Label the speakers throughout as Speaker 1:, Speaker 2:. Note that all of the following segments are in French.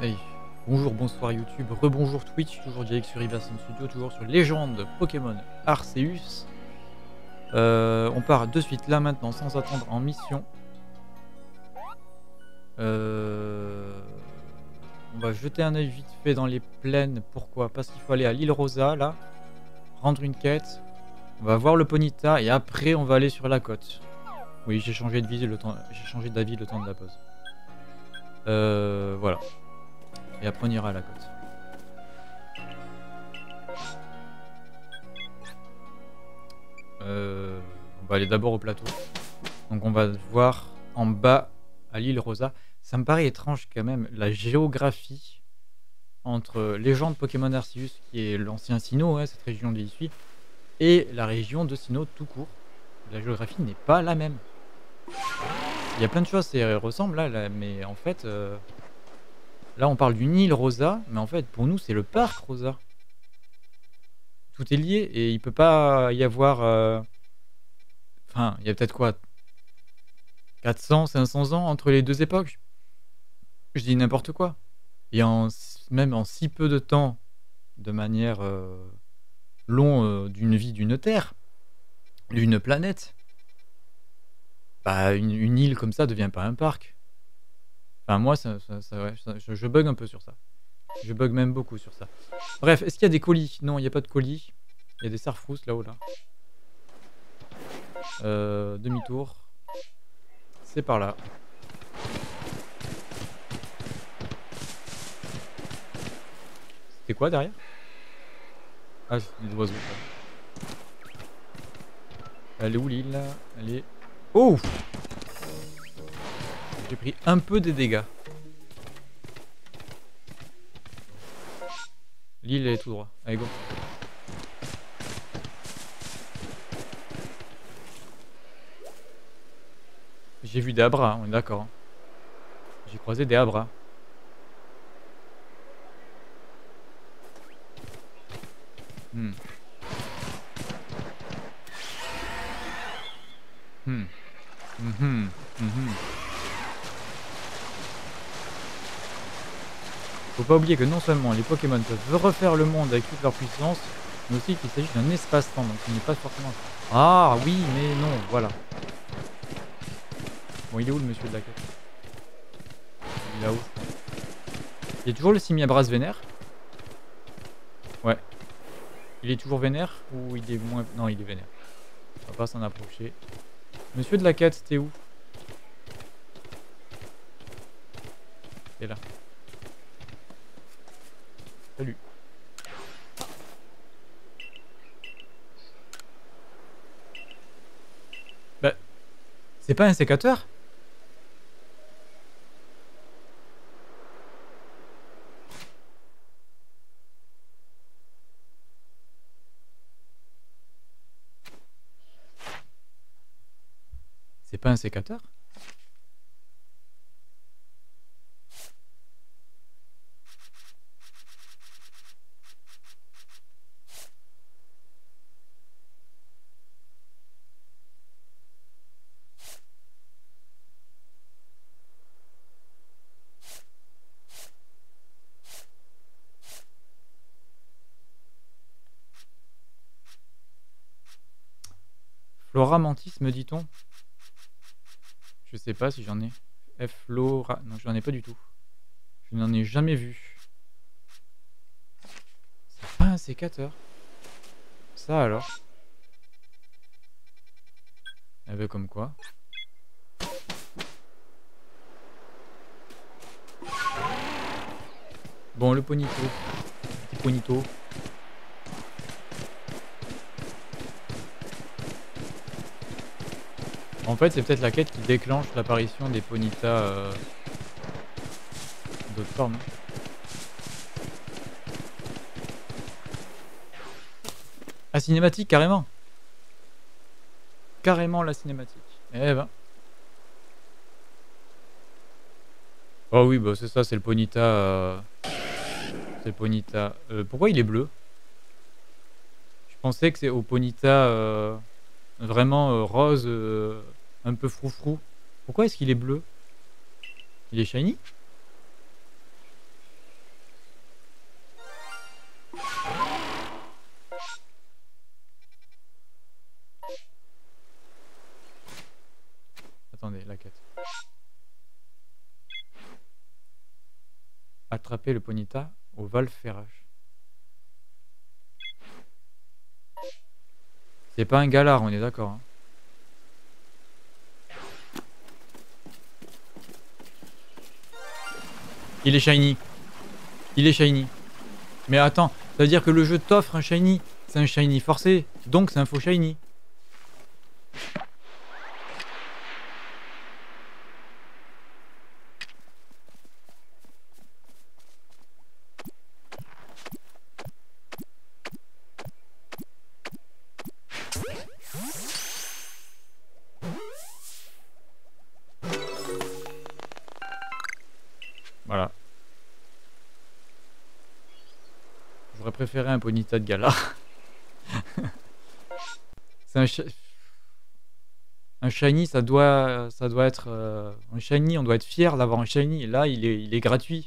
Speaker 1: Hey, bonjour, bonsoir YouTube, rebonjour Twitch, toujours direct sur Iverson Studio, toujours sur Légende Pokémon Arceus. On part de suite là maintenant sans attendre en mission. On va jeter un œil vite fait dans les plaines. Pourquoi? Parce qu'il faut aller à l'île Rosa là, rendre une quête. On va voir le Ponyta et après on va aller sur la côte. Oui, j'ai changé de vie le temps, j'ai changé d'avis le temps de la pause. Voilà. Et après on ira à la côte. On va aller d'abord au plateau. Donc on va voir en bas à l'île Rosa. Ça me paraît étrange quand même la géographie entre Légende Pokémon Arceus, qui est l'ancien Sinnoh, hein, cette région d'y suit, et la région de Sinnoh tout court. La géographie n'est pas la même. Il y a plein de choses qui ressemblent là, mais en fait, là on parle d'une île Rosa, mais en fait pour nous c'est le parc Rosa. Tout est lié et il peut pas y avoir... Enfin, il y a peut-être quoi, 400, 500 ans entre les deux époques. Je dis n'importe quoi. Et même en si peu de temps, de manière long d'une vie d'une Terre, d'une planète, bah une île comme ça devient pas un parc. Enfin moi, ouais, je bug un peu sur ça. Je bug même beaucoup sur ça. Bref, est-ce qu'il y a des colis? Non, il n'y a pas de colis. Il y a des sarfrousses là-haut là. Demi-tour. C'est par là. C'était quoi derrière? Ah, c'est des oiseaux. Elle est où l'île là? Elle est... Oh! J'ai pris un peu des dégâts. L'île est tout droit. Allez, go. J'ai vu des abras, on est d'accord. J'ai croisé des abras. Hmm. Hmm. Mhm. Mhm. Faut pas oublier que non seulement les Pokémon peuvent refaire le monde avec toute leur puissance, mais aussi qu'il s'agit d'un espace-temps, donc il n'est pas forcément... Ah oui, mais non, voilà. Bon, il est où le monsieur de la quête? Il est là-haut. Il y a toujours le Simiabras vénère? Ouais. Il est toujours vénère ou il est moins... Non, il est vénère. On va pas s'en approcher. Monsieur de la quête, t'es où? T'es là. Salut. Bah, c'est pas un sécateur? C'est pas un sécateur? Flora Mantis, me dit-on? Je sais pas si j'en ai. Flora... Non, j'en ai pas du tout. Je n'en ai jamais vu. C'est pas un sécateur. Ça alors. Eh ben comme quoi. Bon, le Ponito. Petit Ponito. En fait, c'est peut-être la quête qui déclenche l'apparition des Ponyta d'autres formes. Ah, cinématique, carrément. Carrément la cinématique. Eh ben. Oh oui, bah c'est ça, c'est le Ponyta. C'est le Ponyta. Pourquoi il est bleu? Je pensais que c'est au Ponyta vraiment rose, un peu froufrou. Pourquoi est-ce qu'il est bleu? Il est shiny? Attraper le Ponyta au Valferrage. C'est pas un Galar, on est d'accord. Hein. Il est shiny. Il est shiny. Mais attends, ça veut dire que le jeu t'offre un shiny. C'est un shiny forcé. Donc c'est un faux shiny. Voilà. J'aurais préféré un Ponyta de Galar. C'est un shiny, ça doit être un shiny. On doit être fier d'avoir un shiny. Et là, il est gratuit.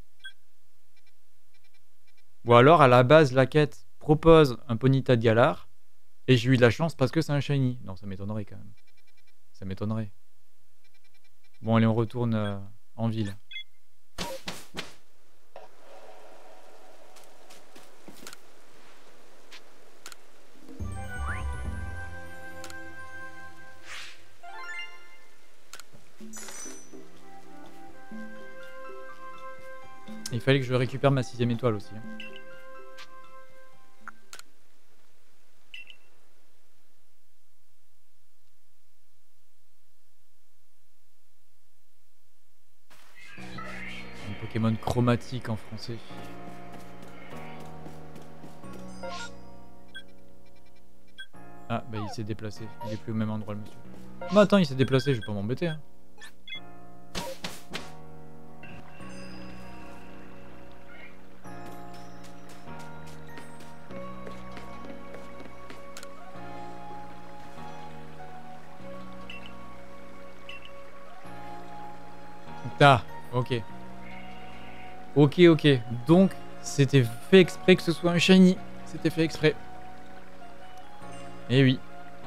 Speaker 1: Ou alors, à la base, la quête propose un Ponyta de Galar. Et j'ai eu de la chance parce que c'est un shiny. Non, ça m'étonnerait quand même. Ça m'étonnerait. Bon, allez, on retourne en ville. Il fallait que je récupère ma 6ème étoile aussi. Hein. Un Pokémon chromatique en français. Ah, bah il s'est déplacé. Il est plus au même endroit, le monsieur. Mais attends, il s'est déplacé, je vais pas m'embêter. Hein. Ah, ok. Ok, ok. Donc, c'était fait exprès que ce soit un shiny. C'était fait exprès. Eh oui.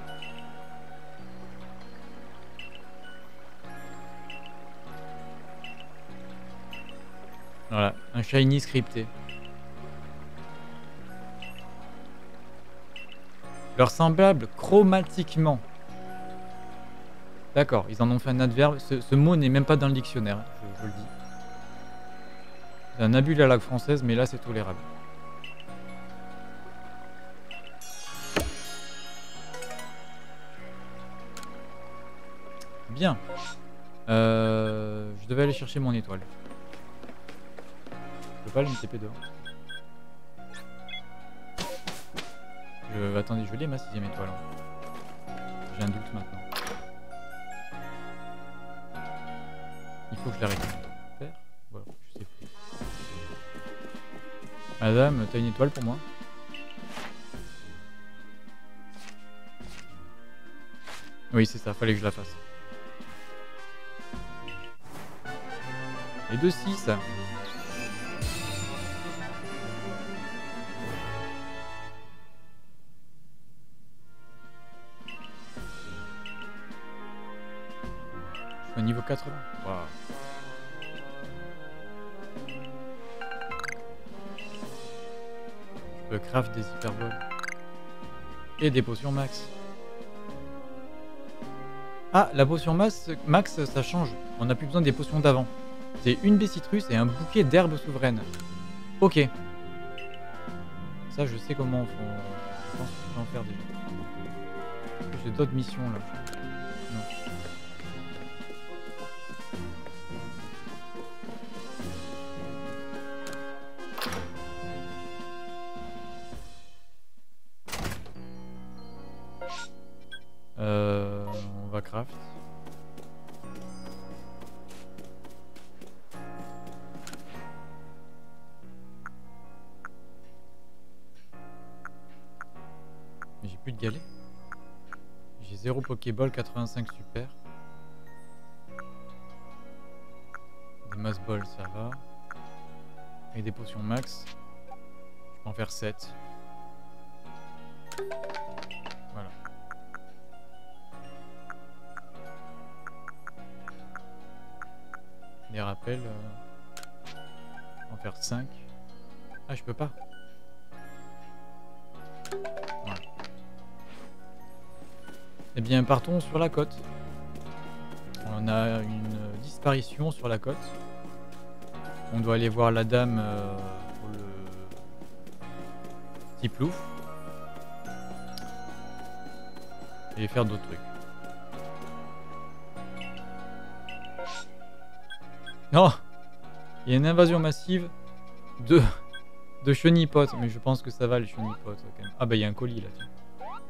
Speaker 1: Voilà, un shiny scripté. Leur semblable chromatiquement. D'accord, ils en ont fait un adverbe. Ce mot n'est même pas dans le dictionnaire, je le dis. C'est un abus de la langue française, mais là c'est tolérable. Bien. Je devais aller chercher mon étoile. Je peux pas le MTP dehors. Attendez, je l'ai ma 6ème étoile. J'ai un doute maintenant. Il faut que je la récupère. Voilà, je sais plus. Madame, t'as une étoile pour moi? Oui, c'est ça, fallait que je la fasse. Et de 6. Je suis au niveau 80. Waouh. Je peux craft des hypervols. Et des potions max. Ah, la potion max, ça change. On n'a plus besoin des potions d'avant. C'est une baie citrus et un bouquet d'herbes souveraines. Ok. Ça, je sais comment je pense que je peux en faire déjà. J'ai d'autres missions là. Non. On va craft. Mais j'ai plus de galets. J'ai 0 Pokéball, 85 super. Des Mass Balls, ça va. Et des potions max. Je peux en faire 7. Voilà. Des rappels. On va en faire 5. Ah, je peux pas. Voilà. Eh bien, partons sur la côte. On a une disparition sur la côte. On doit aller voir la dame pour le petit plouf. Et faire d'autres trucs. Non, il y a une invasion massive de chenilles-potes. Mais je pense que ça va les chenilles-potes quand même. Ah bah il y a un colis là. Tiens.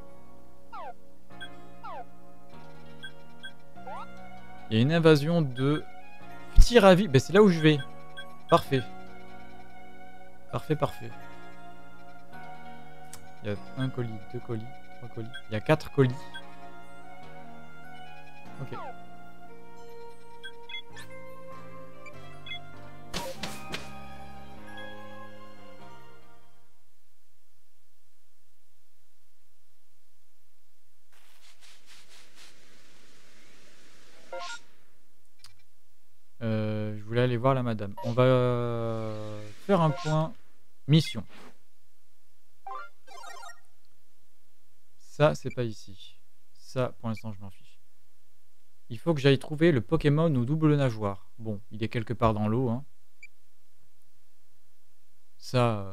Speaker 1: Il y a une invasion de petits ravis. Bah c'est là où je vais. Parfait. Parfait, parfait. Il y a un colis, 2 colis, 3 colis. Il y a 4 colis. Ok. Je voulais aller voir la madame. On va faire un point mission. Ça, c'est pas ici. Ça, pour l'instant, je m'en fiche. Il faut que j'aille trouver le Pokémon au double nageoire. Bon, il est quelque part dans l'eau. Hein. Ça...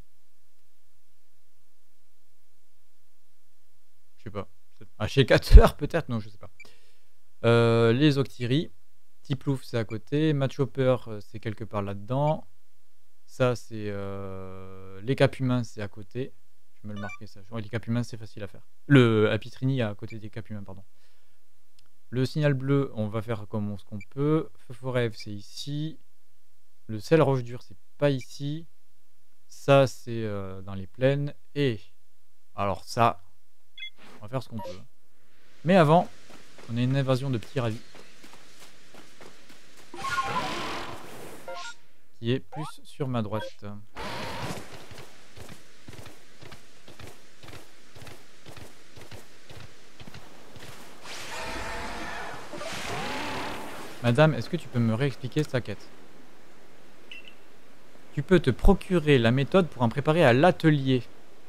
Speaker 1: je sais pas. Ah, chez Cater, peut-être? Non, je sais pas. Les Octiri. Tiplouf, c'est à côté. Machopper, c'est quelque part là-dedans. Ça, c'est... les Capumains, c'est à côté. Je vais me le marquer, ça. Les Capumains, c'est facile à faire. Le Apitrini, à côté des Capumains, pardon. Le signal bleu, on va faire comme ce qu'on peut. Feu Forêt, c'est ici. Le sel roche dure, c'est pas ici. Ça, c'est dans les plaines. Et alors ça, on va faire ce qu'on peut. Mais avant, on a une invasion de petits ravis. Qui est plus sur ma droite. Madame, est-ce que tu peux me réexpliquer sa quête? Tu peux te procurer la méthode pour en préparer à l'atelier.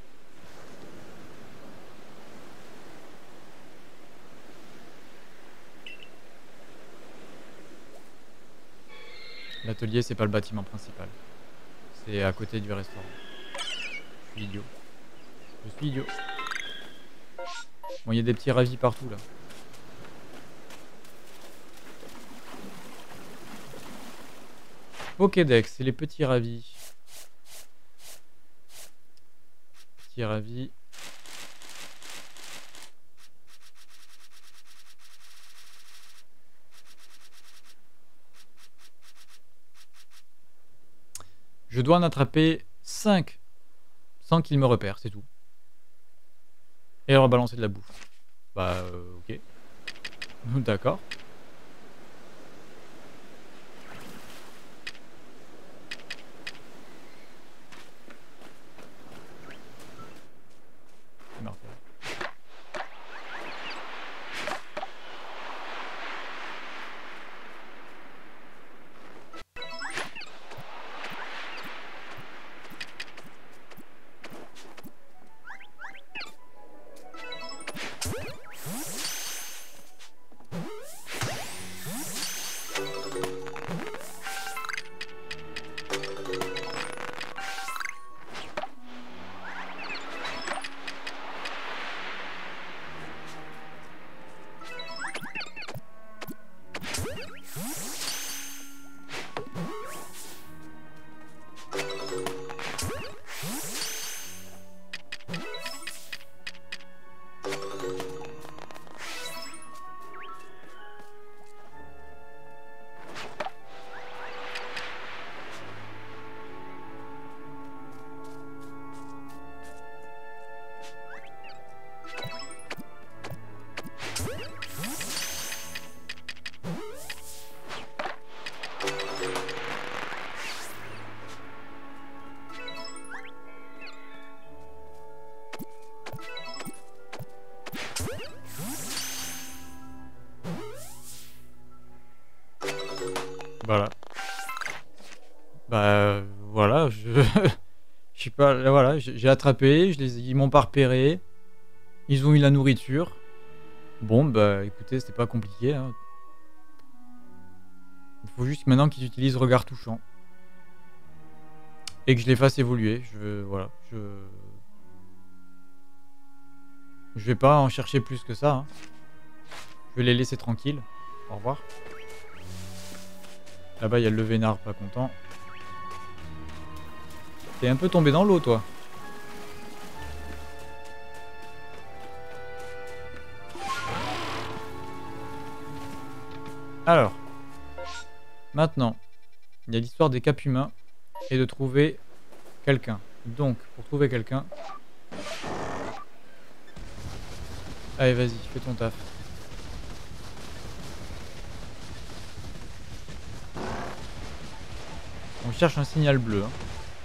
Speaker 1: L'atelier, c'est pas le bâtiment principal. C'est à côté du restaurant. Je suis idiot. Je suis idiot. Bon, il y a des petits ravis partout là. Pokédex, c'est les petits ravis. Petits ravis. Je dois en attraper 5 sans qu'il me repère, c'est tout. Et rebalancer de la bouffe. Bah, ok. D'accord. Voilà. Bah voilà, je sais pas, là, voilà, j'ai attrapé, ils m'ont pas repéré, ils ont eu la nourriture. Bon bah écoutez, c'était pas compliqué, hein. Il faut juste maintenant qu'ils utilisent regard touchant. Et que je les fasse évoluer. Voilà, je vais pas en chercher plus que ça, hein. Je vais les laisser tranquilles. Au revoir. Là-bas, il y a le vénard pas content. T'es un peu tombé dans l'eau, toi. Alors. Maintenant, il y a l'histoire des capes humains et de trouver quelqu'un. Donc, pour trouver quelqu'un... Allez, vas-y, fais ton taf. On cherche un signal bleu, hein.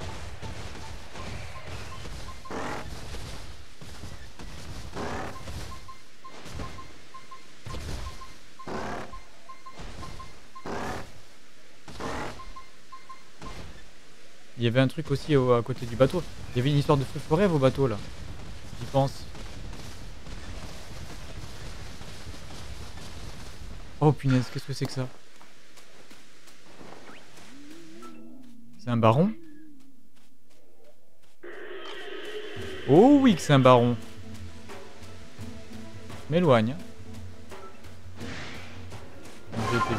Speaker 1: Il y avait un truc aussi à côté du bateau. Il y avait une histoire de feu forêt au bateau là. J'y pense. Oh punaise, qu'est-ce que c'est que ça? C'est un baron? Oh oui que c'est un baron. Je m'éloigne. J'ai été vu.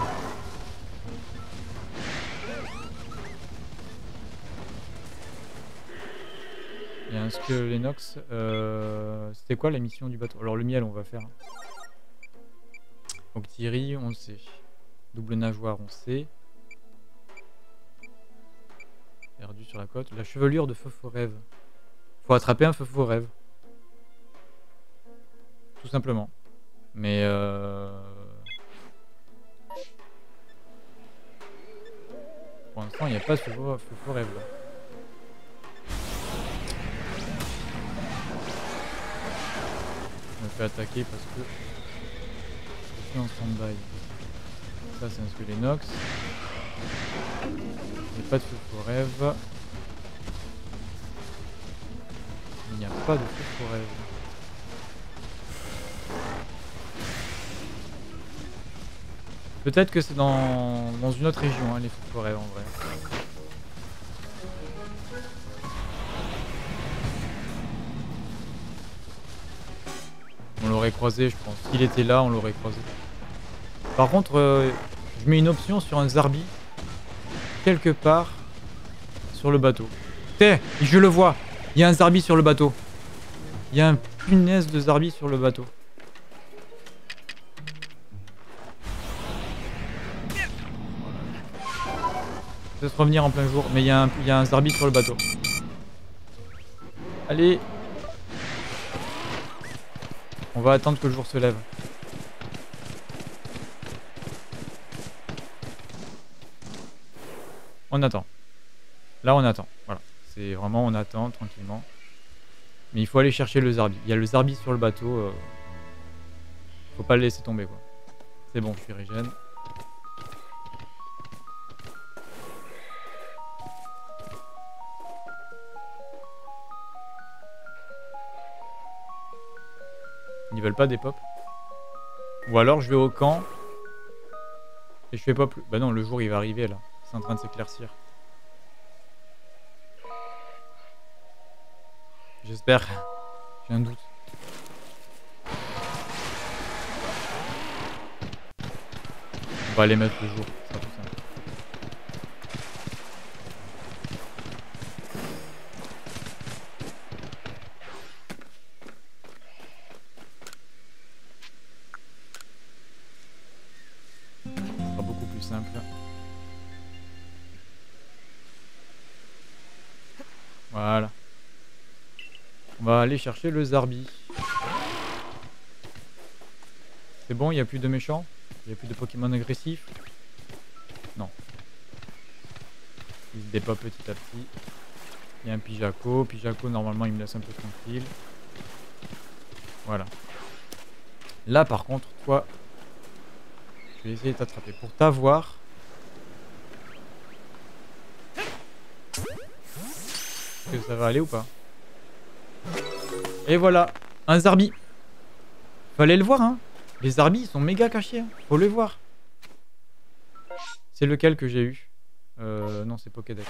Speaker 1: Il y a un Skelenox. C'était quoi la mission du bateau? Alors le miel on va faire. Donc Thierry on le sait. Double nageoire on sait. Perdu sur la côte. La chevelure de Feu-Faux-Rêve. Faut attraper un Feu-Faux-Rêve. Tout simplement. Mais pour l'instant il n'y a pas de Feu-Faux-Rêve là. Je me fais attaquer parce que je suis en stand-by. Ça c'est un Skelenox. Il n'y a pas de Feu-Faux-Rêve. Il n'y a pas de Feu-Faux-Rêve. Peut-être que c'est dans une autre région, hein, les Feu-Faux-Rêves en vrai. On l'aurait croisé, je pense. S'il était là, on l'aurait croisé. Par contre, je mets une option sur un Zarbi. Quelque part sur le bateau. T'es, je le vois. Il y a un Zarbi sur le bateau. Il y a un punaise de Zarbi sur le bateau. Peut-être revenir en plein jour, mais il y a un Zarbi sur le bateau. Allez. On va attendre que le jour se lève. On attend. Là, on attend. Voilà. C'est vraiment, on attend tranquillement. Mais il faut aller chercher le Zarbi. Il y a le Zarbi sur le bateau. Faut pas le laisser tomber, quoi. C'est bon, je suis régène. Ils veulent pas des pop. Ou alors je vais au camp. Et je fais pop. Bah non, le jour il va arriver là. C'est en train de s'éclaircir. J'espère. J'ai un doute. On va aller mettre le jour. Ça sera tout simple. Ça sera beaucoup plus simple. Voilà. On va aller chercher le Zarbi. C'est bon, il n'y a plus de méchants? Il n'y a plus de Pokémon agressifs? Non. Il se dépop petit à petit. Il y a un Pijaco. Pijaco, normalement, il me laisse un peu tranquille. Voilà. Là, par contre, toi, je vais essayer de t'attraper. Pour t'avoir, que ça va aller ou pas? Et voilà, un Zarbi. Fallait le voir, hein. Les Zarbis, ils sont méga cachés, hein. Faut le voir. C'est lequel que j'ai eu? Non, c'est Pokédex.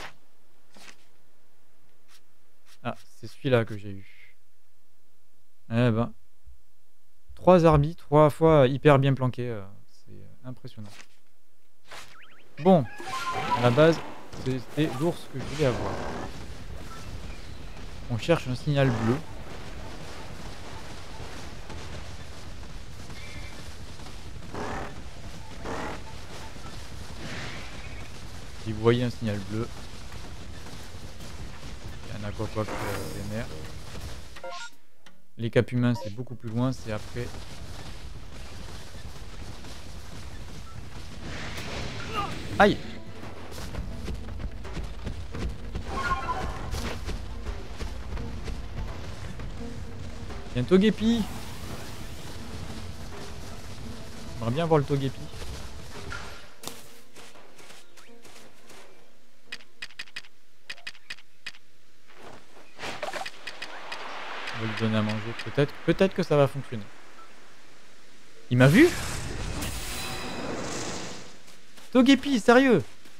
Speaker 1: Ah, c'est celui-là que j'ai eu. Eh ben. 3 Zarbis, 3 fois hyper bien planqués. C'est impressionnant. Bon, à la base, c'était l'ours que je voulais avoir. On cherche un signal bleu. Si vous voyez un signal bleu, il y a un aquaquac des mers. Les capumains, c'est beaucoup plus loin, c'est après. Aïe! Il y a un Togepi! J'aimerais bien voir le Togepi. On va lui donner à manger. Peut-être que ça va fonctionner. Il m'a vu? Togepi, sérieux?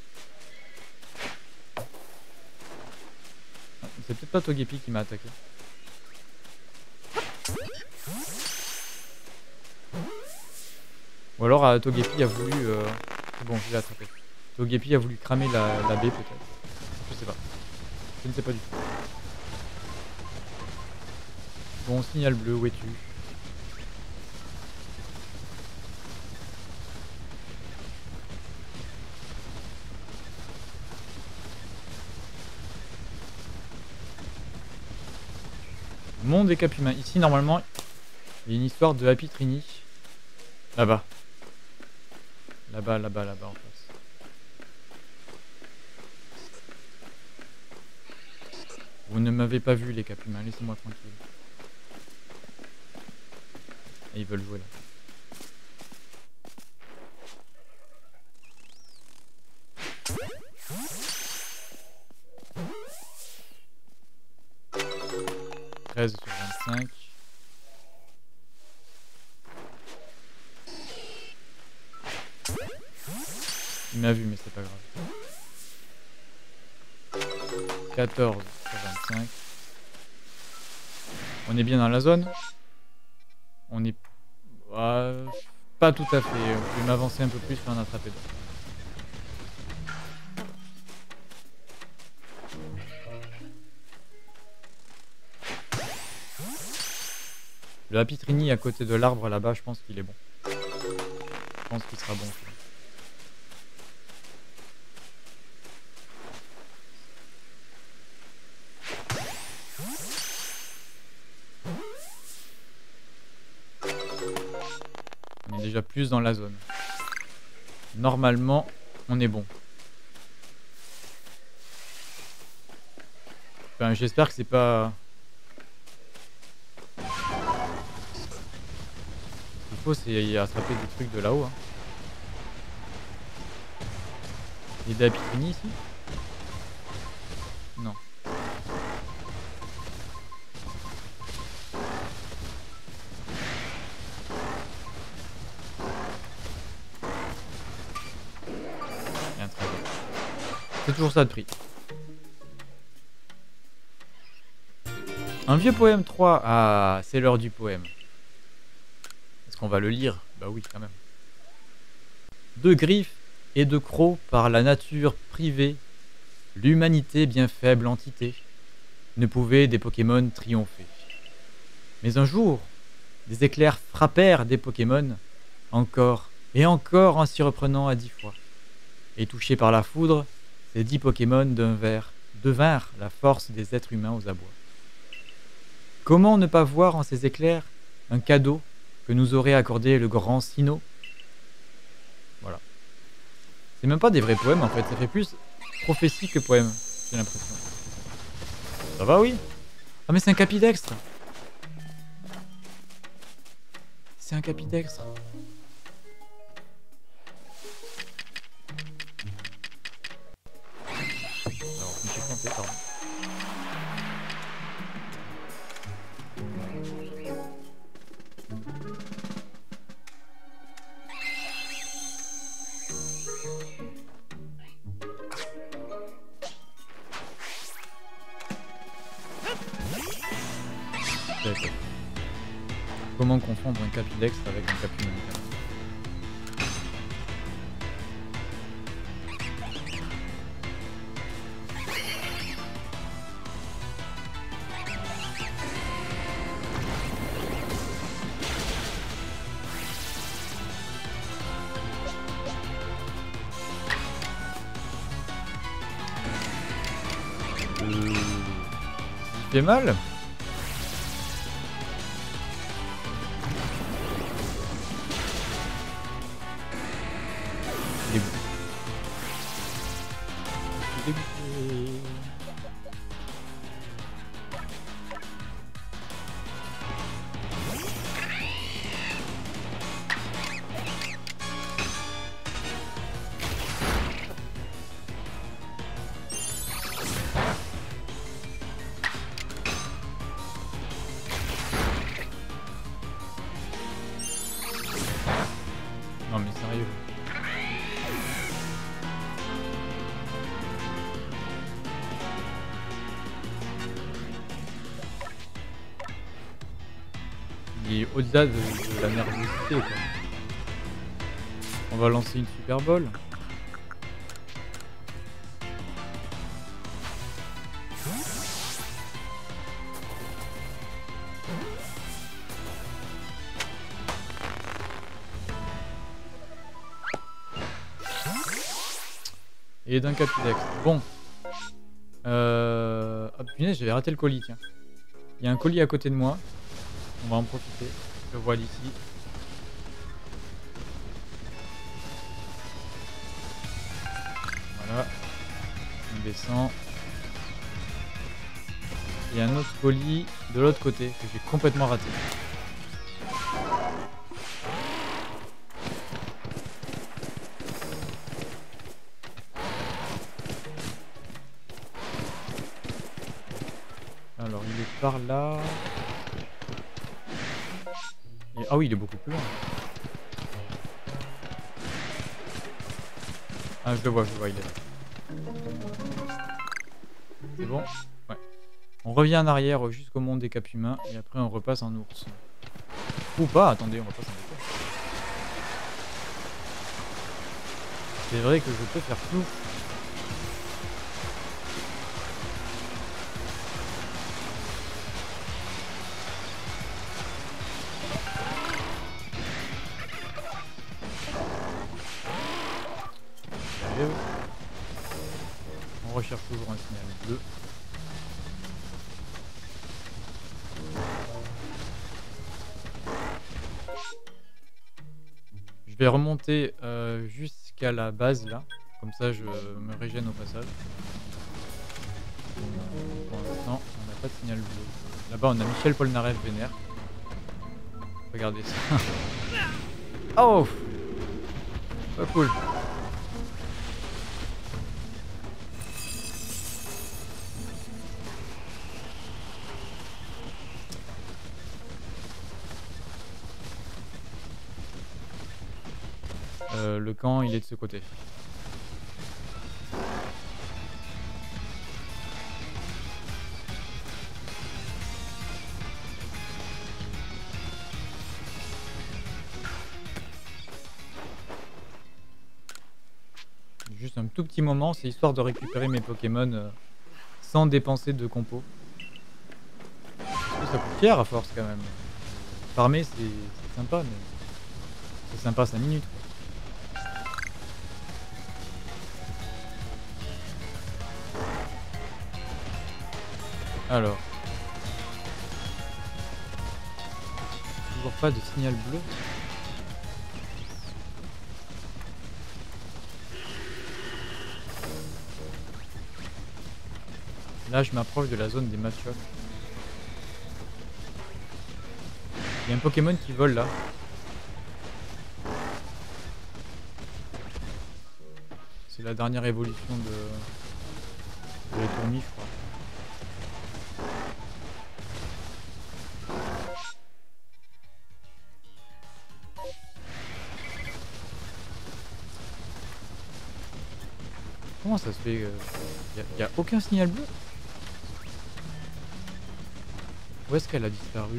Speaker 1: C'est peut-être pas Togepi qui m'a attaqué. Ou alors Togepi a voulu... C'est bon, je l'ai attrapé. Togepi a voulu cramer la baie peut-être. Je sais pas. Je ne sais pas du tout. Bon, signal bleu, où es-tu? Monde des Capumains. Ici, normalement, il y a une histoire de Happy Trini. Là-bas. Là-bas, en face. Vous ne m'avez pas vu, les Capumains. Laissez-moi tranquille. Et ils veulent jouer là. « 13 sur 25. » Il m'a vu, mais c'est pas grave. 14 sur 25. On est bien dans la zone. On est... pas tout à fait. Je vais m'avancer un peu plus pour en attraper d'autres. Le Happy Trini à côté de l'arbre là-bas, je pense qu'il est bon. Je pense qu'il sera bon. On est déjà plus dans la zone. Normalement, on est bon. Enfin, j'espère que c'est pas... Ce qu'il faut, c'est attraper des trucs de là-haut. Hein. Il y a des Happy Trini ici? Non. Il y a un trésor. C'est toujours ça de prix. Un vieux poème 3. Ah, c'est l'heure du poème. Est-ce qu'on va le lire? Bah oui, quand même. De griffes et de crocs par la nature privée, l'humanité bien faible entité ne pouvait des Pokémon triompher. Mais un jour, des éclairs frappèrent des Pokémon, encore et encore en s'y reprenant à 10 fois. Et touchés par la foudre, ces 10 Pokémon devinrent la force des êtres humains aux abois. Comment ne pas voir en ces éclairs un cadeau que nous aurait accordé le grand Sinnoh? Voilà. C'est même pas des vrais poèmes en fait, ça fait plus prophétie que poème, j'ai l'impression. Ça va, oui? Ah mais c'est un capidextre! C'est un capidextre! Alors, je me suis planté, pardon. tête. Comment confondre un Capidex avec un Capimon? Il fait mal. Non mais sérieux. Il est au-delà de la nervosité quoi. On va lancer une Super Bowl. Et d'un Capidex. Bon. Ah punaise, j'avais raté le colis, tiens. Il y a un colis à côté de moi. On va en profiter. Je le vois d'ici. Voilà. On descend. Il y a un autre colis de l'autre côté que j'ai complètement raté. Alors il est par là. Et... ah oui, il est beaucoup plus loin. Ah, je le vois, il est là. C'est bon? Ouais. On revient en arrière jusqu'au monde des capes humains et après on repasse en ours. Ou pas, attendez, on repasse en ours. C'est vrai que je peux faire tout. On recherche toujours un signal bleu. Je vais remonter jusqu'à la base là, comme ça je me régène au passage. Pour l'instant, on n'a pas de signal bleu. Là-bas, on a Michel Polnareff vénère. Regardez ça. Oh, pas cool. Le camp, il est de ce côté. Juste un tout petit moment, c'est histoire de récupérer mes Pokémon sans dépenser de compos. Ça coûte cher à force quand même. Farmer c'est sympa, mais c'est sympa 5 minutes. Quoi. Alors. Toujours pas de signal bleu. Là, je m'approche de la zone des Machocs. Il y a un Pokémon qui vole là. C'est la dernière évolution de la tournie, je crois. Comment ça se fait? Y a aucun signal bleu? What Où est-ce qu'elle a disparu?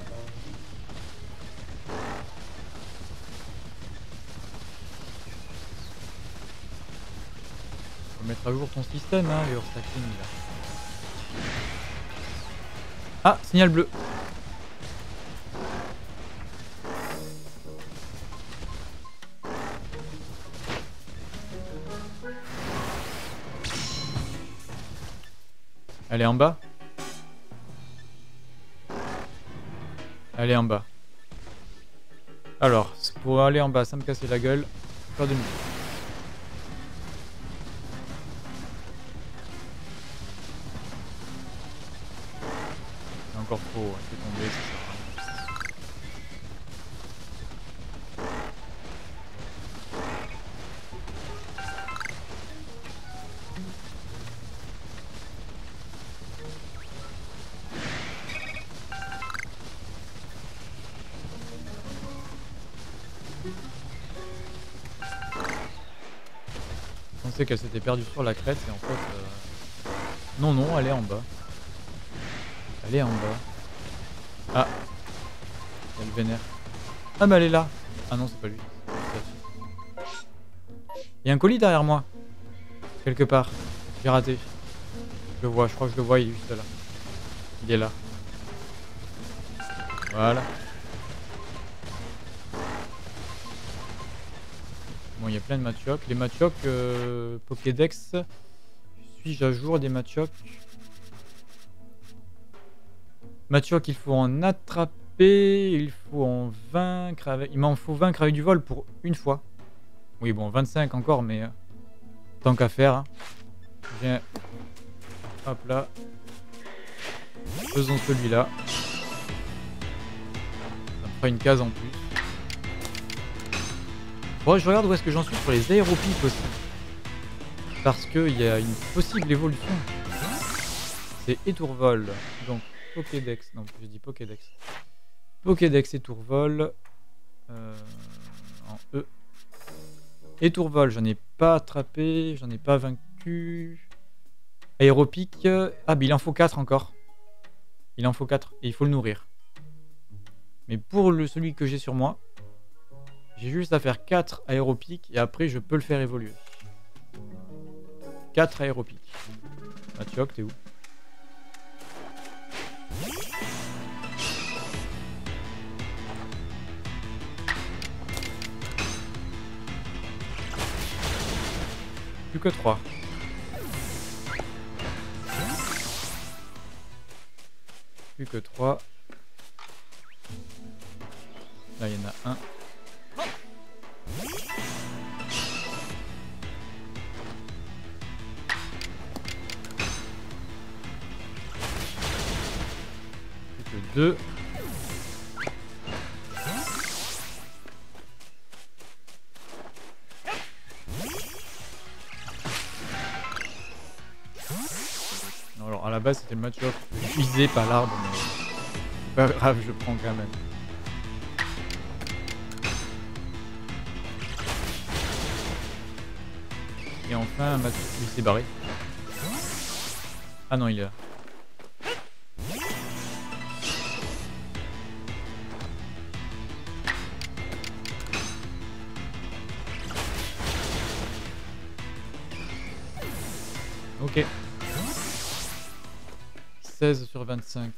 Speaker 1: Faut mettre à jour ton système, hein, les Ursaking, là. Ah, signal bleu. Elle est en bas? Elle est en bas. Alors, pour aller en bas, ça me casser la gueule. Faire demi. C'est encore trop, hein, c'est tombé, ça sert à rien. Je pensais qu'elle s'était perdue sur la crête et en fait... Non, non, elle est en bas. Elle est en bas. Ah. Elle vénère. Ah bah elle est là. Ah non, c'est pas lui. Il y a un colis derrière moi. Quelque part. J'ai raté. Je le vois, je crois que je le vois, il est juste là. Il est là. Voilà. Bon, il y a plein de Machocs. Les Machocs Pokédex. Suis-je à jour des Machocs? Machoc, il faut en attraper, il faut en vaincre avec... Il m'en faut vaincre avec du vol pour une fois. Oui, bon, 25 encore, mais... tant qu'à faire. Hein. Viens. Hop là. Faisons celui-là. Ça me fera une case en plus. Bon, je regarde où est-ce que j'en suis sur les aéropiques aussi. Parce qu'il y a une possible évolution. C'est étourvol. Donc... Pokédex, non, je dis Pokédex. Pokédex étourvol. En E. Étourvol, j'en ai pas attrapé, j'en ai pas vaincu. Aéropique. Ah, mais il en faut 4 encore. Il en faut 4 et il faut le nourrir. Mais pour celui que j'ai sur moi, j'ai juste à faire 4 aéropiques et après je peux le faire évoluer. 4 aéropiques. Machoc, t'es où? Plus que 3. Plus que 3. Là, il y en a un. Plus que 2. Alors, à la base, c'était le Machoc visé par l'arbre, mais c'est pas grave, je prends quand même. Et enfin, un Machoc, il s'est barré. Ah non, il est là. Ok. 16 sur 25.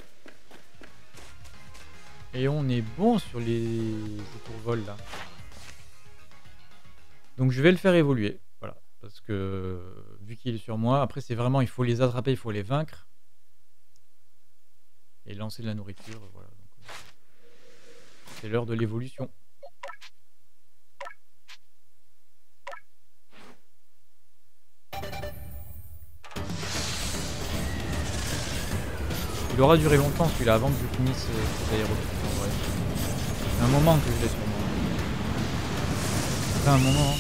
Speaker 1: Et on est bon sur les étourvols là. Donc je vais le faire évoluer. Voilà. Parce que vu qu'il est sur moi, après c'est vraiment, il faut les attraper, il faut les vaincre. Et lancer de la nourriture. Voilà. C'est l'heure de l'évolution. Il aura duré longtemps celui-là avant que je finisse cet aéropique. En vrai. C'est un moment que je l'ai sur moi. C'est un moment.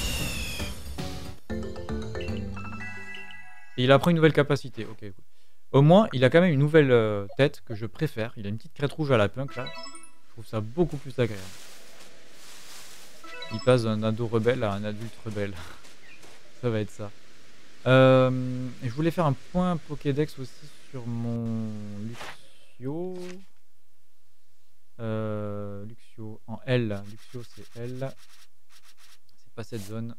Speaker 1: Et il apprend une nouvelle capacité. Ok. Au moins, il a quand même une nouvelle tête que je préfère. Il a une petite crête rouge à la punk là. Je trouve ça beaucoup plus agréable. Il passe d'un ado rebelle à un adulte rebelle. Ça va être ça. Je voulais faire un point Pokédex aussi sur mon luxe. Luxio. Luxio en L. Luxio c'est L. C'est pas cette zone.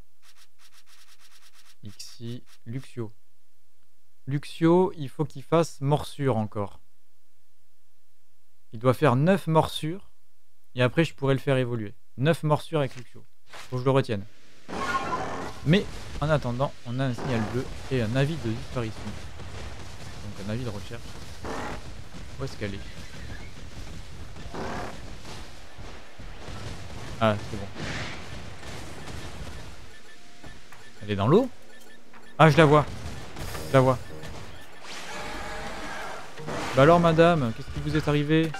Speaker 1: Xi. Luxio. Luxio, il faut qu'il fasse morsure encore. Il doit faire 9 morsures. Et après je pourrais le faire évoluer. 9 morsures avec Luxio. Faut que je le retienne. Mais en attendant, on a un signal bleu et un avis de disparition. Donc un avis de recherche. Où est-ce qu'elle est? Ah, c'est bon. Elle est dans l'eau? Ah, je la vois. Je la vois. Bah alors, madame, qu'est-ce qui vous est arrivé?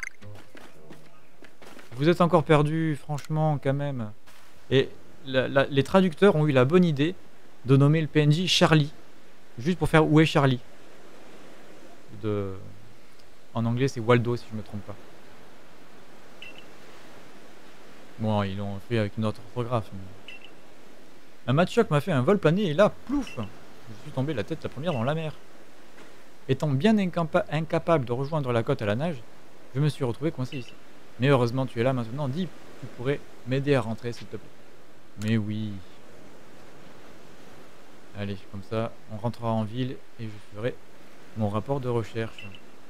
Speaker 1: Vous êtes encore perdu, franchement, quand même. Et les traducteurs ont eu la bonne idée de nommer le PNJ Charlie. Juste pour faire où est Charlie. En anglais, c'est Waldo, si je me trompe pas. Bon, ils l'ont fait avec une autre orthographe. Mais... Un Machoc m'a fait un vol plané et là, plouf! Je suis tombé la tête la première dans la mer. Étant bien incapable de rejoindre la côte à la nage, je me suis retrouvé coincé ici. Mais heureusement, tu es là maintenant. Dis, tu pourrais m'aider à rentrer, s'il te plaît. Mais oui. Allez, comme ça, on rentrera en ville et je ferai mon rapport de recherche.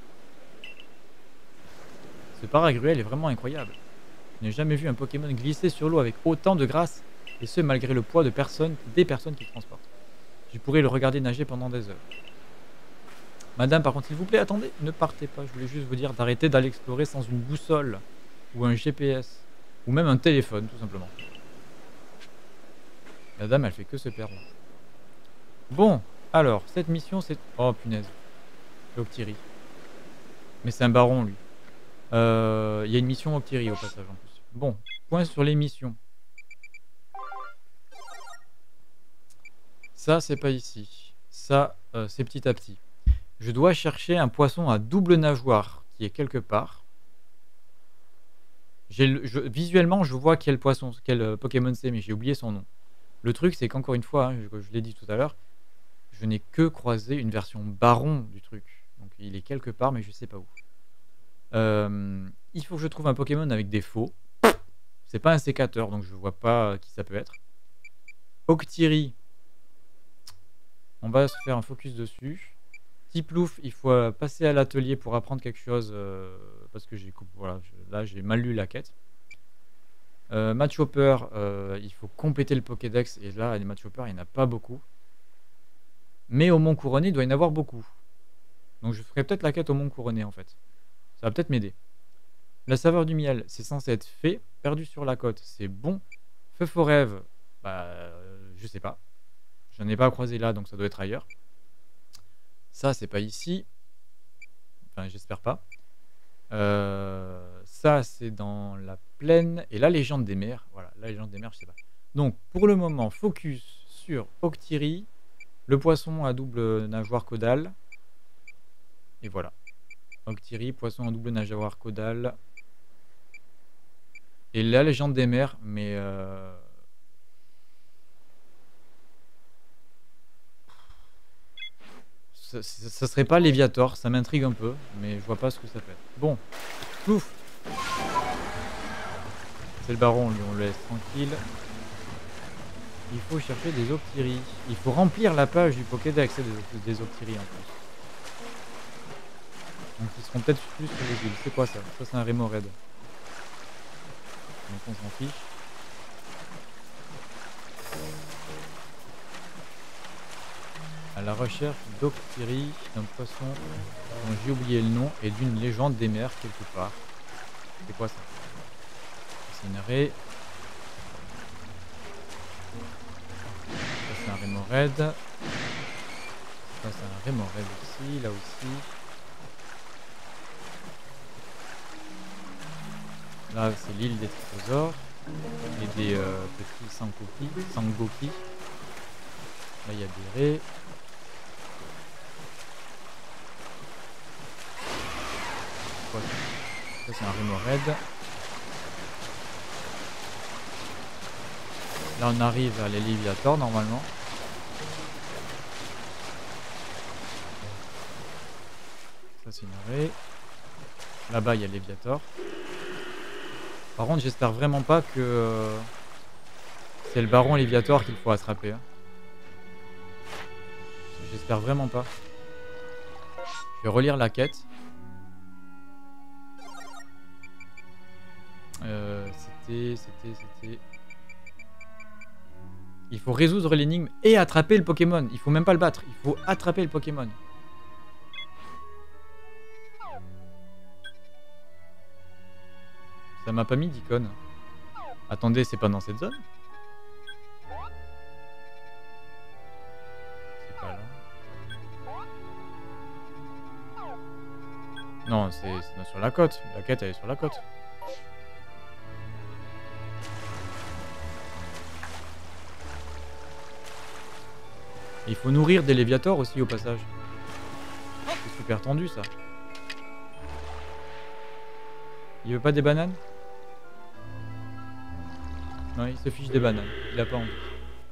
Speaker 1: Ce paragruel est vraiment incroyable. Je n'ai jamais vu un Pokémon glisser sur l'eau avec autant de grâce, et ce malgré le poids des personnes qu'il transporte. Je pourrais le regarder nager pendant des heures. Madame, par contre, s'il vous plaît, attendez, ne partez pas. Je voulais juste vous dire d'arrêter d'aller explorer sans une boussole, ou un GPS, ou même un téléphone, tout simplement. La dame, elle fait que se perdre. Bon, alors, cette mission, c'est... Oh, punaise. C'est Octiri. Mais c'est un baron, lui. Il y a une mission Octiri, au passage, en plus. Bon, point sur les missions. Ça, c'est pas ici. Ça, c'est petit à petit. Je dois chercher un poisson à double nageoire qui est quelque part. Visuellement, je vois quel poisson, quel Pokémon c'est, mais j'ai oublié son nom. Le truc, c'est qu'encore une fois, hein, je l'ai dit tout à l'heure, je n'ai que croisé une version baron du truc. Donc il est quelque part, mais je sais pas où. Il faut que je trouve un Pokémon avec des faux. C'est pas un sécateur, donc je vois pas qui ça peut être. Octiri. On va se faire un focus dessus. Tiplouf, il faut passer à l'atelier pour apprendre quelque chose. Parce que là j'ai mal lu la quête. Machopper, il faut compléter le Pokédex. Et là, les Machopper, il n'y en a pas beaucoup. Mais au Mont Couronné, il doit y en avoir beaucoup. Donc je ferai peut-être la quête au Mont Couronné en fait. Ça va peut-être m'aider. La saveur du miel, c'est censé être fait. Perdu sur la côte, c'est bon. Feu Forève, bah je sais pas. J'en ai pas croisé là, donc ça doit être ailleurs. Ça, c'est pas ici. Enfin, j'espère pas. Ça, c'est dans la plaine. Et la légende des mers. Voilà, la légende des mers, je sais pas. Donc, pour le moment, focus sur Octiri. Le poisson à double nageoire caudale. Et voilà. Octiri, poisson à double nageoire caudale. Et la légende des mers, mais... Ça serait pas Léviator, ça m'intrigue un peu, mais je vois pas ce que ça peut être. Bon, plouf. C'est le baron, lui, on le laisse tranquille. Il faut chercher des Octiri. Il faut remplir la page du Pokédex des Octiri en plus. Donc ils seront peut-être plus sur les îles. C'est quoi ça? Ça c'est un Remoraid. Donc on s'en fiche. À la recherche d'Octiri, d'un poisson dont j'ai oublié le nom, et d'une légende des mers quelque part. C'est quoi ça? C'est une raie. Ça c'est un Remoraid. Ça c'est un Remoraid aussi, là aussi. Là c'est l'île des trésors et des petits Sangoki. Là il y a des raies. Ça c'est un Remoraid. Là on arrive à les Léviator normalement. Ça c'est une arrêt. Là-bas, il y a Léviator. Par contre, j'espère vraiment pas que c'est le baron Léviator qu'il faut attraper. Hein. J'espère vraiment pas. Je vais relire la quête. C'était... Il faut résoudre l'énigme et attraper le Pokémon. Il faut même pas le battre, il faut attraper le Pokémon. Ça m'a pas mis d'icône. Attendez, c'est pas dans cette zone? C'est pas là. Non, c'est sur la côte. La quête, elle est sur la côte. Et il faut nourrir des Léviators aussi au passage. C'est super tendu ça. Il veut pas des bananes? Non, il se fiche des bananes. Il a pas envie.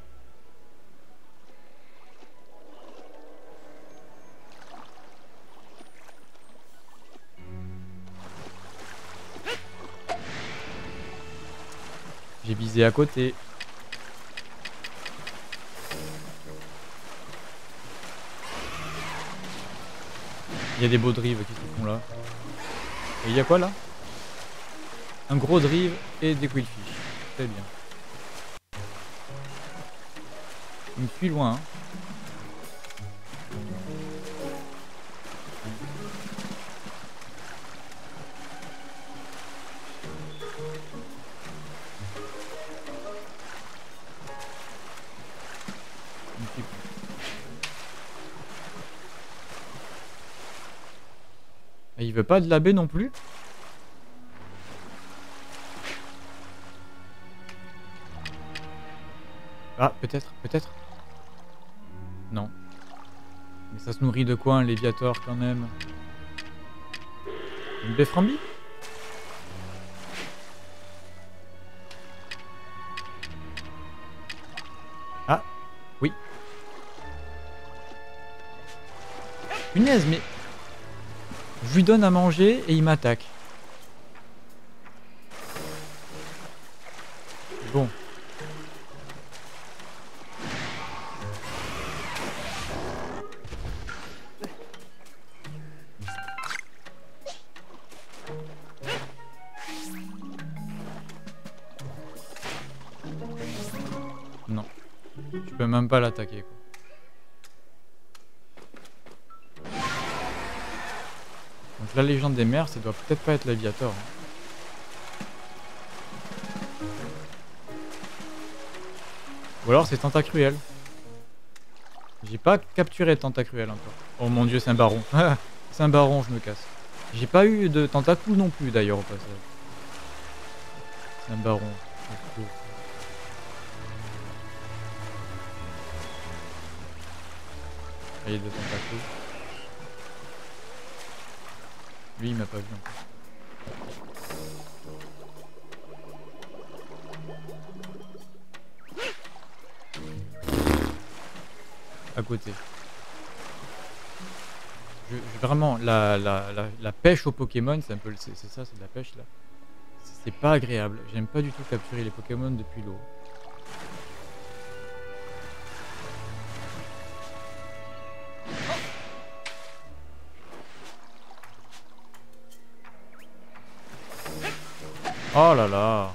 Speaker 1: J'ai visé à côté. Il y a des beaux drives qui se font là. Et il y a quoi là? Un gros drive et des quillfish. Très bien. Il me suit loin. Hein. Il me suit plus. Et il veut pas de la baie non plus? Ah, peut-être, peut-être. Non. Mais ça se nourrit de quoi un Léviator quand même? Une Befframbie? Ah, oui. Punaise, mais... Je lui donne à manger et il m'attaque. Bon. Non. Tu peux même pas l'attaquer, quoi. Donc la légende des mers, ça doit peut-être pas être Léviator. Hein. Ou alors c'est Tentacruel. J'ai pas capturé Tentacruel encore. Oh mon dieu, c'est un baron. C'est un baron, je me casse. J'ai pas eu de tentacoule non plus d'ailleurs au passage. C'est un baron. Il y a des tentacules. Lui, il m'a pas vu encore. À côté. Vraiment, la pêche aux Pokémon, c'est un peu, c'est ça, c'est de la pêche là. C'est pas agréable. J'aime pas du tout capturer les Pokémon depuis l'eau. Oh là là.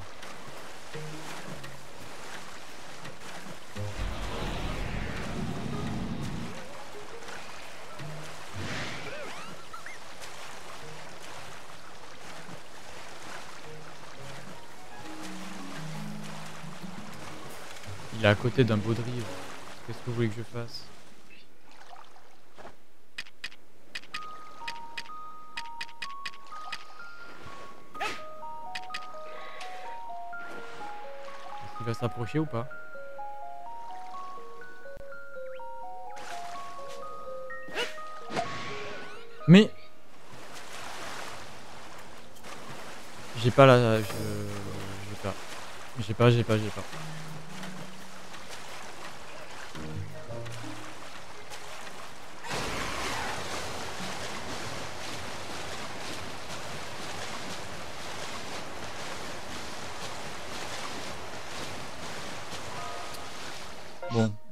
Speaker 1: Il est à côté d'un beau drive. Qu'est-ce que vous voulez que je fasse? Est-ce qu'il va s'approcher ou pas? Mais j'ai pas la... J'ai pas.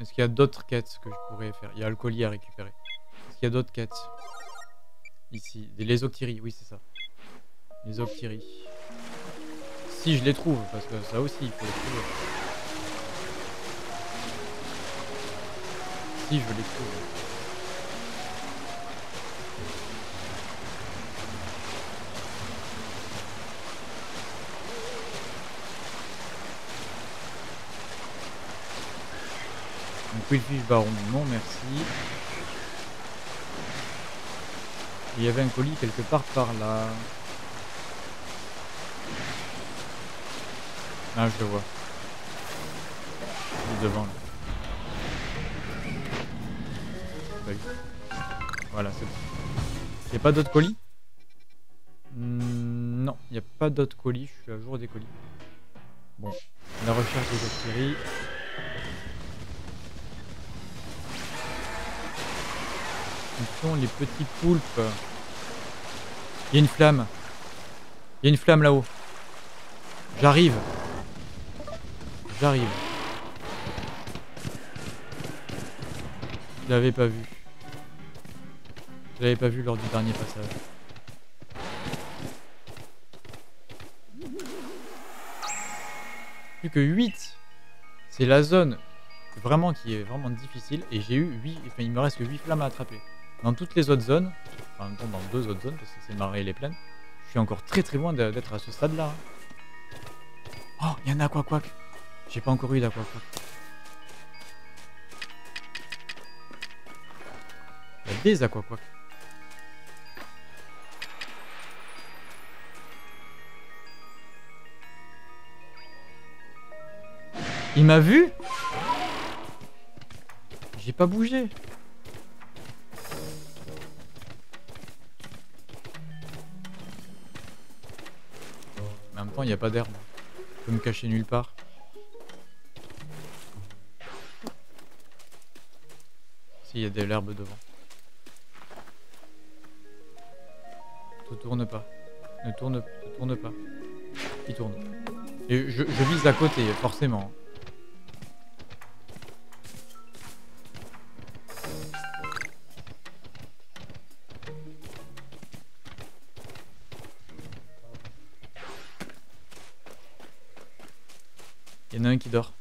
Speaker 1: Est-ce qu'il y a d'autres quêtes que je pourrais faire? Il y a le colis à récupérer. Est-ce qu'il y a d'autres quêtes? Ici, les Octiri, oui c'est ça. Les Octiri. Si je les trouve, parce que ça aussi il faut les trouver. Si je les trouve. Donc Quillfish Baron, non merci. Il y avait un colis quelque part par là. Ah, je le vois. Il est devant là. Salut. Voilà, c'est bon. Il n'y a pas d'autres colis? Non, il n'y a pas d'autres colis. Je suis à jour des colis. Bon, la recherche des Octiri. Où sont les petits poulpes? Il y a une flamme. Il y a une flamme là-haut. J'arrive. J'arrive. Je l'avais pas vu. Je l'avais pas vu lors du dernier passage. Plus que 8. C'est la zone vraiment qui est vraiment difficile. Et j'ai eu 8. Enfin, il me reste que 8 flammes à attraper. Dans toutes les autres zones, enfin, en même temps dans 2 autres zones, parce que c'est marée et les plaines, je suis encore très loin d'être à ce stade-là. Oh, il y a un Aquaquack. J'ai pas encore eu d'Aquaquack. Il y a des Aquaquack. Il m'a vu? J'ai pas bougé. Mais en même temps, il n'y a pas d'herbe. Je peux me cacher nulle part. Si, il y a de l'herbe devant. Ne tourne pas. Ne tourne pas. Il tourne. Et je vise à côté, forcément. Il y en a un qui dort.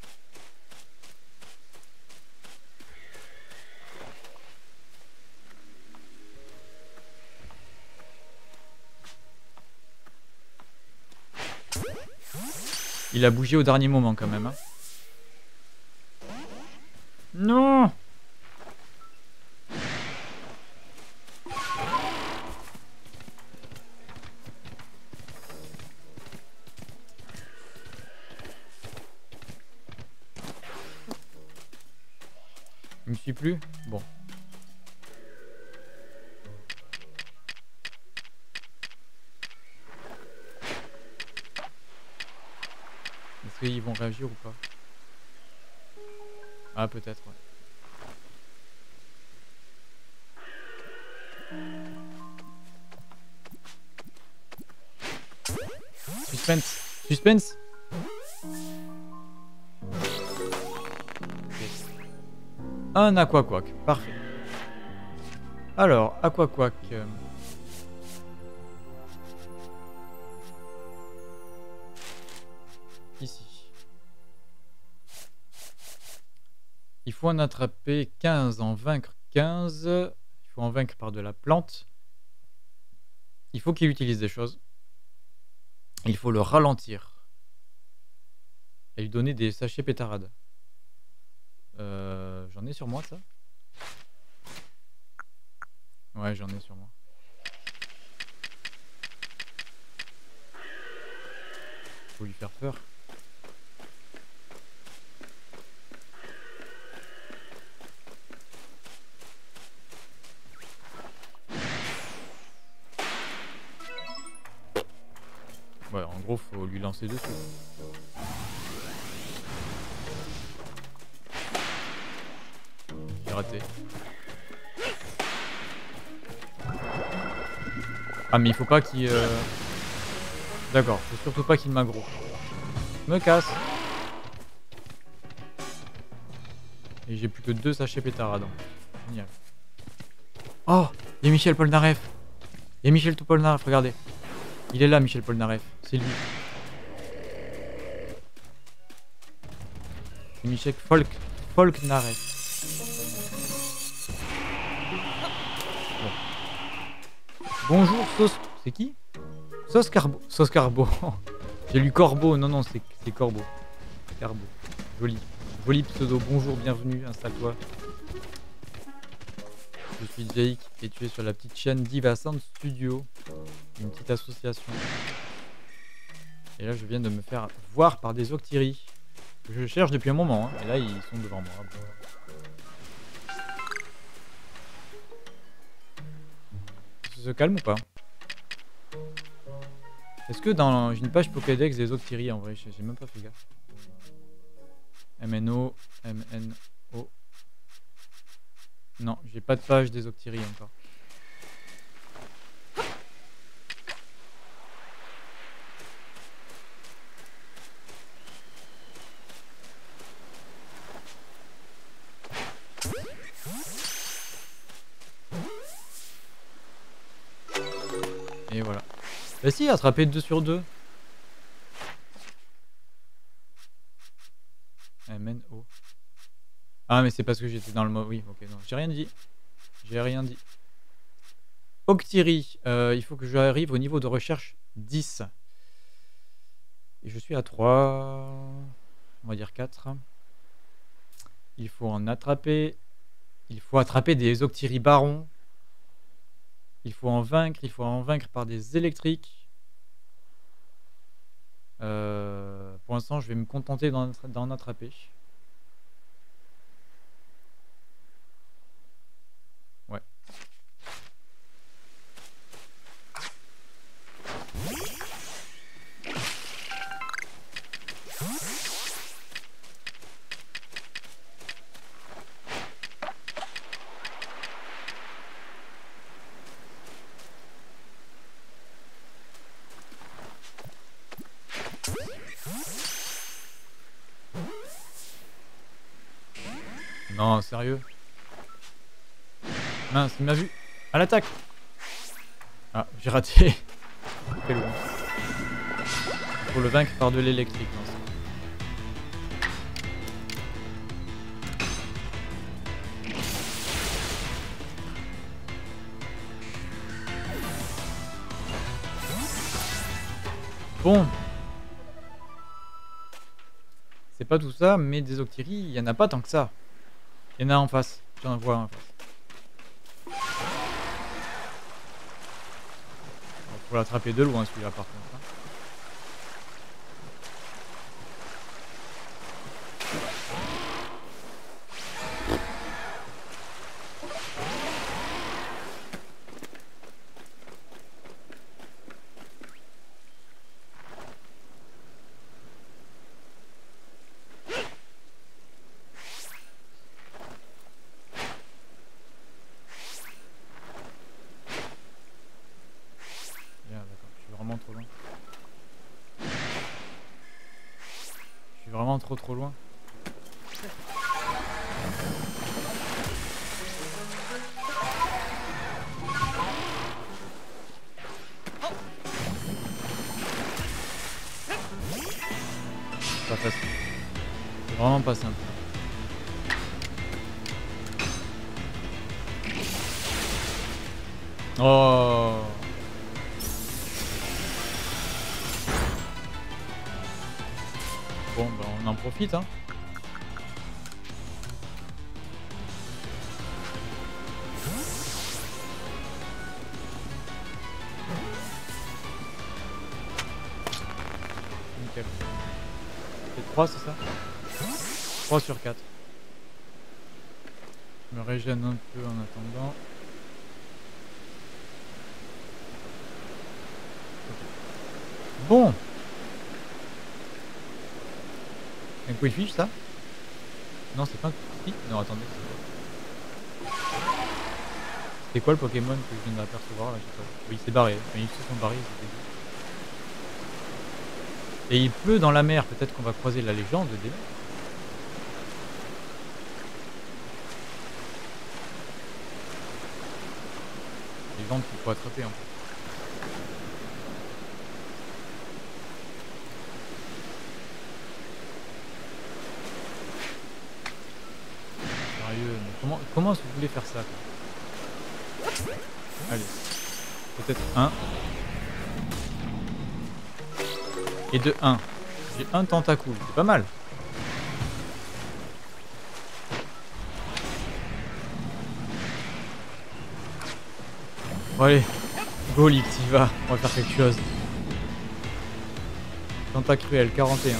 Speaker 1: Il a bougé au dernier moment quand même. Hein. Non! Il me suit plus? Bon. Est-ce qu'ils vont réagir ou pas? Ah, peut-être, ouais. Suspense! Suspense! Un Aquaquack, parfait. Alors, Aquaquack. Ici. Il faut en attraper 15, en vaincre 15. Il faut en vaincre par de la plante. Il faut qu'il utilise des choses. Il faut le ralentir. Et lui donner des sachets pétarades. J'en ai sur moi ça? Ouais, j'en ai sur moi. Faut lui faire peur. Ouais, en gros, faut lui lancer dessus. J'ai raté. Ah, mais il faut pas qu'il... D'accord, faut surtout pas qu'il m'aggro. Je me casse. Et j'ai plus que 2 sachets pétards. Génial. Oh, il y a Michel Polnareff. Il y a Michel Polnareff, regardez. Il est là, Michel Polnareff. C'est lui. C'est Michel Polnareff. Bon. Bonjour, sauce. C'est qui? Sauce Carbo. Sauce Carbo. J'ai lu Corbeau. Non, non, c'est Corbeau. Carbo. Joli. Joli pseudo. Bonjour, bienvenue. Installe-toi. Je suis Jake et tu es sur la petite chaîne Diva Sound Studio, une petite association. Et là, je viens de me faire voir par des Octiri que je cherche depuis un moment. Hein. Et là, ils sont devant moi. Ça se calme ou pas? Est-ce que dans une page Pokédex des Octiri en vrai, j'ai même pas fait gaffe. MNO, MNO. Non, j'ai pas de page des Octiri encore. Et voilà. Bah si, attraper 2 sur 2. MNO. Ah mais c'est parce que j'étais dans le mode... Oui, ok, non, j'ai rien dit. J'ai rien dit. Octiri, il faut que j'arrive au niveau de recherche 10. Et je suis à 3... On va dire 4. Il faut en attraper. Il faut attraper des Octiri barons. Il faut en vaincre. Il faut en vaincre par des électriques. Pour l'instant, je vais me contenter d'en attraper. Ouais. Non, sérieux. Mince, il m'a vu. À l'attaque. Ah, j'ai raté. Quel loin. Il faut le vaincre par de l'électrique. Bon. C'est pas tout ça, mais des Octiri, il y en a pas tant que ça. Il y en a en face. J'en vois un en face. Faut l'attraper de loin celui-là par contre. Hein. Trop loin. Je suis vraiment trop loin. Pas facile. C'est vraiment pas simple. Oh. Bon, bah on en profite, hein. Nickel. C'est 3, c'est ça? 3 sur 4. Je me régène un peu en attendant. Bon. Un Quillfish ça? Non, c'est pas un Quillfish. Non, attendez, c'est quoi? C'est quoi le Pokémon que je viens d'apercevoir là? Oui, il s'est barré. Enfin, ils se sont barrés. Et il pleut dans la mer. Peut-être qu'on va croiser la légende des mers. des gens qu'il faut attraper en fait. Sérieux, mais comment vous voulez faire ça quoi? Allez, peut-être un. Et de 1. J'ai un tentacule, c'est pas mal. Bon allez, go Lick, t'y vas, on va faire quelque chose. Tentacruel, 41.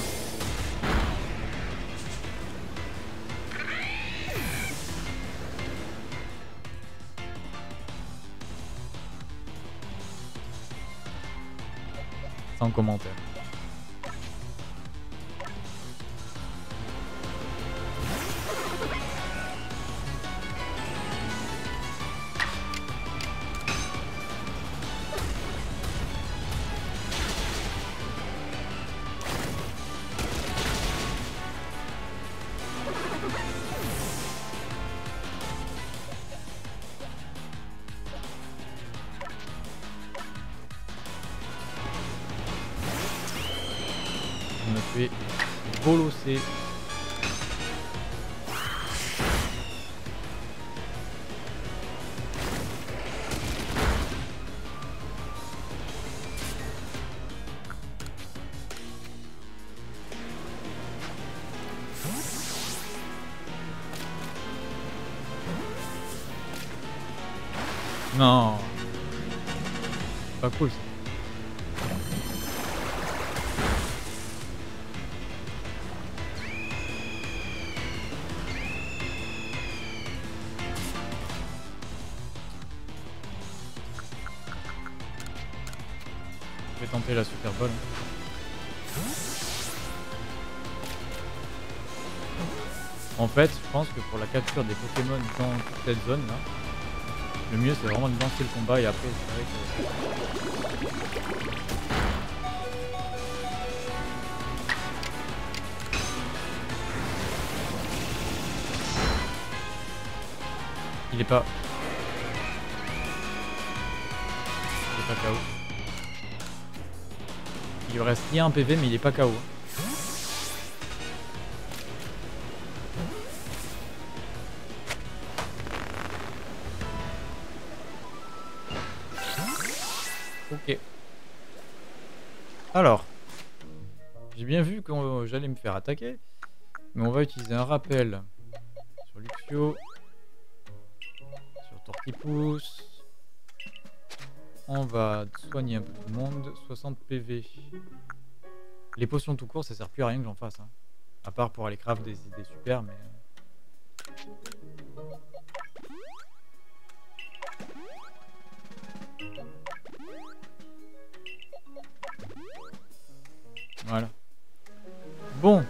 Speaker 1: Sans commentaire. On me fait bolosser. Non, pas cool ça. Je vais tenter la Super Bowl. En fait, je pense que pour la capture des Pokémon dans toute cette zone là, le mieux c'est vraiment de lancer le combat et après c'est vrai que... Il est pas KO. Il lui reste rien un PV mais il est pas KO. Ok. Alors, j'ai bien vu que j'allais me faire attaquer, mais on va utiliser un rappel sur Luxio, sur Tortipousse. On va soigner un peu tout le monde. 60 PV. Les potions tout court, ça sert plus à rien que j'en fasse. Hein. À part pour aller craft des idées super, mais... Voilà. Bon.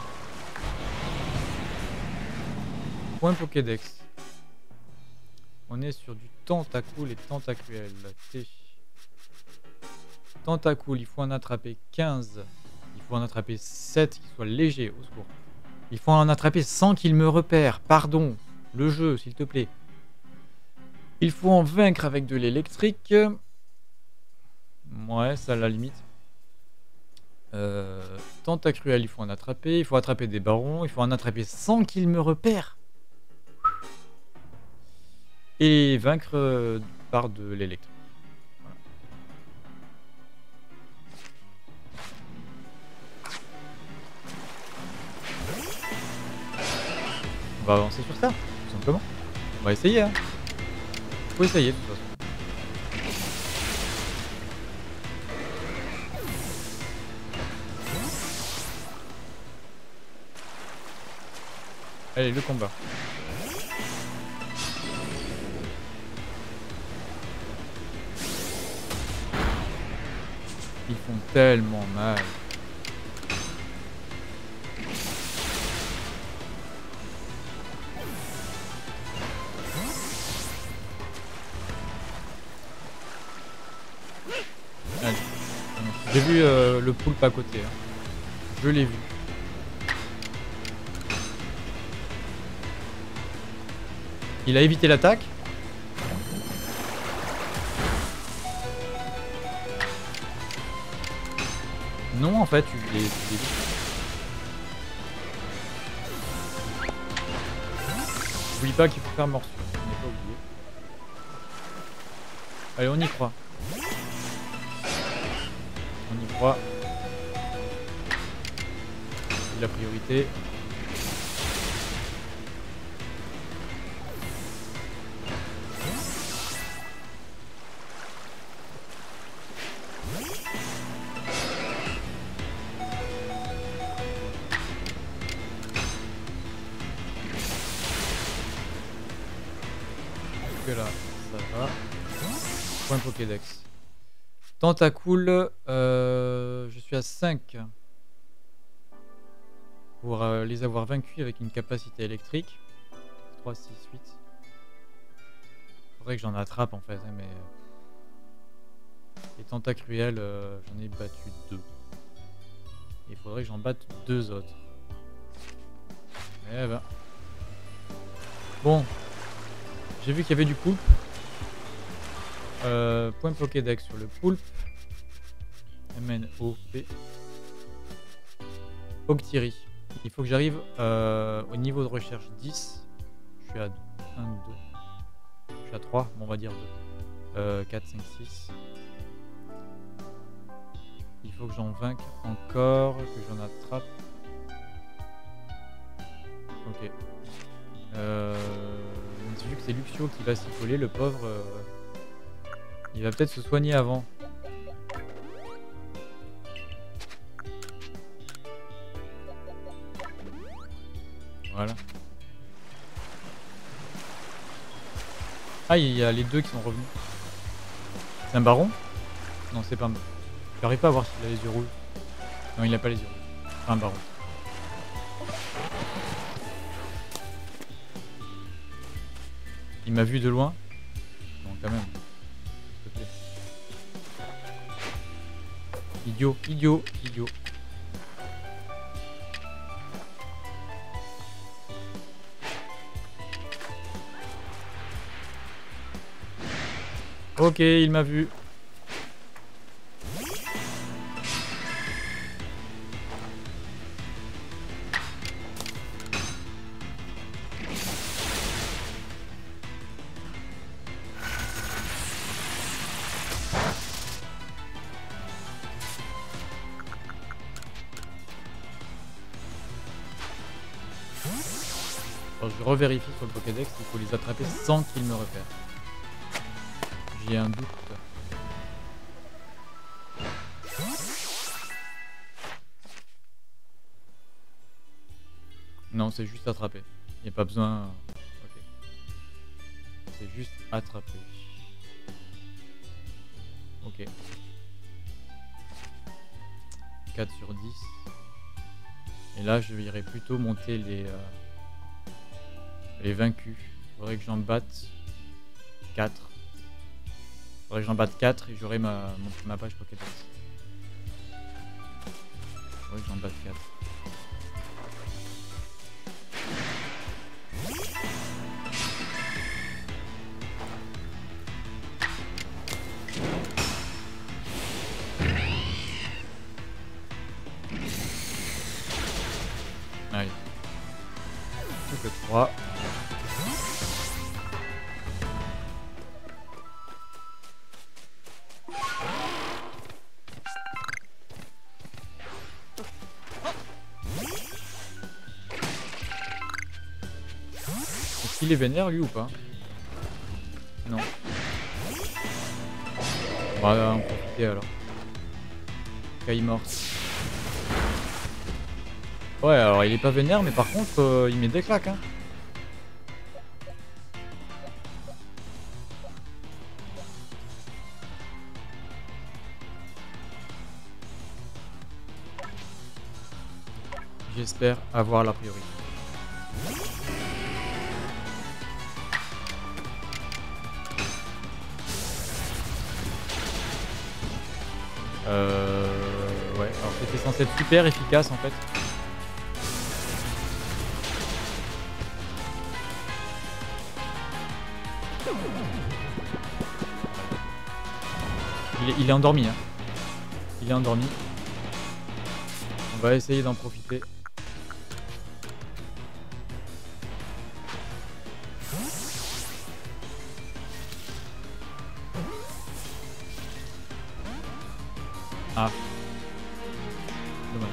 Speaker 1: Point Pokédex. On est sur du Tentacule et Tentacruel. T. Tentacule, il faut en attraper 15. Il faut en attraper 7 qui soient légers, au secours. Il faut en attraper 100 qu'il me repère. Pardon. Le jeu, s'il te plaît. Il faut en vaincre avec de l'électrique. Ouais, ça à la limite. Tentacruel, il faut en attraper. Il faut attraper des barons. Il faut en attraper 100 qu'il me repère. Et vaincre par de l'électrique. Voilà. On va avancer sur ça, tout simplement. On va essayer. Hein. Faut essayer de toute façon. Allez, le combat. Ils font tellement mal. Allez. J'ai vu le poulpe à côté. Hein. Je l'ai vu. Il a évité l'attaque. Non, en fait, tu les... N'oublie pas qu'il faut faire morsure. On n'est pas oublié. Allez, on y croit. On y croit. C'est la priorité. Là, ça va. Point Pokédex. Tentacool, je suis à 5 pour les avoir vaincus avec une capacité électrique. 3, 6, 8. Faudrait que j'en attrape en fait, hein, mais les Tentacruels, j'en ai battu 2. Il faudrait que j'en batte 2 autres. Eh ben. Bon. J'ai vu qu'il y avait du poulpe. Point Pokédex sur le poulpe. MNOP. Octiri. Il faut que j'arrive au niveau de recherche 10. Je suis à 1, 2. Je suis à 3. Bon, on va dire 2. 4, 5, 6. Il faut que j'en vainque encore. Que j'en attrape. Ok. Vu que c'est Luxio qui va s'y coller, le pauvre, il va peut-être se soigner avant. Voilà. Ah, il y a les deux qui sont revenus. C'est un baron? Non, c'est pas un baron. J'arrive pas à voir s'il a les yeux rouges. Non, il a pas les yeux rouges. C'est un baron. Il m'a vu de loin. Non, quand même. S'il te plaît. Idiot, idiot, idiot. Ok, il m'a vu. Alors, je revérifie sur le Pokédex, il faut les attraper sans qu'ils me repèrent. J'ai un doute. Non, c'est juste attraper. Il n'y a pas besoin... Ok. C'est juste attraper. Ok. 4 sur 10. Et là, je irais plutôt monter les vaincus. Il faudrait que j'en batte 4. Il faudrait que j'en batte 4 et j'aurai ma page Pokédex. Il faudrait que j'en batte 4. Allez. Plus que 3. Est-ce qu'il est vénère lui ou pas? Non. On va en profiter alors. Kaimort. Ouais, alors il est pas vénère, mais par contre, il met des claques. Hein. J'espère avoir la priorité. Ouais, alors c'était censé être super efficace en fait. Il est endormi, hein. Il est endormi. On va essayer d'en profiter. Ah. Dommage.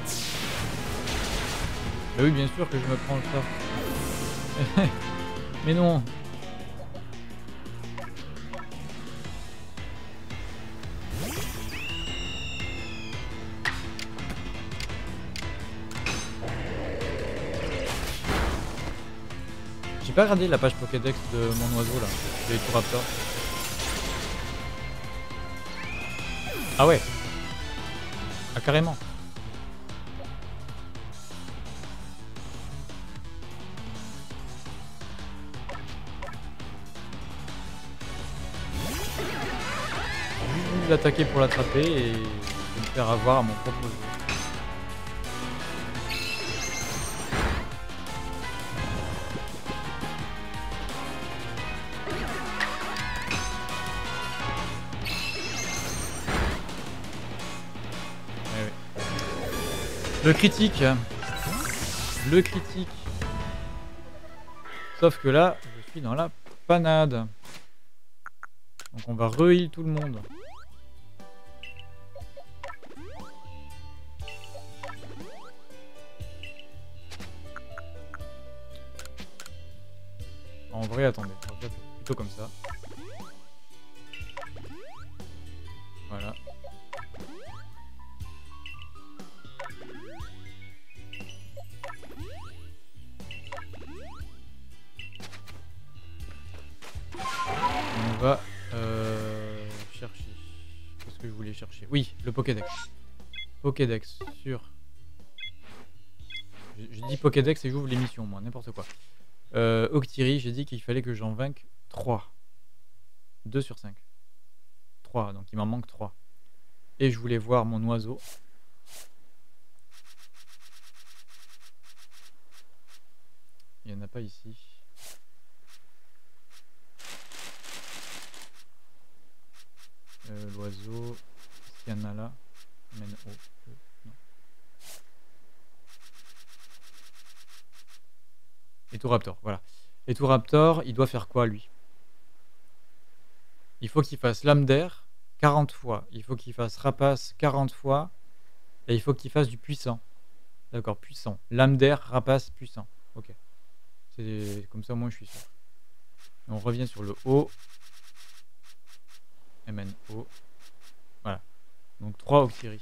Speaker 1: Bah oui, bien sûr que je me prends le sort. Mais non. J'ai pas regardé la page Pokédex de mon oiseau là, de Eturaptor. Ah ouais. Ah carrément. Je vais l'attaquer pour l'attraper et je vais me faire avoir à mon propre jeu. Le critique. Le critique. Sauf que là, je suis dans la panade. Donc on va re-heal tout le monde. En vrai, attendez. On va faire plutôt comme ça. Voilà. On va chercher. Qu'est-ce que je voulais chercher? Oui, le Pokédex. Pokédex sur... Je dis Pokédex et j'ouvre l'émission, moi, n'importe quoi. Octiri, j'ai dit qu'il fallait que j'en vainque 3. 2 sur 5. 3, donc il m'en manque 3. Et je voulais voir mon oiseau. Il n'y en a pas ici. L'oiseau, est-ce qu'il y en a là? Non. Eturaptor, voilà. Eturaptor, il doit faire quoi lui? Il faut qu'il fasse lame d'air 40 fois. Il faut qu'il fasse rapace 40 fois. Et il faut qu'il fasse du puissant. D'accord, puissant. Lame d'air, rapace, puissant. Ok. C'est comme ça, moi je suis sûr. Et on revient sur le haut. MNO. Voilà. Donc 3 Octiri.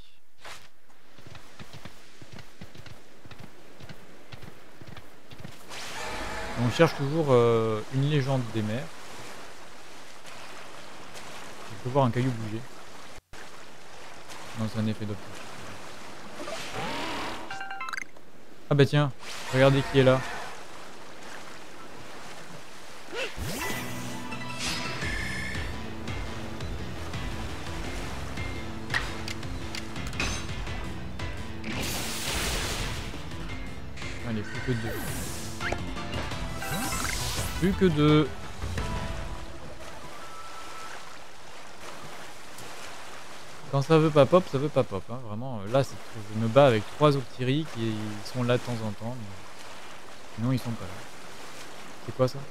Speaker 1: On cherche toujours une légende des mers. Je peux voir un caillou bouger. Non, c'est un effet d'optique. Ah bah tiens, regardez qui est là. Allez, plus que 2. Plus que 2. Quand ça veut pas pop, ça veut pas pop. Hein. Vraiment, là, je me bats avec 3 Octiri qui sont là de temps en temps. Mais... sinon, ils sont pas là. C'est quoi ça?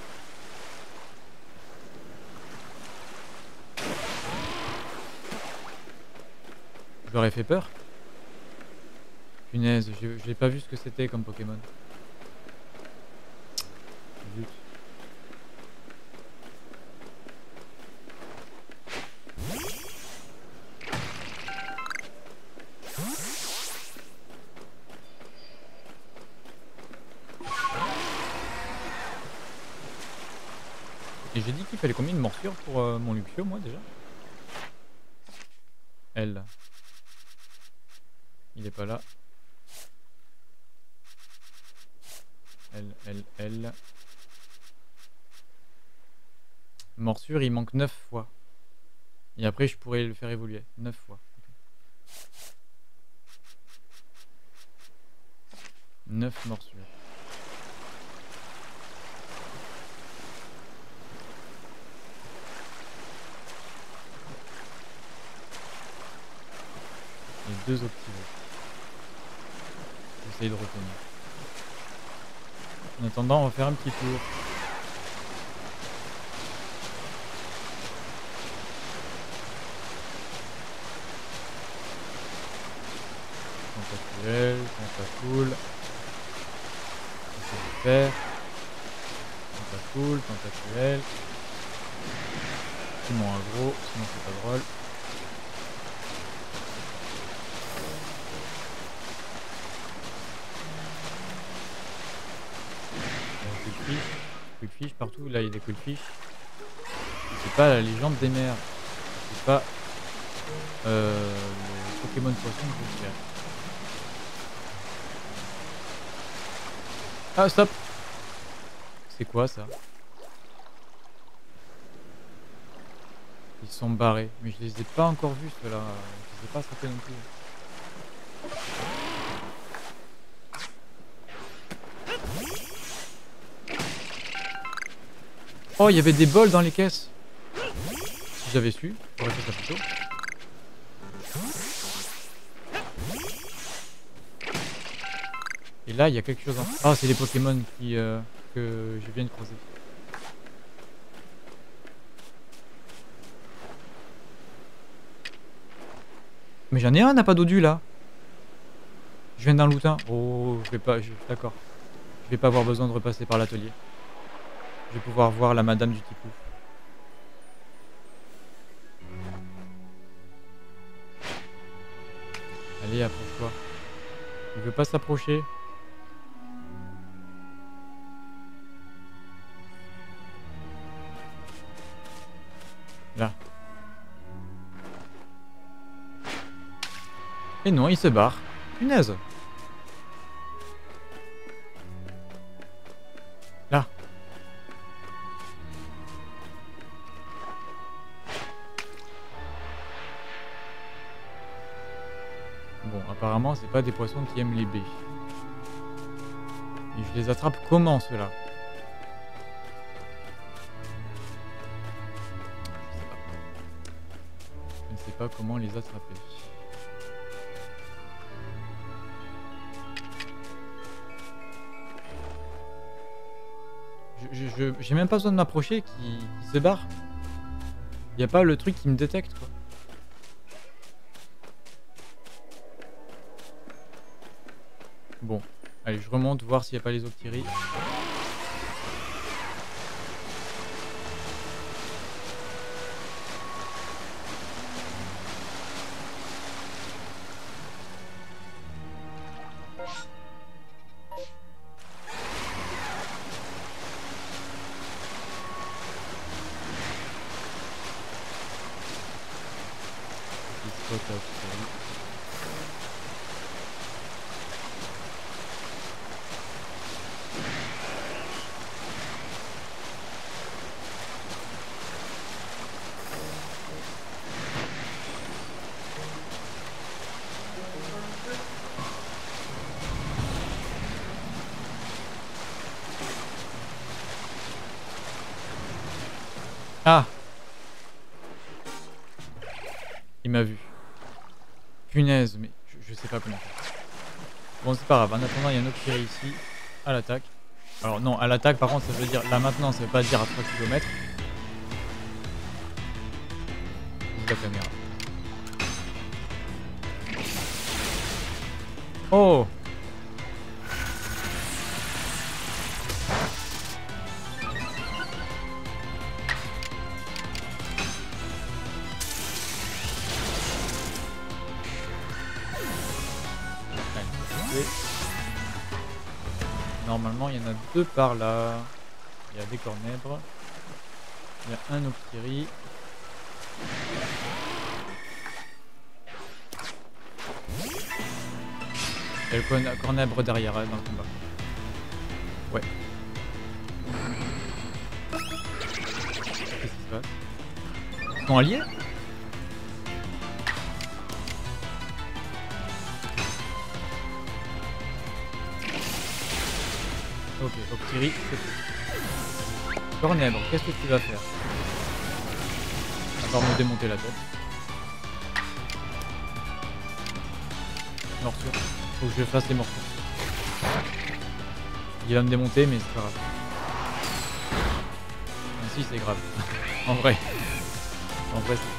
Speaker 1: Je leur ai fait peur? Punaise, j'ai pas vu ce que c'était comme Pokémon. Zut. Et j'ai dit qu'il fallait combien de morsures pour mon Luxio, moi, déjà? L. Il est pas là. L. Morsure, il manque 9 fois. Et après, je pourrais le faire évoluer. 9 fois. Okay. 9 morsures. Et 2 Octivos. essayer de retenir. En attendant, on va faire un petit tour. Tentacuel, tentacool. Essayer de faire. Tentacool, tentacuel. Simon aggro, sinon c'est pas drôle. Quickfish partout, là il y a des quickfish. C'est pas la légende des mers. C'est pas le Pokémon poisson que je cherche. Ah stop. C'est quoi ça? Ils sont barrés, mais je les ai pas encore vus ceux-là. Je les ai pas attrapés non plus. Oh, il y avait des bols dans les caisses. Si j'avais su, j'aurais fait ça plus tôt. Et là, il y a quelque chose en... Ah, c'est les Pokémon qui, que je viens de croiser. Mais j'en ai un Napadodu là. Je viens d'un loutin. Oh, je vais pas... D'accord. Je vais pas avoir besoin de repasser par l'atelier. Je vais pouvoir voir la madame du Tipou. Allez, approche-toi. Il veut pas s'approcher. Là. Et non, il se barre. Punaise. Là. Bon, apparemment, c'est pas des poissons qui aiment les baies. Et je les attrape comment, ceux-là? Je ne sais pas comment les attraper. J'ai même pas besoin de m'approcher qui se barre. Y a pas le truc qui me détecte, quoi. Bon, allez, je remonte voir s'il n'y a pas les Octiri. Ah! Il m'a vu. Punaise, mais je sais pas comment faire. Bon, c'est pas grave. En attendant, il y a un autre tiré ici. À l'attaque. Alors non, à l'attaque, par contre, ça veut dire... Là, maintenant, ça veut pas dire à 3 km. La caméra. Oh! Normalement, il y en a deux par là. Il y a des cornèbres. Il y a un Octiri. Il y a le cornèbre derrière dans le combat. Ouais. Qu'est-ce qui se passe? Ils sont alliés? Ok, Octiri, c'est tout. Cornèbre, qu'est-ce que tu vas faire? À part me démonter la tête. Morsure. Faut que je fasse les morsures. Il va me démonter, mais c'est pas grave. Même si c'est grave. En vrai. En vrai, c'est...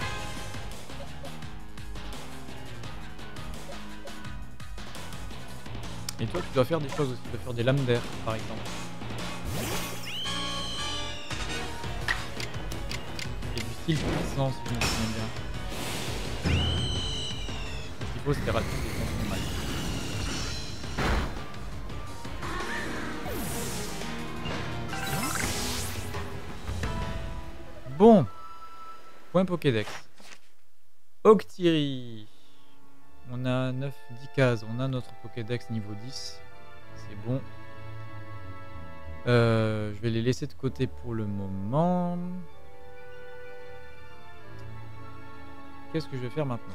Speaker 1: Et toi, tu dois faire des choses aussi. Tu dois faire des lames d'air, par exemple. Et du style puissant, si je me souviens bien. Ce qu'il faut, c'est rater des sens mal. Bon. Point Pokédex. Octiri. On a 9, 10 cases. On a notre Pokédex niveau 10. C'est bon. Je vais les laisser de côté pour le moment. Qu'est-ce que je vais faire maintenant?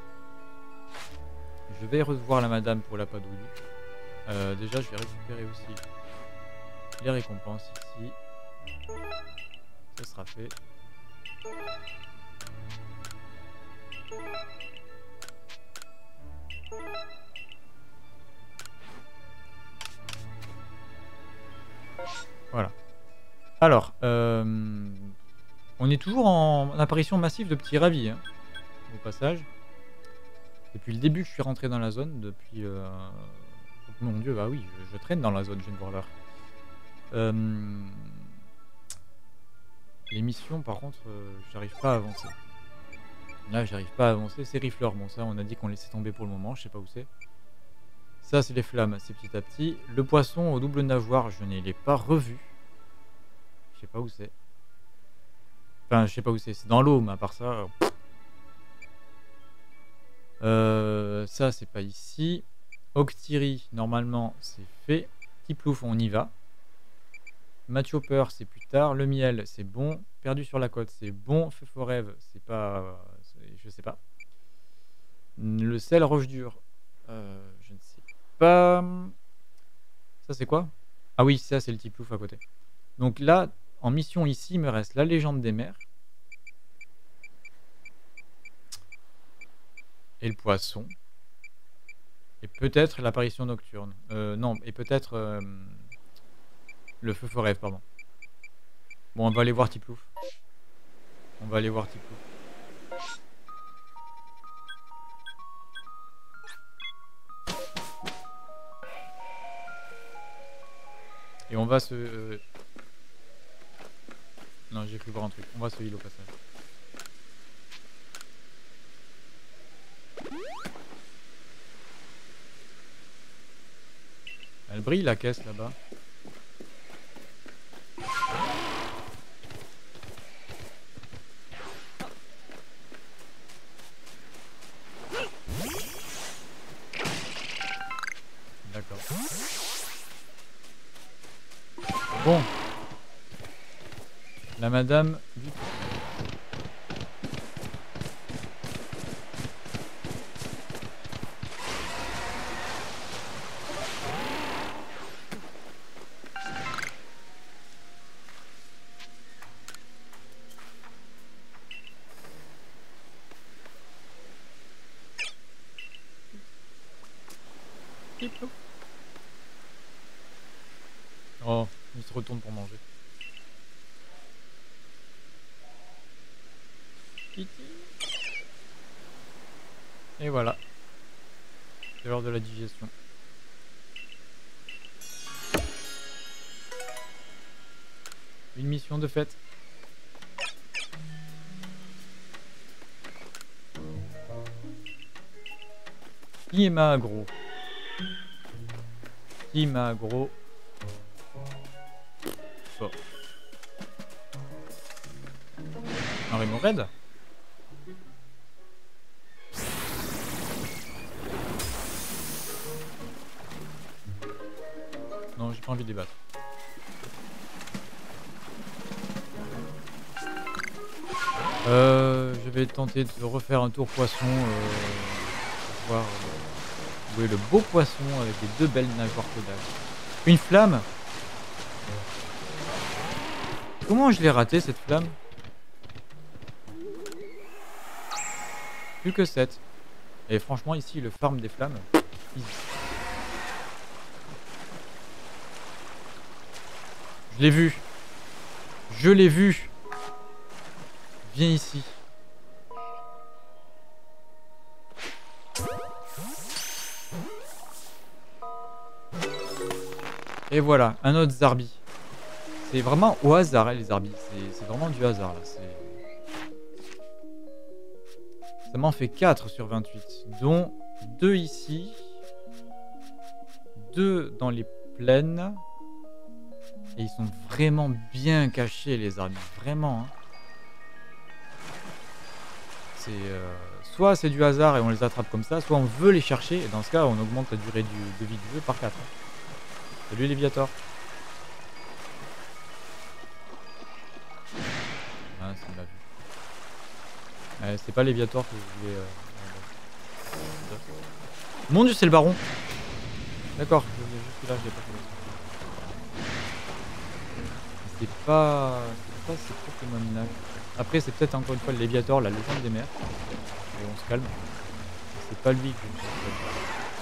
Speaker 1: Je vais revoir la madame pour la padouille. Déjà, je vais récupérer aussi les récompenses ici. Ça sera fait. Voilà. Alors, on est toujours en apparition massive de petits ravis, hein, au passage. Depuis le début que je suis rentré dans la zone, depuis... Oh mon dieu, bah oui, je traîne dans la zone, je viens de voir l'heure. Les missions, par contre, j'arrive pas à avancer. Là, j'arrive pas à avancer. C'est Rifleur, bon ça, on a dit qu'on laissait tomber pour le moment, je sais pas où c'est. Ça, c'est les flammes, c'est petit à petit. Le poisson au double nageoire, je ne l'ai pas revu. Je sais pas où c'est. Enfin, je sais pas où c'est. C'est dans l'eau, mais à part ça... ça, c'est pas ici. Octiri, normalement, c'est fait. Tiplouf, on y va. Matchhopper, c'est plus tard. Le miel, c'est bon. Perdu sur la côte, c'est bon. Feu Forève, c'est pas... je sais pas. Le sel roche dure, je ne sais pas. Ça, c'est quoi? Ah oui, ça, c'est le Tiplouf à côté. Donc là, en mission ici, il me reste la légende des mers. Et le poisson. Et peut-être l'apparition nocturne. Non, et peut-être le feu forêt, pardon. Bon, on va aller voir Tiplouf. On va aller voir Tiplouf. Et on va se... Non, j'ai cru voir un truc. On va se heal au passage. Elle brille la caisse là-bas. D'accord. Bon. La madame... Oh, il se retourne pour manger. Et voilà. C'est l'heure de la digestion. Une mission de fête. Qui m'a aggro? Qui m'a aggro? Bon. Un Raymond Red? Non, j'ai pas envie de débattre. Je vais tenter de refaire un tour poisson pour voir où est le beau poisson avec les deux belles nageoires caudales. Une flamme? Comment je l'ai raté cette flamme? Plus que 7. Et franchement ici le farm des flammes. Easy. Je l'ai vu. Je l'ai vu. Viens ici. Et voilà, un autre Zarbi. C'est vraiment au hasard, hein, les Zarbis. C'est vraiment du hasard, là. Ça m'en fait 4 sur 28. Dont 2 ici. 2 dans les plaines. Et ils sont vraiment bien cachés, les Zarbis. Vraiment, hein. Soit c'est du hasard et on les attrape comme ça, soit on veut les chercher. Et dans ce cas, on augmente la durée de vie du jeu par 4. Salut Léviator. Ah, c'est mal vu. C'est pas Léviator que je voulais... Mon dieu, c'est le baron. D'accord, je suis là, je l'ai pas fait. C'est pas ces Pokémon là. Après, c'est peut-être encore une fois le Léviator, la légende des mers. Et on se calme. C'est pas lui que je me suis fait.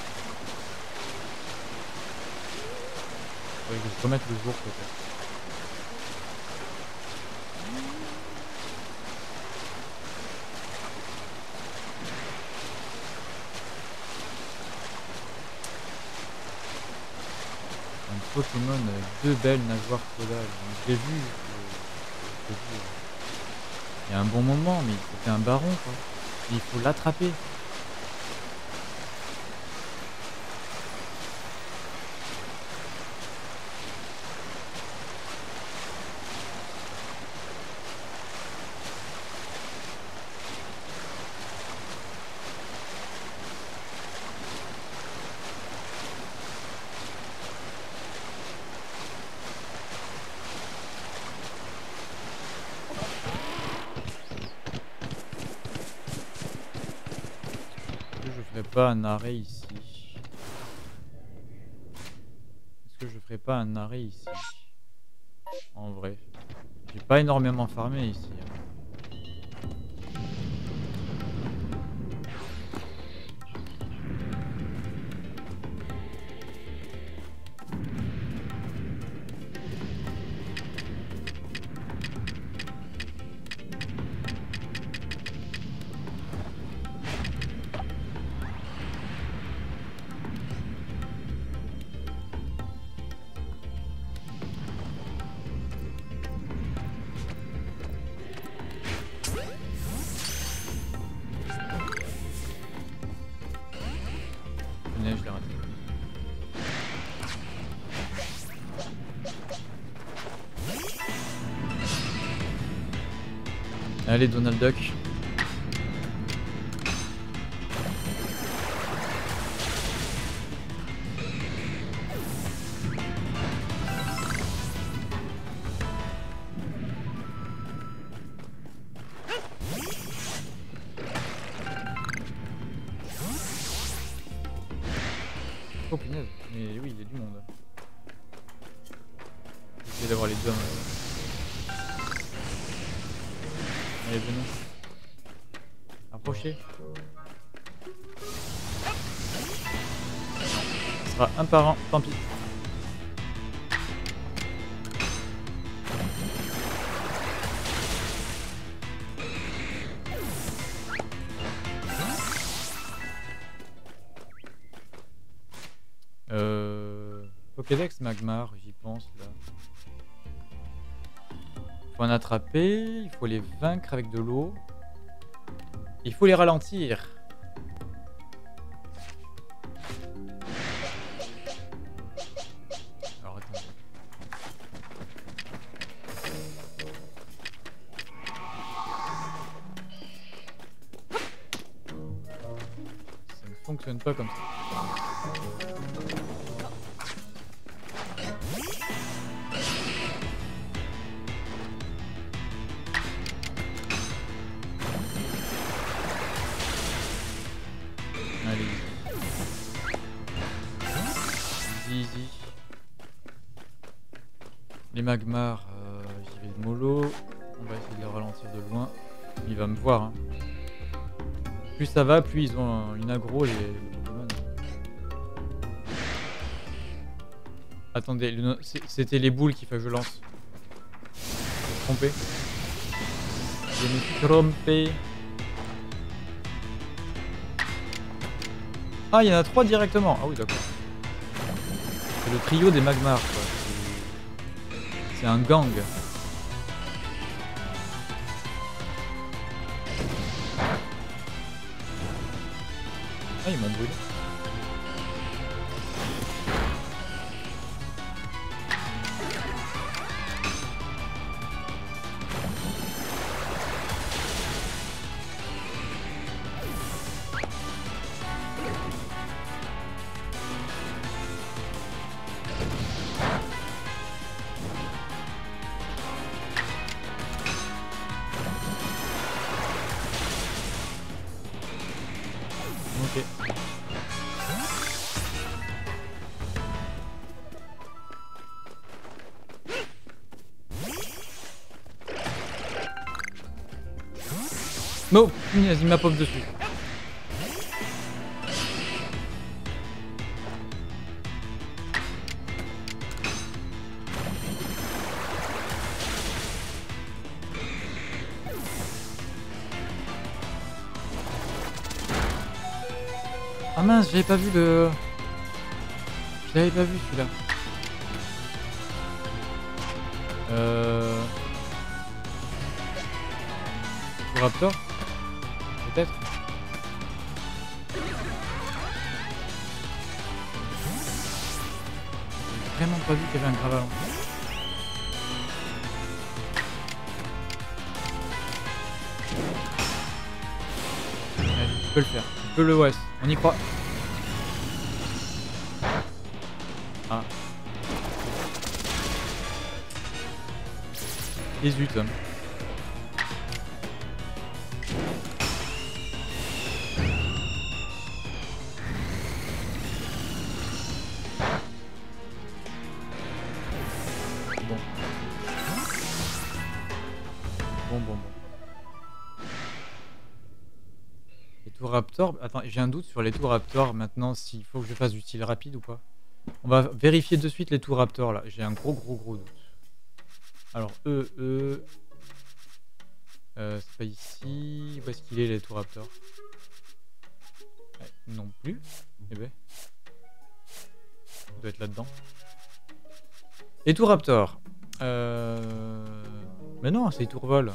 Speaker 1: Je vais remettre le jour peut-être. Un Pokémon avec 2 belles nageoires collales. Je l'ai vu. Il y a un bon moment, mais c'était un baron quoi. Et il faut l'attraper. Pas un arrêt ici. Est-ce que je ferai pas un arrêt ici? En vrai, j'ai pas énormément farmé ici. Je l'ai raté. Allez Donald Duck. Oh punaise, mais oui, il y a du monde. J'essaie d'avoir les deux. Allez, venez. Approchez. Ce sera un par un, tant pis. Pokédex Magmar, j'y pense là. Il faut en attraper, il faut les vaincre avec de l'eau. Il faut les ralentir. Alors attends. Ça ne fonctionne pas comme ça. Easy. Les Magmar, j'y vais de mollo. On va essayer de les ralentir de loin. Il va me voir. Hein. Plus ça va, plus ils ont une aggro les Pokémon. Attendez, c'était les boules qu'il faut que je lance. Je me suis trompé. Je me suis trompé. Ah, il y en a 3 directement. Ah oui, d'accord. C'est le trio des Magmars, quoi. C'est un gang. Ah, ils m'ont brûlé. Ok. Non, punaise, il m'a pop dessus. Ah mince, j'avais pas vu le... Je l'avais pas vu celui-là. Raptor? Peut-être? J'ai vraiment pas vu qu'il y avait un Gravalon. Allez, tu peux le faire. Tu peux le OS. On y croit. Ah. Et zut. Bon. Les tours Raptor. Attends, j'ai un doute sur les tours Raptor maintenant, s'il faut que je fasse du style rapide ou pas. On va vérifier de suite les tours Raptor là. J'ai un gros doute. Alors, c'est pas ici. Où est-ce qu'il est les tours Raptor? Non plus. Eh ben. Il doit être là-dedans. Les tours Raptor. Mais non, c'est les tours vol.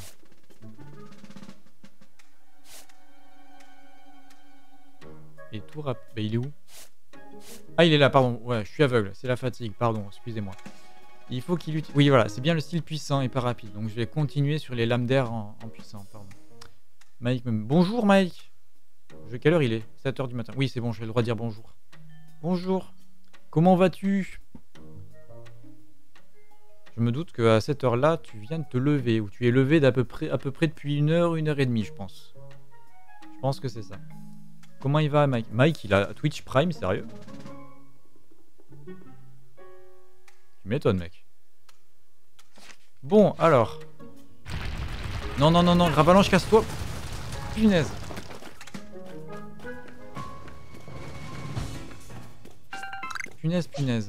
Speaker 1: Et tout rap... Bah, il est où? Ah, il est là, pardon. Ouais, je suis aveugle. C'est la fatigue, pardon. Excusez-moi. Il faut qu'il utilise... Oui, voilà. C'est bien le style puissant et pas rapide. Donc, je vais continuer sur les lames d'air en puissant, pardon. Mike, bonjour, Mike. Quelle heure il est? 7 h du matin. Oui, c'est bon, j'ai le droit de dire bonjour. Bonjour. Comment vas-tu? Je me doute qu'à cette heure-là, tu viens de te lever. Ou tu es levé à peu près depuis 1 heure, 1 heure et demie, je pense. Je pense que c'est ça. Comment il va, Mike? Mike, il a Twitch Prime, sérieux? Tu m'étonnes, mec. Bon, alors. Non, Gravalanche, casse-toi. Punaise. Punaise.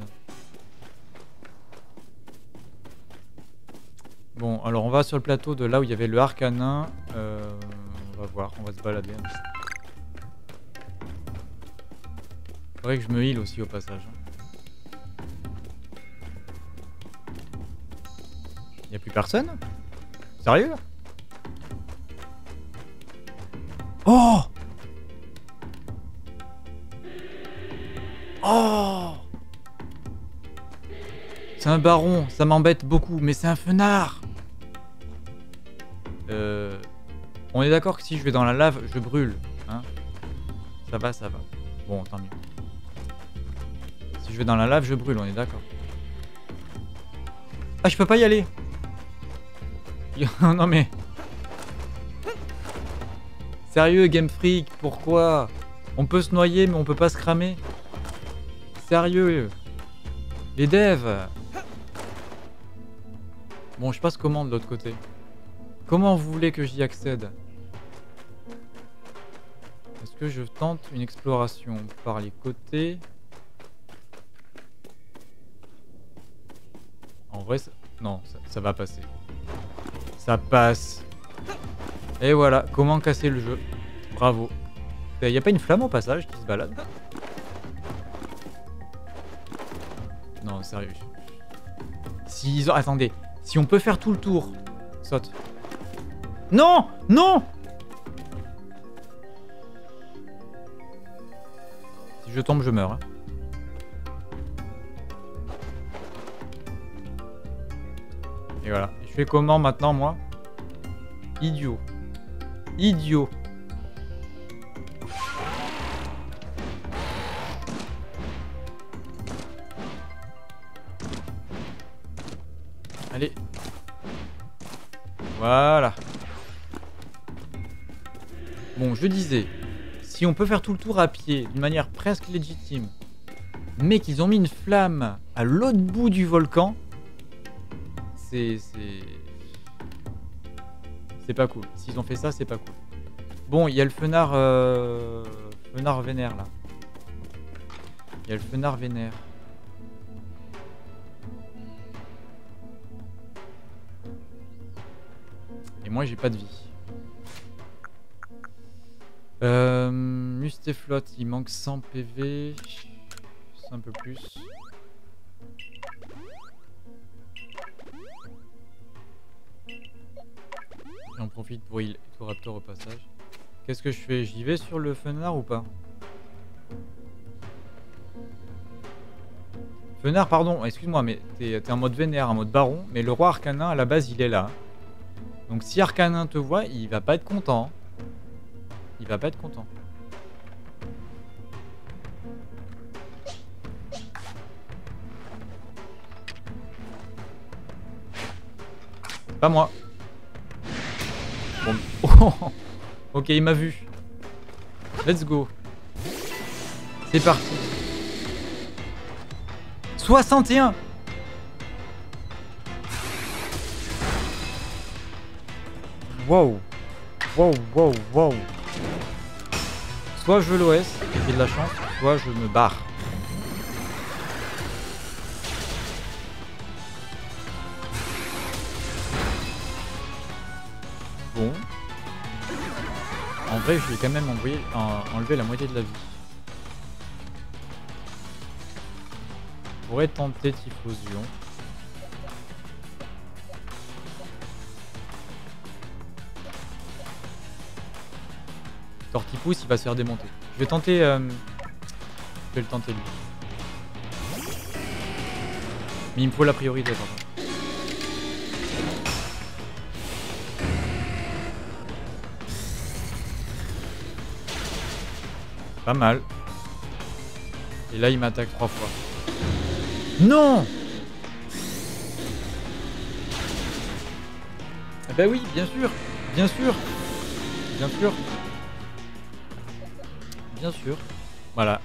Speaker 1: Bon, alors on va sur le plateau de là où il y avait le Arcanin. On va voir, on va se balader. Faudrait que je me heal aussi au passage. Y'a plus personne? Sérieux? Oh! Oh! C'est un baron, ça m'embête beaucoup, mais c'est un fenard! On est d'accord que si je vais dans la lave, je brûle, hein? Ça va. Bon, tant mieux. Si je vais dans la lave, je brûle, on est d'accord. Ah, je peux pas y aller! Non mais... Sérieux, Game Freak, pourquoi? On peut se noyer, mais on peut pas se cramer. Sérieux. Les devs. Bon, je passe comment de l'autre côté? Comment vous voulez que j'y accède? Est-ce que je tente une exploration par les côtés? vrai, non, ça va passer. Ça passe. Et voilà, comment casser le jeu. Bravo. Y a pas une flamme au passage qui se balade? Non, sérieux. Si ils ont... Attendez. Si on peut faire tout le tour. Saute. Non! Non! Si je tombe, je meurs. Hein. Et voilà. Et je fais comment maintenant, moi? Idiot. Idiot. Allez. Voilà. Bon, je disais, si on peut faire tout le tour à pied, d'une manière presque légitime, mais qu'ils ont mis une flamme à l'autre bout du volcan, c'est pas cool. S'ils ont fait ça, c'est pas cool. Bon, il y a le fenard vénère là. Il y a le fenard vénère. Et moi, j'ai pas de vie. Mustéflotte, il manque 100 PV. C'est un peu plus. J'en profite pour heal Raptor au passage. Qu'est-ce que je fais? J'y vais sur le fenard ou pas? Fenard, pardon, excuse-moi, mais t'es en mode vénère, en mode baron, mais le roi Arcanin à la base il est là. Donc si Arcanin te voit, il va pas être content. Il va pas être content. Pas moi. Bon. Oh, ok, il m'a vu. Let's go. C'est parti. 61. Wow. Wow, wow, wow. Soit je veux l'OS et j'ai de la chance, soit je me barre. Bon. En vrai, je vais quand même enlever la moitié de la vie. Je pourrais tenter Typhosion. Tortipousse, il va se faire démonter. Je vais tenter... je vais le tenter lui. Mais il me faut la priorité par contre. Pas mal. Et là il m'attaque 3 fois. Non! Ah bah oui, bien sûr. Bien sûr. Bien sûr. Bien sûr. Voilà.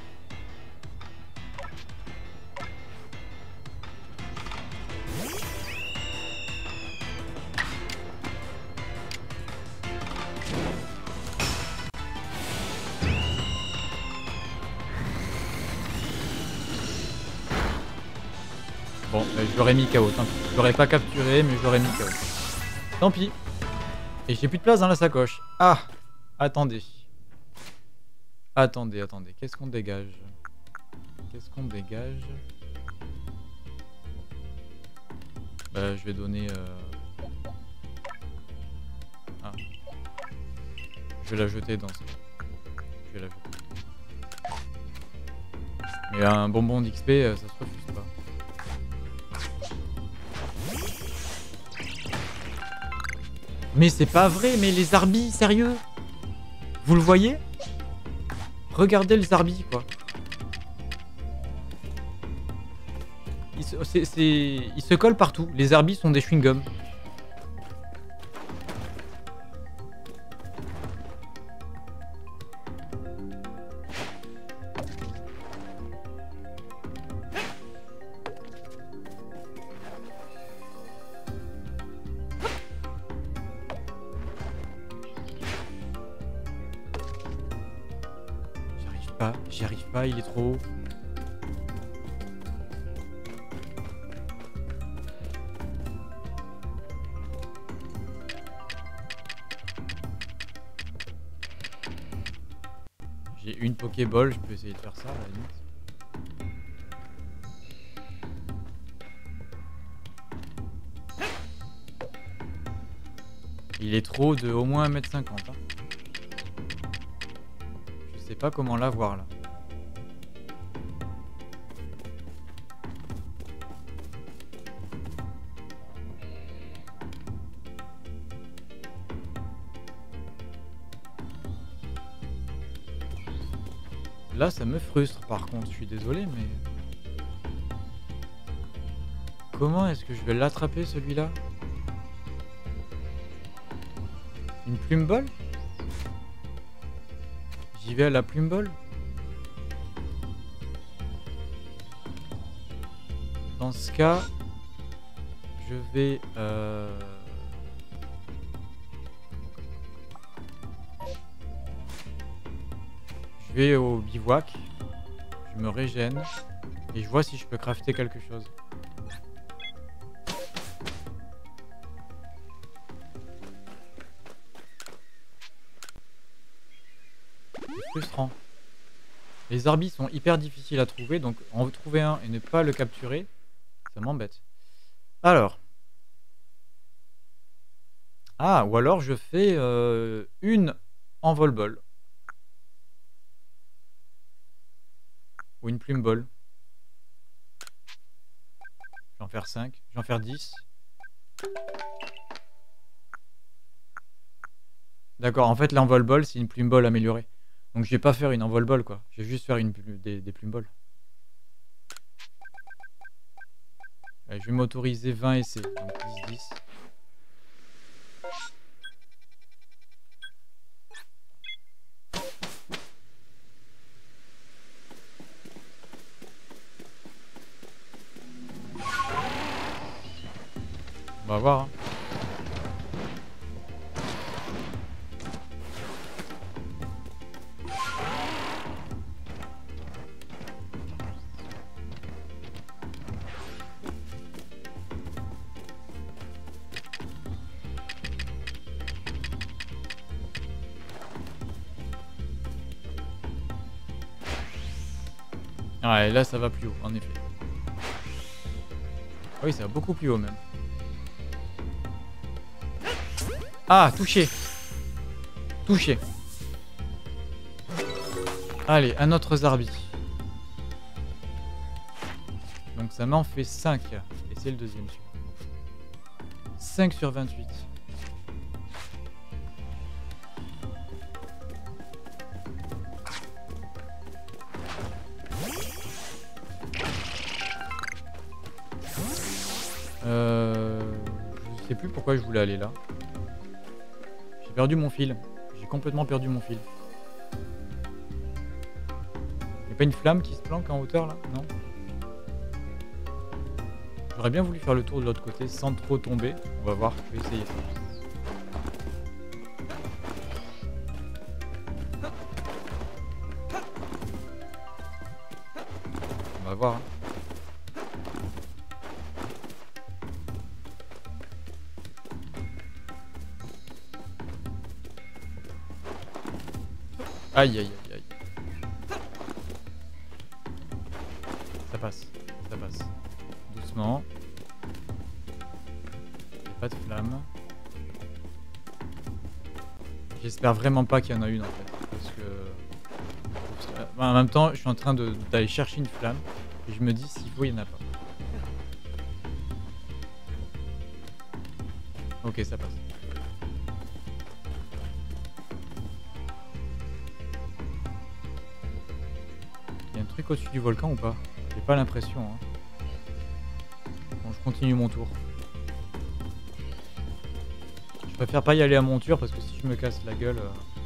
Speaker 1: Bon, je l'aurais mis KO, tant pis. Je l'aurais pas capturé, mais je l'aurais mis KO. Tant pis. Et j'ai plus de place dans la sacoche. Ah! Attendez. Attendez. Qu'est-ce qu'on dégage? Bah, je vais donner... Ah. Je vais la jeter dans ce... Je vais la jeter. Mais un bonbon d'XP, ça se refuse pas. Mais c'est pas vrai, mais les Zarbis, sérieux? Vous le voyez? Regardez le Zarbi, quoi. Il se colle partout. Les Zarbis sont des chewing-gums. J'y arrive pas, il est trop haut. J'ai une Pokéball, je peux essayer de faire ça à la limite. Il est trop de au moins 1,50 m. Hein. Je sais pas comment l'avoir là. Là, ça me frustre par contre, je suis désolé, mais... Comment est-ce que je vais l'attraper celui-là? Une plume ball? J'y vais à la plume ball? Dans ce cas, je vais... Je vais au bivouac, je me régène et je vois si je peux crafter quelque chose. C'est frustrant. Les Arbis sont hyper difficiles à trouver, donc en trouver un et ne pas le capturer, ça m'embête. Alors. Ah, ou alors je fais une envol ball. Ou une plume ball. Je vais en faire 5. Je vais en faire 10. D'accord, en fait l'envol ball c'est une plume ball améliorée. Donc je vais pas faire une envol ball quoi. Je vais juste faire des plumes balls. Allez, je vais m'autoriser 20 essais. Donc 10. On va voir. Hein. Ah, et là ça va plus haut, en effet. Ah oui, ça va beaucoup plus haut même. Ah, touché. Touché. Allez, un autre Zarbi. Donc ça m'en fait 5. Et c'est le deuxième. 5 sur 28. Je sais plus pourquoi je voulais aller là. J'ai perdu mon fil. J'ai complètement perdu mon fil. Y'a pas une flamme qui se planque en hauteur là? Non. J'aurais bien voulu faire le tour de l'autre côté sans trop tomber. On va voir, je vais essayer ça. On va voir. Hein. Aïe aïe aïe aïe. Ça passe, ça passe. Doucement. Il n'y a pas de flamme. J'espère vraiment pas qu'il y en a une en fait. Parce que... En même temps, je suis en train d'aller chercher une flamme. Et je me dis s'il faut, il n'y en a pas. Ok, ça passe. Truc au-dessus du volcan ou pas? J'ai pas l'impression. Hein. Bon, je continue mon tour. Je préfère pas y aller à monture parce que si je me casse la gueule,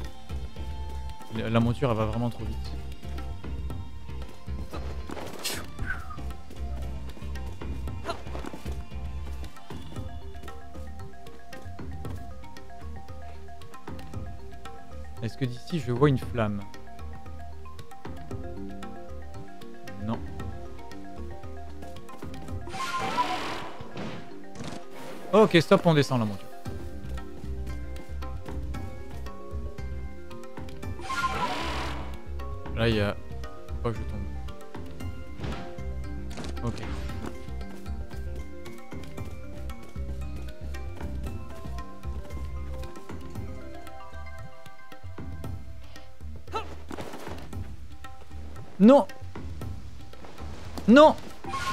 Speaker 1: la monture elle va vraiment trop vite. Est-ce que d'ici je vois une flamme? Non. Ok, stop, on descend la monture. Là, il y a... Faut pas que je tombe. Ok. Non! Non!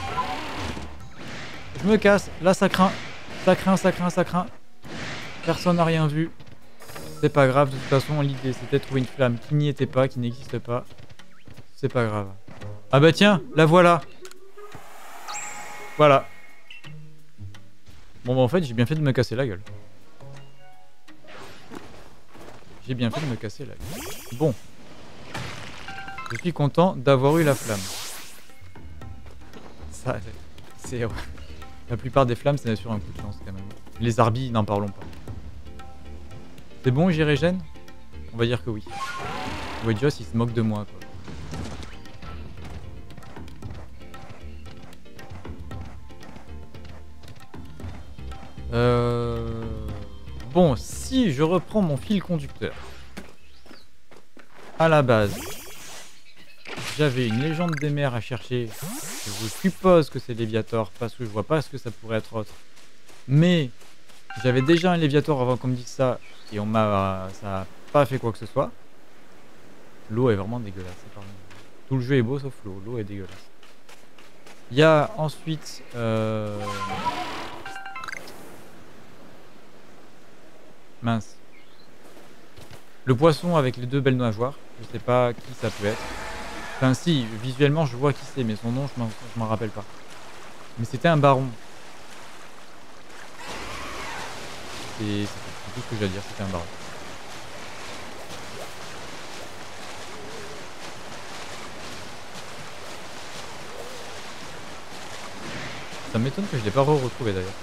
Speaker 1: Je me casse. Là, ça craint. Ça craint, ça craint, ça craint. Personne n'a rien vu. C'est pas grave. De toute façon, l'idée, c'était de trouver une flamme qui n'y était pas, qui n'existe pas. C'est pas grave. Ah bah tiens, la voilà. Voilà. Bon bah en fait, j'ai bien fait de me casser la gueule. J'ai bien fait de me casser la gueule. Bon. Je suis content d'avoir eu la flamme. Ça, c'est... La plupart des flammes, c'est sur un coup de chance quand même. Les arbis, n'en parlons pas. C'est bon, j'y régène? On va dire que oui. Ouais, Joss, il se moque de moi, quoi. Bon, si je reprends mon fil conducteur. À la base, j'avais une légende des mers à chercher. Je vous suppose que c'est Léviator, parce que je vois pas ce que ça pourrait être autre. Mais j'avais déjà un Léviator avant qu'on me dise ça, et on m'a, ça a pas fait quoi que ce soit. L'eau est vraiment dégueulasse. Tout le jeu est beau sauf l'eau. L'eau est dégueulasse. Il y a ensuite... Mince. Le poisson avec les deux belles nageoires. Je sais pas qui ça peut être. Enfin si, visuellement je vois qui c'est, mais son nom je m'en rappelle pas. Mais c'était un baron. C'est tout ce que j'ai à dire, c'était un baron. Ça m'étonne que je l'ai pas retrouvé d'ailleurs.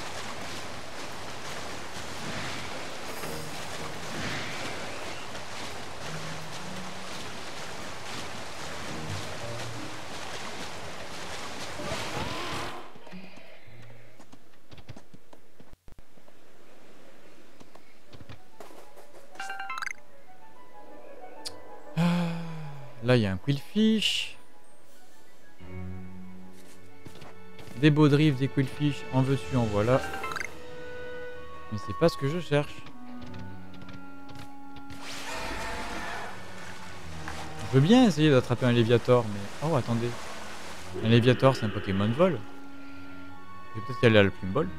Speaker 1: Là, il y a un quillfish. Des baudrives, des quillfish, en veux-tu, en voilà. Mais c'est pas ce que je cherche. Je veux bien essayer d'attraper un Léviator, mais... Oh, attendez. Un Léviator, c'est un Pokémon vol. Je vais peut-être y aller à la plume bol.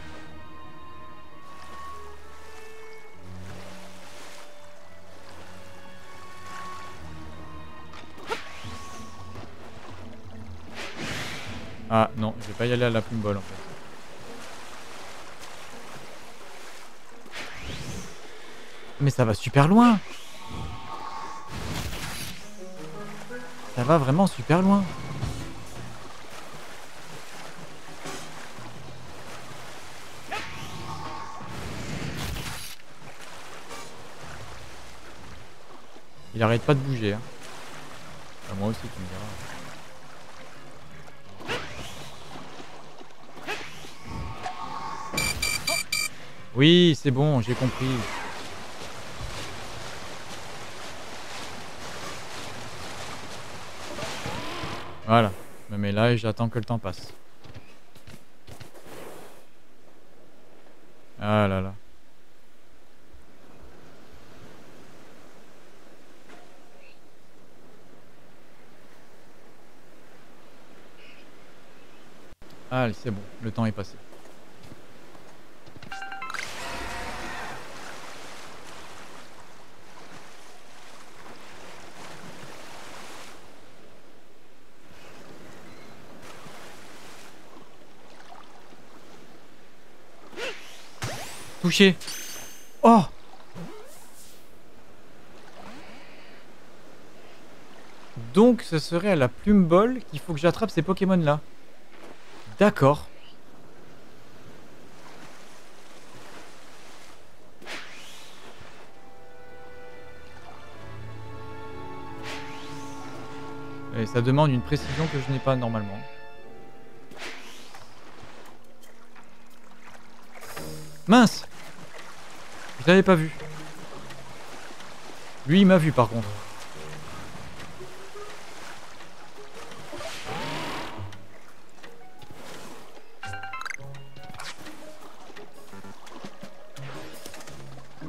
Speaker 1: Ah non, je vais pas y aller à la plume bol en fait. Mais ça va super loin. Ça va vraiment super loin. Il arrête pas de bouger. Hein. Ah, moi aussi, tu me diras. Oui, c'est bon, j'ai compris. Voilà. Je me mets là et j'attends que le temps passe. Ah là là. Allez, c'est bon, le temps est passé. Touché. Oh! Donc ce serait à la plume bol qu'il faut que j'attrape ces Pokémon là. D'accord. Et ça demande une précision que je n'ai pas normalement. Mince! Je l'avais pas vu. Lui il m'a vu par contre.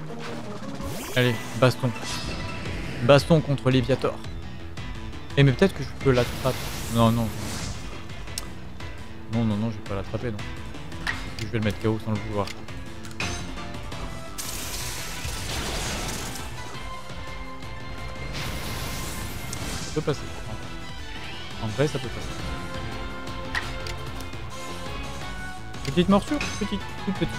Speaker 1: Allez, baston. Baston contre Léviator. Eh mais peut-être que je peux l'attraper. Non, non. Non, non, non, je vais pas l'attraper, non. Je vais le mettre KO sans le vouloir. Ça peut passer. En vrai, ça peut passer. Petite morsure, petite, toute petite.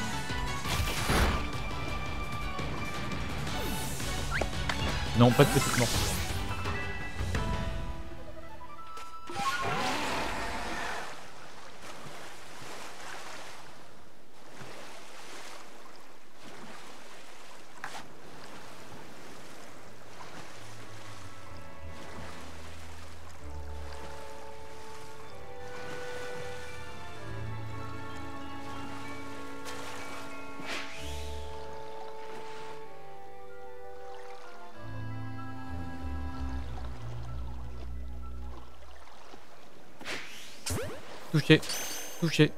Speaker 1: Non, pas de petite morsure. Touché, touché.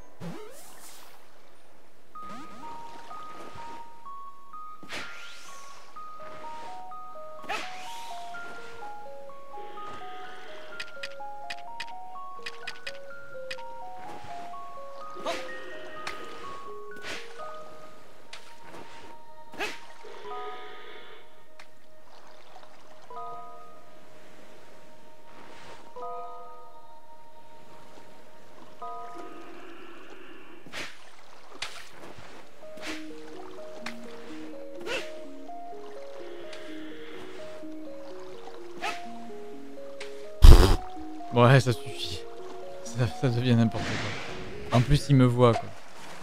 Speaker 1: Ouais, ça suffit. Ça devient n'importe quoi. En plus, il me voit, quoi.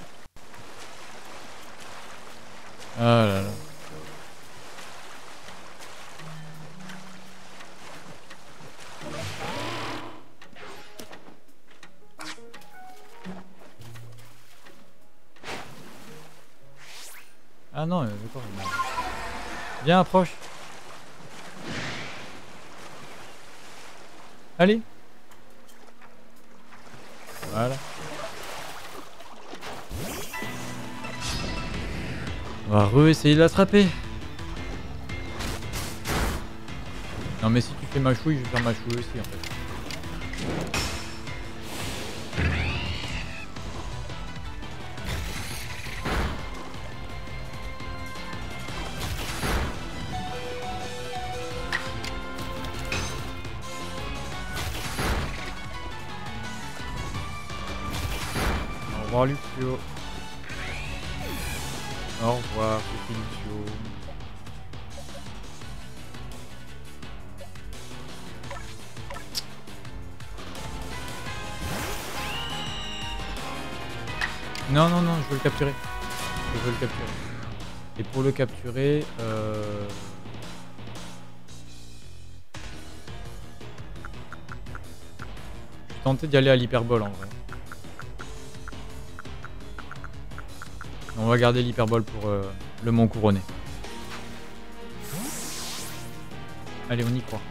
Speaker 1: Ah là là. Ah non, d'accord. Viens, approche. Allez. Voilà. On va re-essayer de l'attraper. Non mais si tu fais ma chouille, je vais faire ma chouille aussi en fait. Au revoir Lucio. Au revoir petit Lucio. Non, non, non, je veux le capturer. Je veux le capturer. Et pour le capturer, je vais tenter d'y aller à l'hyperbole en vrai. On va garder l'hyperbole pour le mont couronné. Allez, on y croit.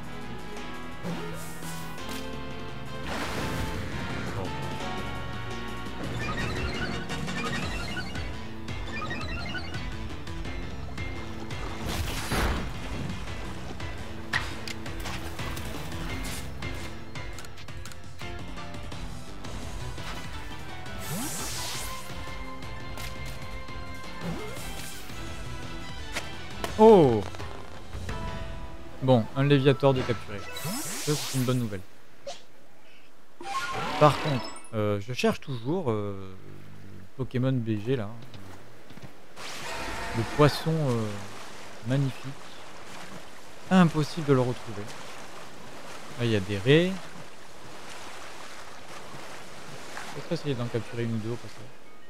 Speaker 1: Oh! Bon, un Léviator de capturé. Ça, c'est une bonne nouvelle. Par contre, je cherche toujours le Pokémon BG là. Le poisson magnifique. Impossible de le retrouver. Là, il y a des raies. Je vais essayer d'en capturer une ou deux au passage.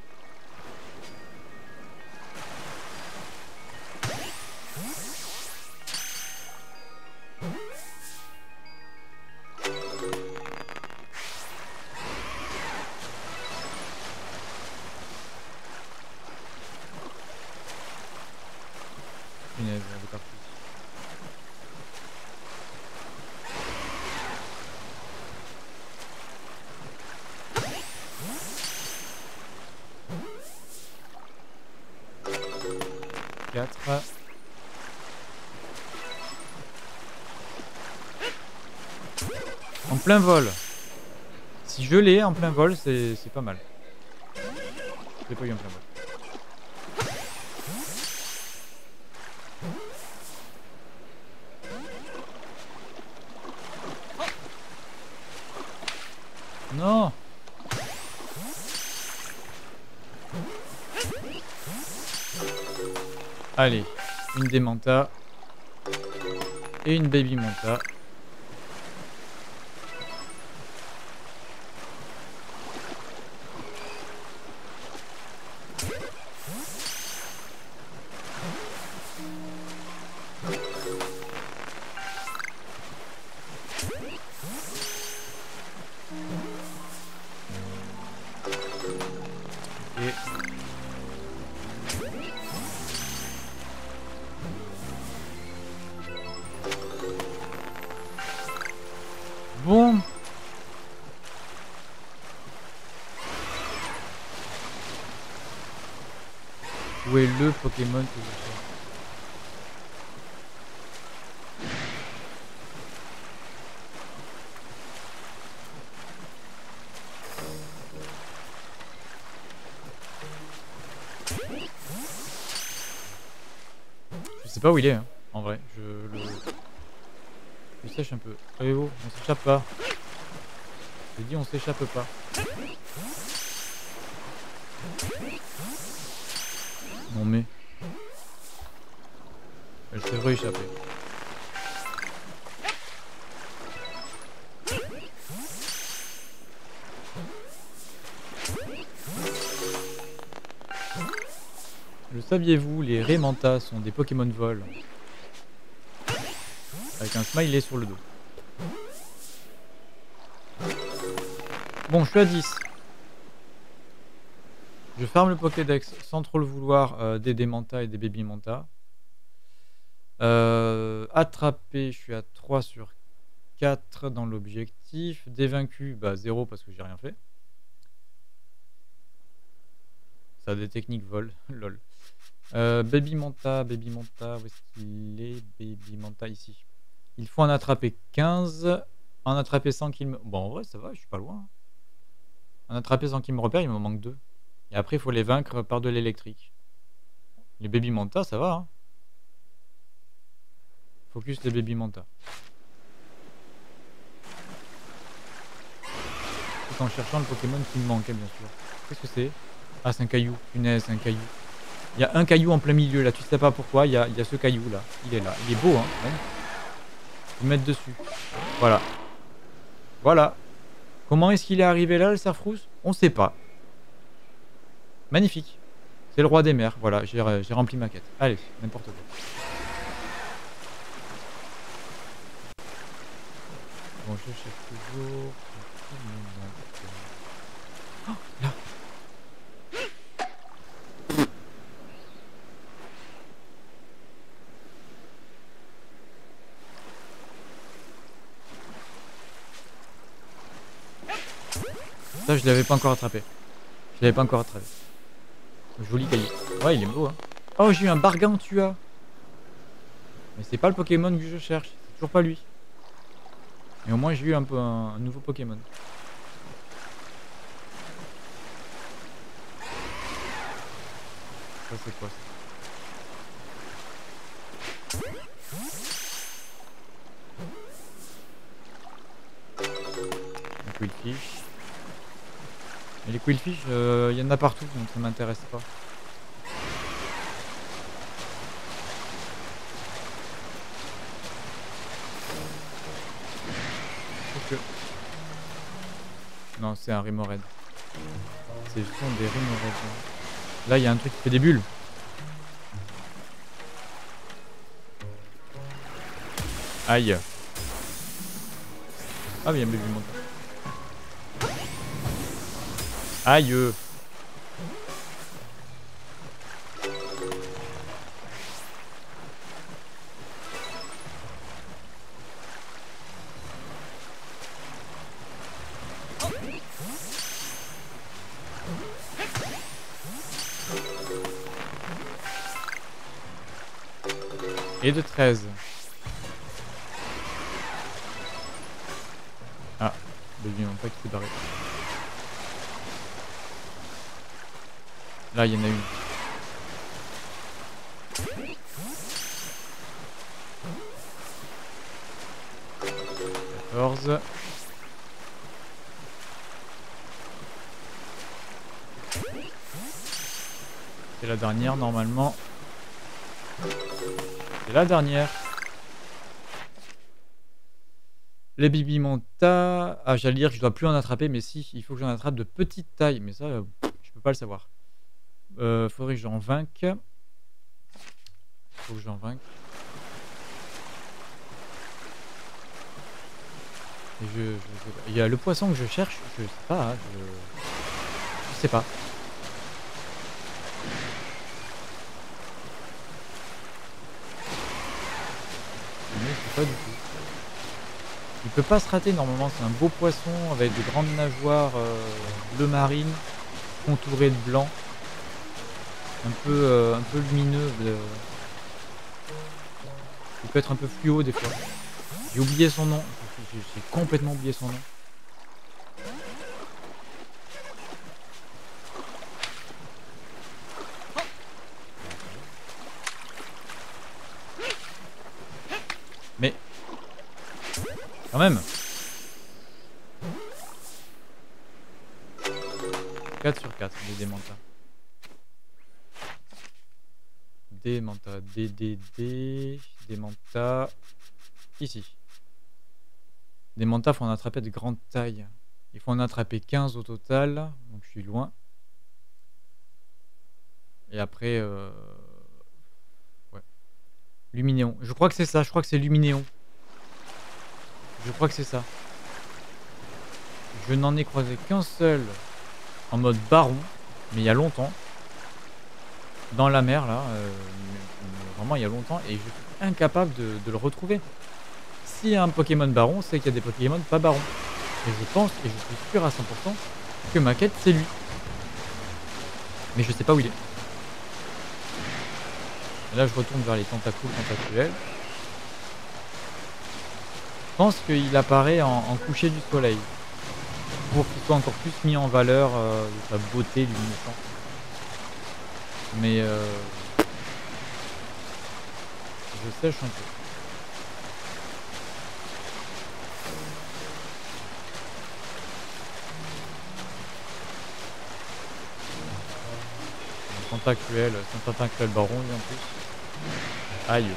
Speaker 1: Punaise, elle est partie. 4. En plein vol. Si je l'ai en plein vol, c'est pas mal. Je l'ai pas eu en plein vol. Non. Allez, une Démenta et une Baby Manta. Et bon. Où est le Pokémon que je cherche? Je sais pas où il est, hein, en vrai. Je sèche un peu. Allez, oh, on s'échappe pas. J'ai dit on s'échappe pas. Non mais... Elle s'est rééchappée. Le saviez-vous, les Raymantas sont des Pokémon de vol. Avec un smiley sur le dos. Bon, je suis à 10. Je ferme le Pokédex sans trop le vouloir des Manta et des Baby Manta. Attrapé, je suis à 3 sur 4 dans l'objectif. Dévaincu, bah 0 parce que j'ai rien fait. Ça a des techniques vol, lol. Baby Manta, où est-ce qu'il est? Baby Manta, ici. Il faut en attraper 15. En attraper 100 qu'il me... Bon, en vrai, ça va, je suis pas loin. En attraper 100 qu'il me repère, il me manque 2. Et après, il faut les vaincre par de l'électrique. Les Baby Manta, ça va, hein. Focus les Baby Manta. Tout en cherchant le Pokémon qui me manquait, bien sûr. Qu'est-ce que c'est? Ah, c'est un caillou. Punaise, c'est un caillou. Il y a un caillou en plein milieu, là. Tu sais pas pourquoi, il y a ce caillou, là. Il est là. Il est beau, hein. Ouais. Faut mettre dessus. Voilà. Voilà. Comment est-ce qu'il est arrivé là, le Cerfrousse? On sait pas. Magnifique. C'est le roi des mers. Voilà, j'ai rempli ma quête. Allez, n'importe quoi. Bon, je cherche toujours. Oh, là. Ça, je l'avais pas encore attrapé. Je l'avais pas encore attrapé. Joli caillou. Ouais, il est beau, hein. Oh, j'ai eu un Bargantua. Mais c'est pas le Pokémon que je cherche. C'est toujours pas lui. Mais au moins, j'ai eu un peu un nouveau Pokémon. Ça, c'est quoi ça? Un Quillfish. Mais les Quillfish, y en a partout, donc ça m'intéresse pas. Ok. Non, c'est un Remoraid. Ce sont des Remoraid. Là, il y a un truc qui fait des bulles. Aïe. Ah, mais il y a un bébé montant. Aïe. Et de 13. Ah, bah lui non pas qui s'est barré. Là, il y en a une. 14. C'est la dernière normalement. C'est la dernière. Les Bibimanta. Ah, j'allais dire que je dois plus en attraper, mais si, il faut que j'en attrape de petite taille. Mais ça, je peux pas le savoir. Faudrait que j'en vainque. Faut que j'en vainque. Et sais pas. Il y a le poisson que je cherche, je sais pas, hein, je sais pas. Je ne sais pas du tout. Il peut pas se rater normalement, c'est un beau poisson avec de grandes nageoires bleu marine, contourées de blanc, un peu lumineux. Il peut être un peu fluo des fois. J'ai oublié son nom, j'ai complètement oublié son nom. Mais quand même. 4 sur 4, des Manta. Des Manta, des Manta. Ici. Des Manta, faut en attraper de grande taille. Il faut en attraper 15 au total, donc je suis loin. Et après, ouais. Luminéon. Je crois que c'est ça, je crois que c'est Luminéon. Je crois que c'est ça. Je n'en ai croisé qu'un seul en mode baron, mais il y a longtemps. Dans la mer, là. Vraiment, il y a longtemps. Et je suis incapable de le retrouver. S'il y a un Pokémon baron, c'est qu'il y a des Pokémon pas baron. Et je pense, et je suis sûr à 100%, que ma quête, c'est lui. Mais je sais pas où il est. Et là, je retourne vers les tentacules tentacuels. Je pense qu'il apparaît en coucher du soleil. Pour qu'il soit encore plus mis en valeur de sa beauté luminescente. Mais je sèche un peu. Tentacuel, c'est un tentacuel baron lui en plus. Aïe.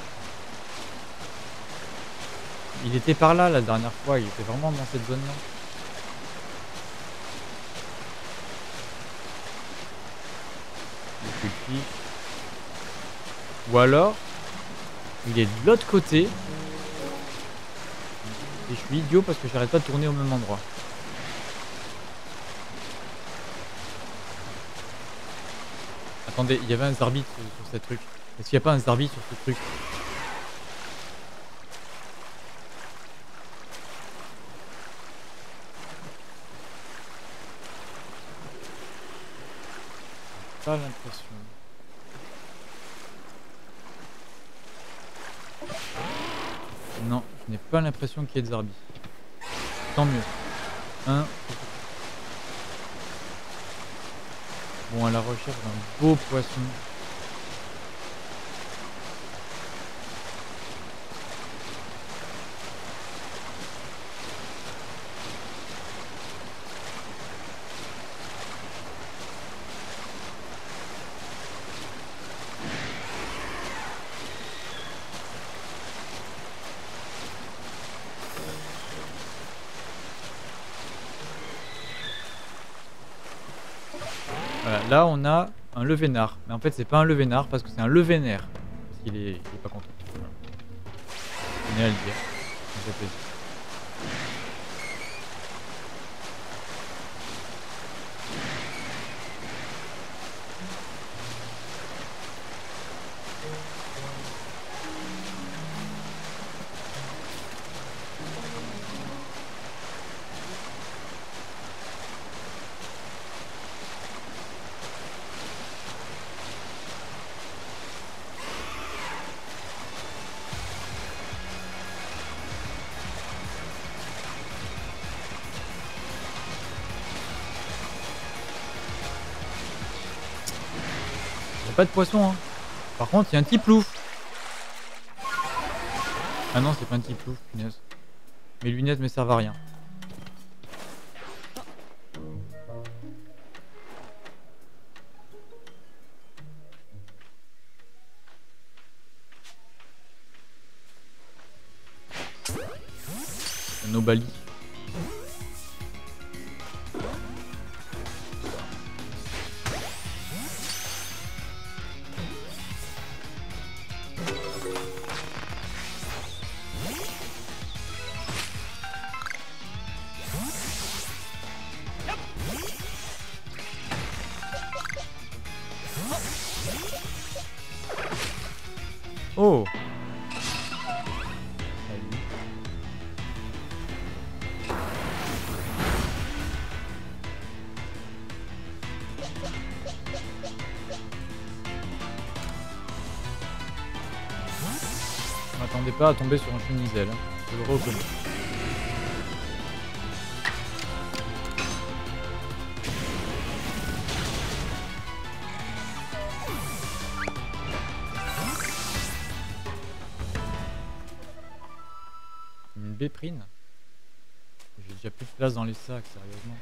Speaker 1: Il était par là la dernière fois, il était vraiment dans cette zone là. Ou alors, il est de l'autre côté. Et je suis idiot parce que j'arrête pas de tourner au même endroit. Attendez, il y avait un Zarbit sur ce truc. Est-ce qu'il n'y a pas un Zarbit sur ce truc? Pas l'impression. Non, je n'ai pas l'impression qu'il y ait de Zarbi. Tant mieux. Bon, à la recherche d'un beau poisson. Voilà, là on a un levénard. Mais en fait c'est pas un levénard parce que c'est un levénaire. Parce qu'il est pas content. Voilà. Je tenais à le dire. Ça me fait plaisir. pas de poisson, hein. Par contre, il y a un petit plouf. Ah non, c'est pas un petit plouf, punaise. Mes lunettes me servent à rien. Un obali. Oh! Je m'attendais pas à tomber sur un Chenizel, hein. Je le reconnais. Une béprine? J'ai déjà plus de place dans les sacs, sérieusement.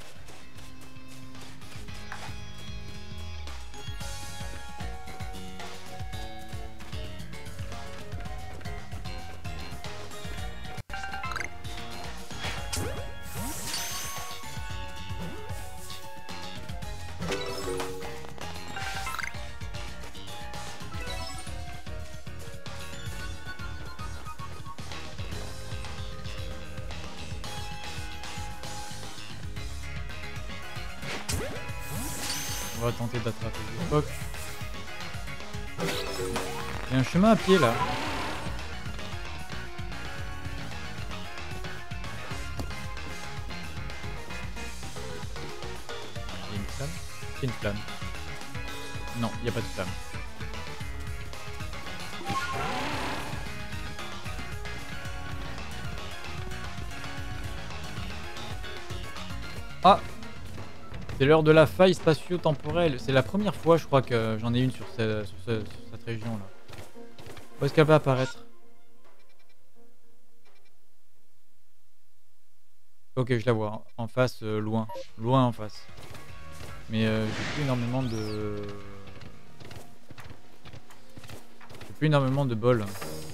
Speaker 1: On va tenter d'attraper le phoque. Il y a un chemin à pied là. Il y a une flamme. Il y a une flamme. Non, il n'y a pas de flamme. Ah! C'est l'heure de la faille spatio-temporelle. C'est la première fois, je crois, que j'en ai une sur cette région-là. Où est-ce qu'elle va apparaître? Ok, je la vois. En face, loin. Loin en face. Mais j'ai plus énormément de... J'ai plus énormément de bol.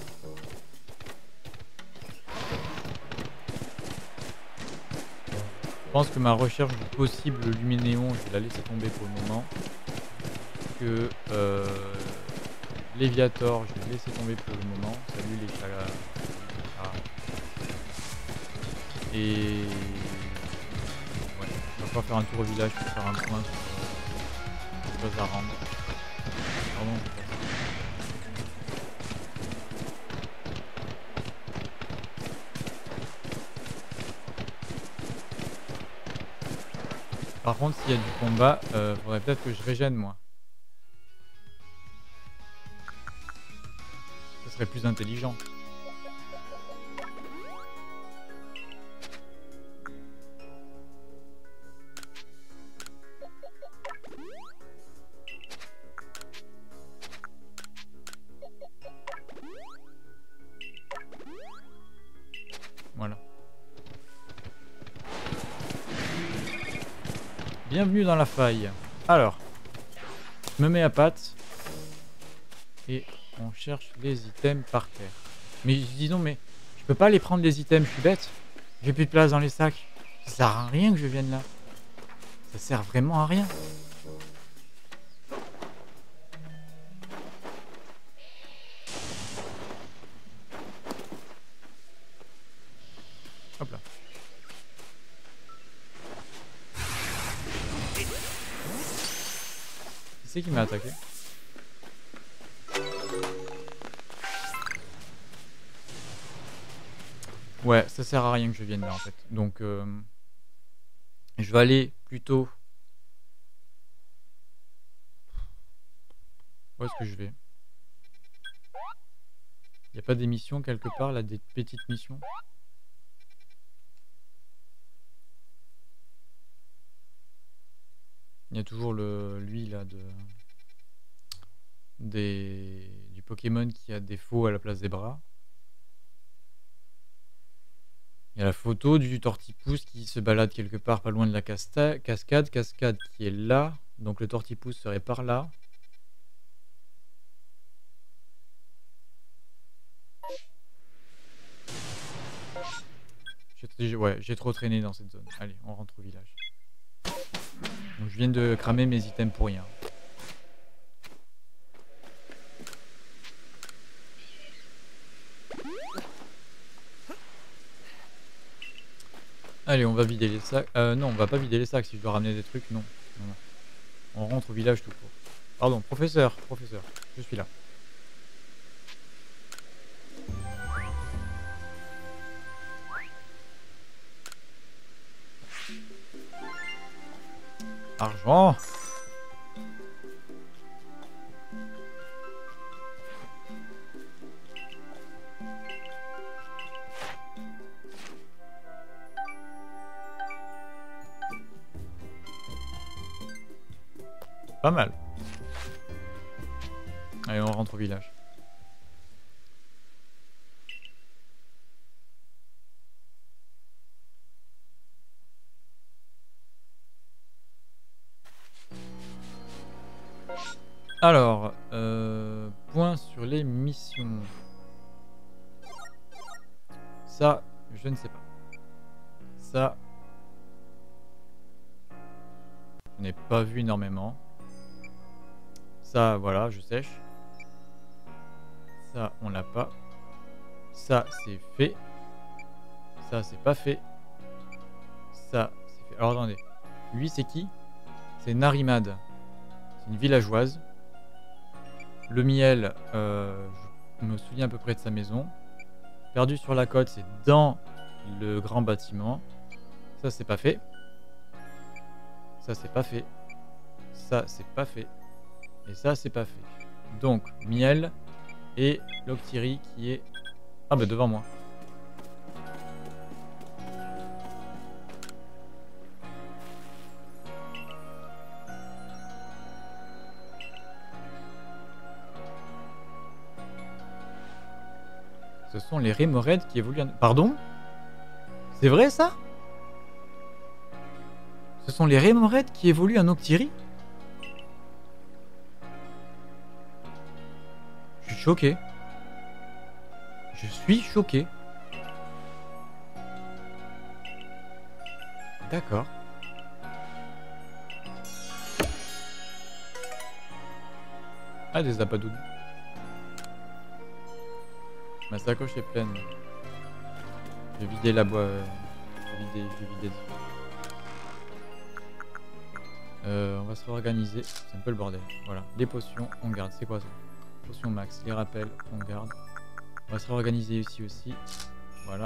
Speaker 1: Je pense que ma recherche du possible Luminéon, je vais la laisser tomber pour le moment. Que Léviator, je vais laisser tomber pour le moment. Salut les chats. Et ouais, on va pas faire un tour au village pour faire un point sur les choses à rendre. Pardon. Par contre, s'il y a du combat, faudrait peut-être que je régène moi. Ce serait plus intelligent. Voilà. Bienvenue dans la faille. Alors, je me mets à pattes et on cherche les items par terre. Mais dis donc, mais je peux pas aller prendre les items, je suis bête. J'ai plus de place dans les sacs. Ça sert à rien que je vienne là. Ça sert vraiment à rien. Hop là. Qui c'est qui m'a attaqué? Ouais, ça sert à rien que je vienne là en fait. Donc, je vais aller plutôt... Où est-ce que je vais? Il n'y a pas des missions quelque part là, des petites missions? Il y a toujours lui là de... du Pokémon qui a des faux à la place des bras. Il y a la photo du Tortipousse qui se balade quelque part pas loin de la cascade. Cascade qui est là. Donc le Tortipousse serait par là. Ouais, j'ai trop traîné dans cette zone. Allez, on rentre au village. Donc je viens de cramer mes items pour rien. Allez, on va vider les sacs. Non, on va pas vider les sacs si je dois ramener des trucs. Non. Non, non. On rentre au village tout court. Pardon, professeur, je suis là. Argent. Pas mal. Allez, on rentre au village. Alors, point sur les missions. Ça, je ne sais pas. Ça, je n'ai pas vu énormément. Ça, voilà, je sèche. Ça, on l'a pas. Ça, c'est fait. Ça, c'est pas fait. Ça, c'est fait. Alors, attendez. Lui, c'est qui? C'est Narimad. C'est une villageoise. Le miel, je me souviens à peu près de sa maison. Perdu sur la côte, c'est dans le grand bâtiment. Ça, c'est pas fait. Ça, c'est pas fait. Ça, c'est pas fait. Et ça, c'est pas fait. Donc, miel et l'Octiri qui est... Ah bah devant moi. Ce sont les Rémoraides qui évoluent en... Pardon? C'est vrai ça? Ce sont les Rémoraides qui évoluent en Octiri? Je suis choqué. Je suis choqué. D'accord. Ah, des abadoudous. Ma sacoche est pleine. Je vais vider la boîte. Je vais vider. On va se réorganiser. C'est un peu le bordel. Voilà. Les potions, on garde. C'est quoi ça? Potions max. Les rappels, on garde. On va se réorganiser ici aussi. Voilà.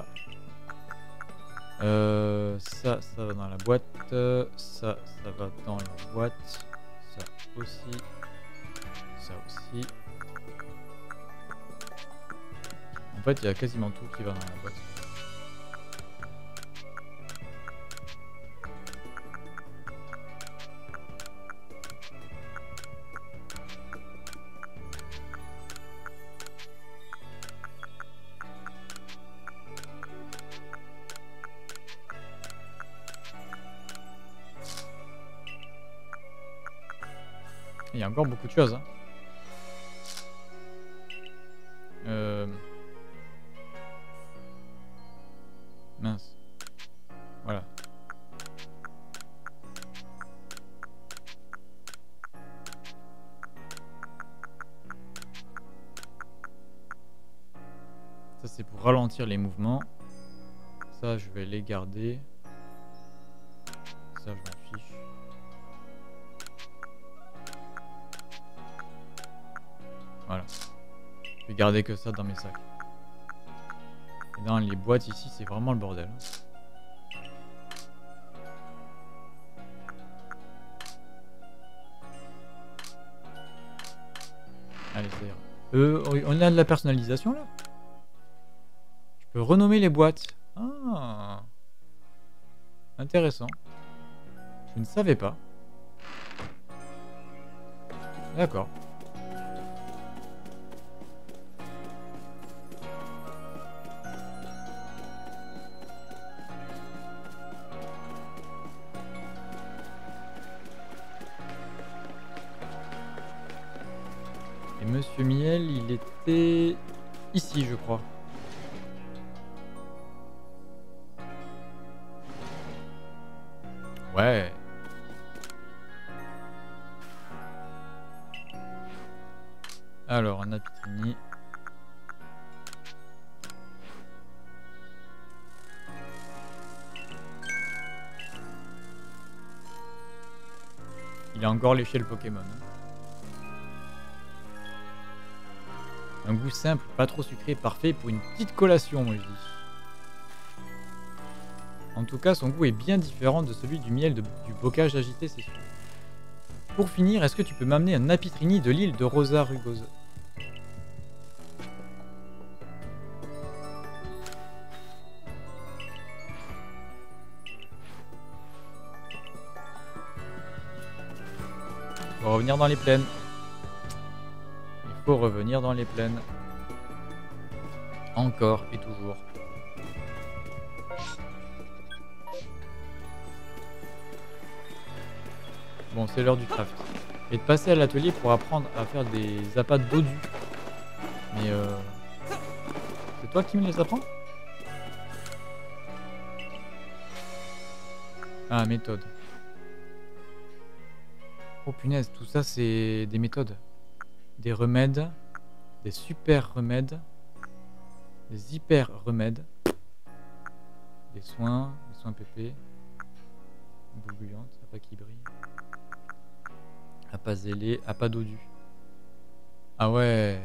Speaker 1: Ça va dans la boîte. Ça va dans la boîte. Ça aussi. Ça aussi. En fait, il y a quasiment tout qui va dans la boîte. Il y a encore beaucoup de choses. Hein. Mince. Voilà. Ça c'est pour ralentir les mouvements. Ça je vais les garder. Ça je m'en fiche. Voilà. Je vais garder que ça dans mes sacs. Et dans les boîtes ici, c'est vraiment le bordel. Allez, ça ira. On a de la personnalisation là? Je peux renommer les boîtes. Ah, intéressant. Je ne savais pas. D'accord. Monsieur Miel, il était ici, je crois. Ouais. Alors, un Apitrini. Il a encore léché le Pokémon. Un goût simple, pas trop sucré, parfait pour une petite collation, moi je dis. En tout cas, son goût est bien différent de celui du miel du bocage agité, c'est sûr. Pour finir, est-ce que tu peux m'amener un Apitrini de l'île de Rosa Rugosa? Faut revenir dans les plaines. Il faut revenir dans les plaines. Encore et toujours. Bon, c'est l'heure du craft. Et de passer à l'atelier pour apprendre à faire des appâts dodus. Mais c'est toi qui me les apprends? Ah, méthode. Oh punaise, tout ça c'est des méthodes. Des remèdes. Des super remèdes. Des hyper remèdes. Des soins PP. Boule bouillante, appât qui brille. Appât zélé, appât dodu. Ah ouais.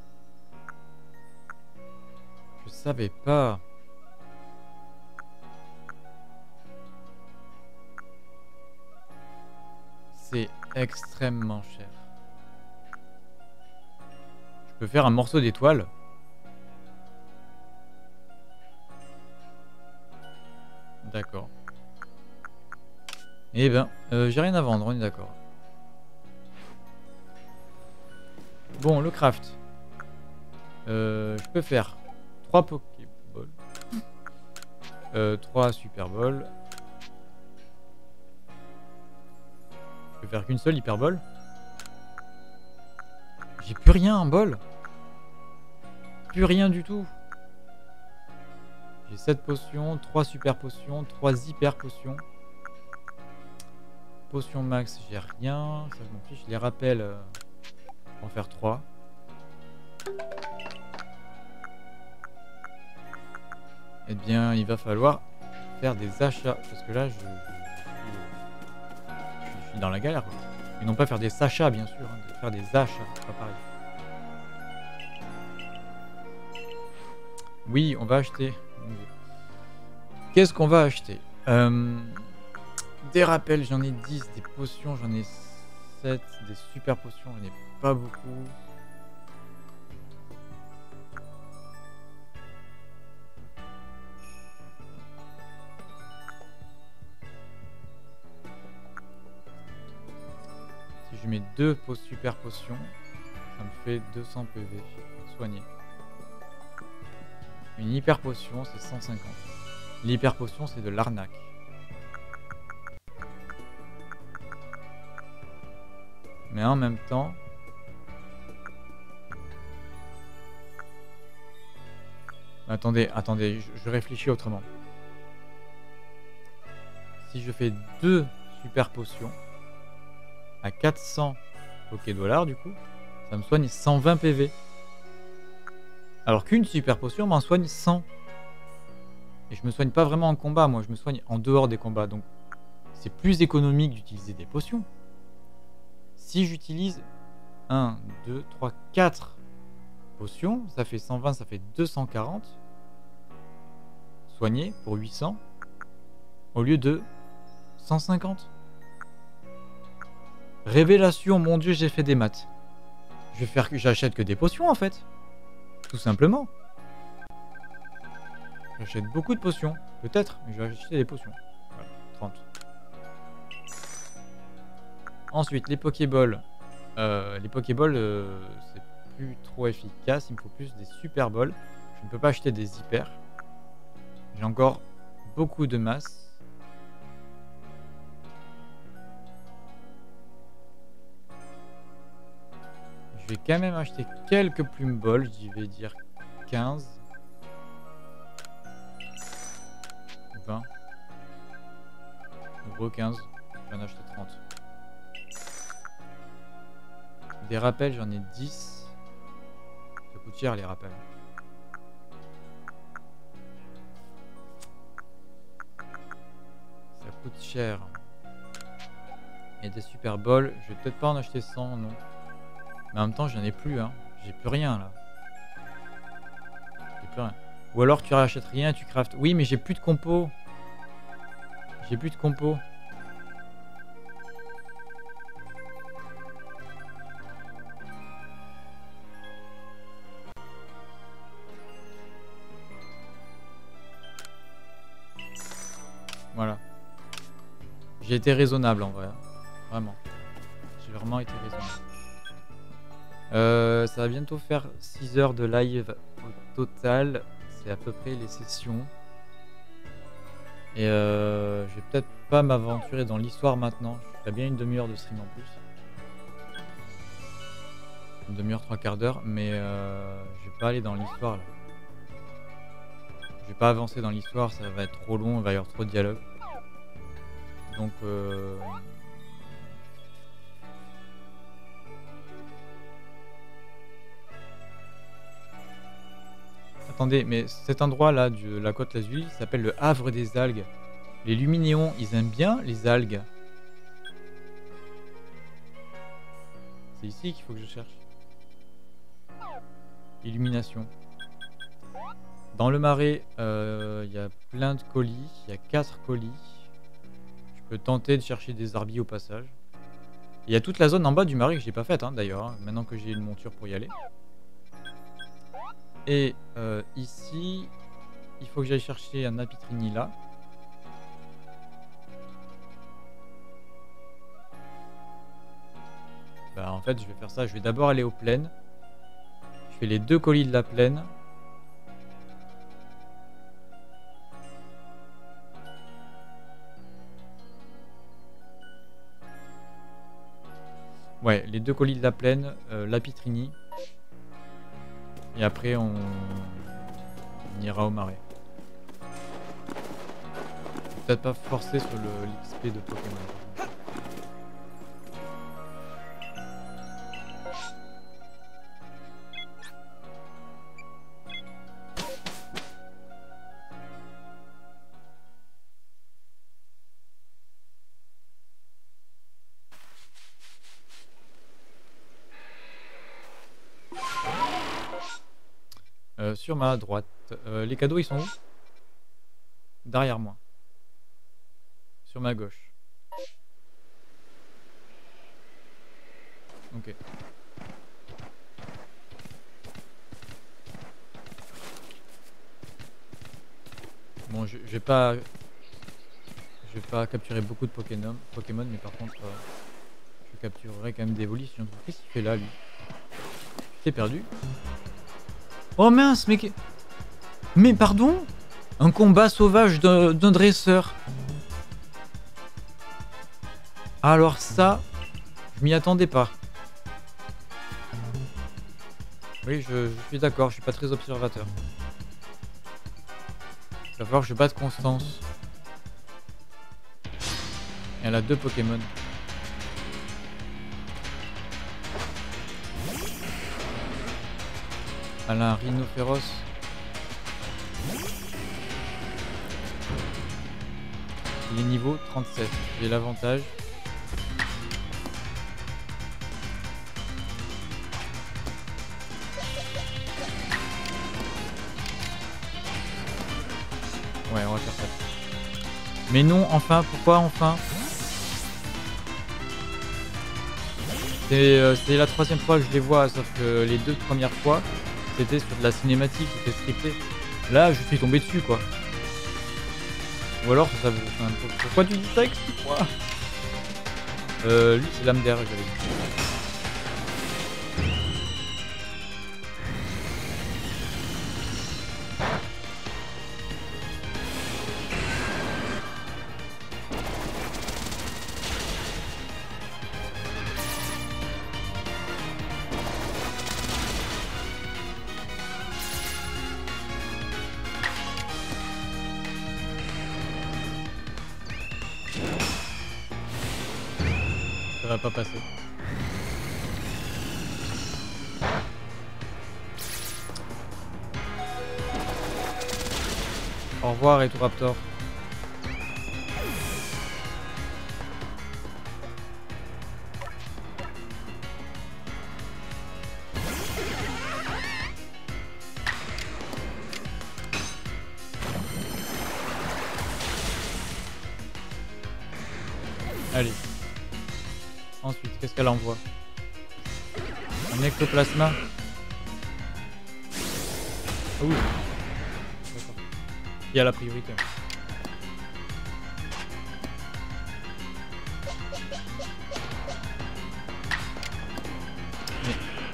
Speaker 1: Je savais pas. C'est extrêmement cher. Je peux faire un morceau d'étoile. D'accord. Eh ben, j'ai rien à vendre, on est d'accord. Bon, le craft. Je peux faire 3 Pokéballs. 3 Super Balls. Je peux faire qu'une seule Hyper Ball. J'ai plus rien en bol. Plus rien du tout. J'ai 7 potions, 3 super potions, 3 hyper potions. Potion max, j'ai rien. Ça, je m'en fiche. Les rappels, pour en faire 3. Eh bien, il va falloir faire des achats. Parce que là, je suis dans la galère, quoi. Et non pas faire des achats, bien sûr. Hein, faire des achats, c'est pas pareil. Oui, on va acheter. Qu'est-ce qu'on va acheter? Des rappels, j'en ai 10. Des potions, j'en ai 7. Des super potions, j'en ai pas beaucoup. Si je mets 2 super potions, ça me fait 200 PV. Soigné. Une hyper potion, c'est 150. L'hyper potion, c'est de l'arnaque. Mais en même temps... Attendez, je réfléchis autrement. Si je fais 2 super potions à 400 Pokédollars, du coup, ça me soigne 120 PV. Alors qu'une super potion m'en soigne 100. Et je me soigne pas vraiment en combat, moi je me soigne en dehors des combats. Donc c'est plus économique d'utiliser des potions. Si j'utilise 1, 2, 3, 4 potions, ça fait 120, ça fait 240. Soigné pour 800. Au lieu de 150. Révélation, mon dieu, j'ai fait des maths. Je vais faire que j'achète que des potions en fait. Tout simplement. J'achète beaucoup de potions. Peut-être, mais je vais acheter des potions. Voilà, 30. Ensuite, les Pokéballs. Les Pokéballs, c'est plus trop efficace. Il me faut plus des Super Balls. Je ne peux pas acheter des Hyper. J'ai encore beaucoup de masse. Je Je vais quand même acheter quelques plumes bol, j'y vais dire 15. 20. Gros 15. Je vais en acheter 30. Des rappels, j'en ai 10. Ça coûte cher les rappels. Ça coûte cher. Et des super bols, je vais peut-être pas en acheter 100, non. Mais en même temps, j'en ai plus, hein. J'ai plus rien là. J'ai plus rien. Ou alors tu rachètes rien, tu craftes. Oui, mais j'ai plus de compo. J'ai plus de compo. Voilà. J'ai été raisonnable en vrai. Vraiment. J'ai vraiment été raisonnable. Ça va bientôt faire 6 heures de live au total. C'est à peu près les sessions. Et je vais peut-être pas m'aventurer dans l'histoire maintenant. Je ferai bien une demi-heure de stream en plus. Une demi-heure, 3/4 d'heure. Mais je vais pas aller dans l'histoire là. Je vais pas avancer dans l'histoire, ça va être trop long, il va y avoir trop de dialogue. Donc attendez, mais cet endroit là de la côte Lazuli s'appelle le Havre des algues. Les Luminéons, ils aiment bien les algues. C'est ici qu'il faut que je cherche. Illumination. Dans le marais, il y a plein de colis. Il y a 4 colis. Je peux tenter de chercher des arbis au passage. Il y a toute la zone en bas du marais que j'ai pas faite d'ailleurs. Hein, maintenant que j'ai une monture pour y aller. Et ici, il faut que j'aille chercher un apitrini là. Bah en fait, je vais faire ça. Je vais d'abord aller aux plaines. Je fais les 2 colis de la plaine. Ouais, les 2 colis de la plaine, l'apitrini. Et après, on ira au marais. Peut-être pas forcer sur l'XP de Pokémon. Sur ma droite. Les cadeaux, ils sont où? Derrière moi. Sur ma gauche. Ok. Bon, je vais pas capturer beaucoup de Pokémon, mais par contre, je capturerai quand même des évolutions. Qu'est-ce qu'il fait là, lui? Il s'est perdu? Oh mince, mais pardon? Un combat sauvage d'un dresseur. Alors ça, je m'y attendais pas. Oui, je suis d'accord, je suis pas très observateur. Il va falloir que je batte Constance. Elle a 2 Pokémon. Elle a un rhinocéros. Il est niveau 37. J'ai l'avantage. Ouais, on va faire ça. Mais non, enfin, pourquoi enfin? C'est la 3e fois que je les vois, sauf que les 2 premières fois, c'était sur de la cinématique, c'était scripté. Là, je suis tombé dessus, quoi. Ou alors, ça veut... Enfin, pourquoi tu dis ça? Explique-moi. Lui, c'est l'âme d'air, j'avais dit. va pas passer. Au revoir Etoraptor. Allez. Ensuite, qu'est-ce qu'elle envoie? Un ectoplasma. Ah oui. D'accord. Il y a la priorité. Mais...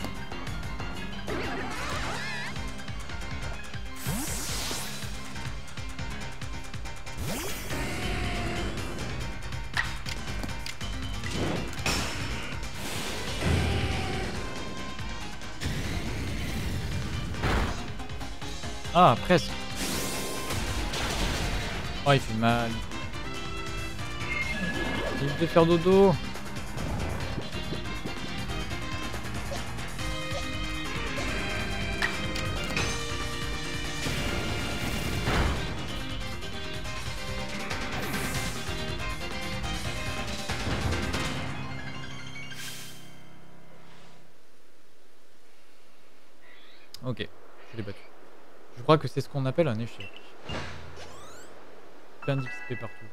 Speaker 1: Ah, presque. Oh, il fait mal. Il veut faire dodo. Ok, je l'ai battu. Je crois que c'est ce qu'on appelle un échec. Plein d'XP partout.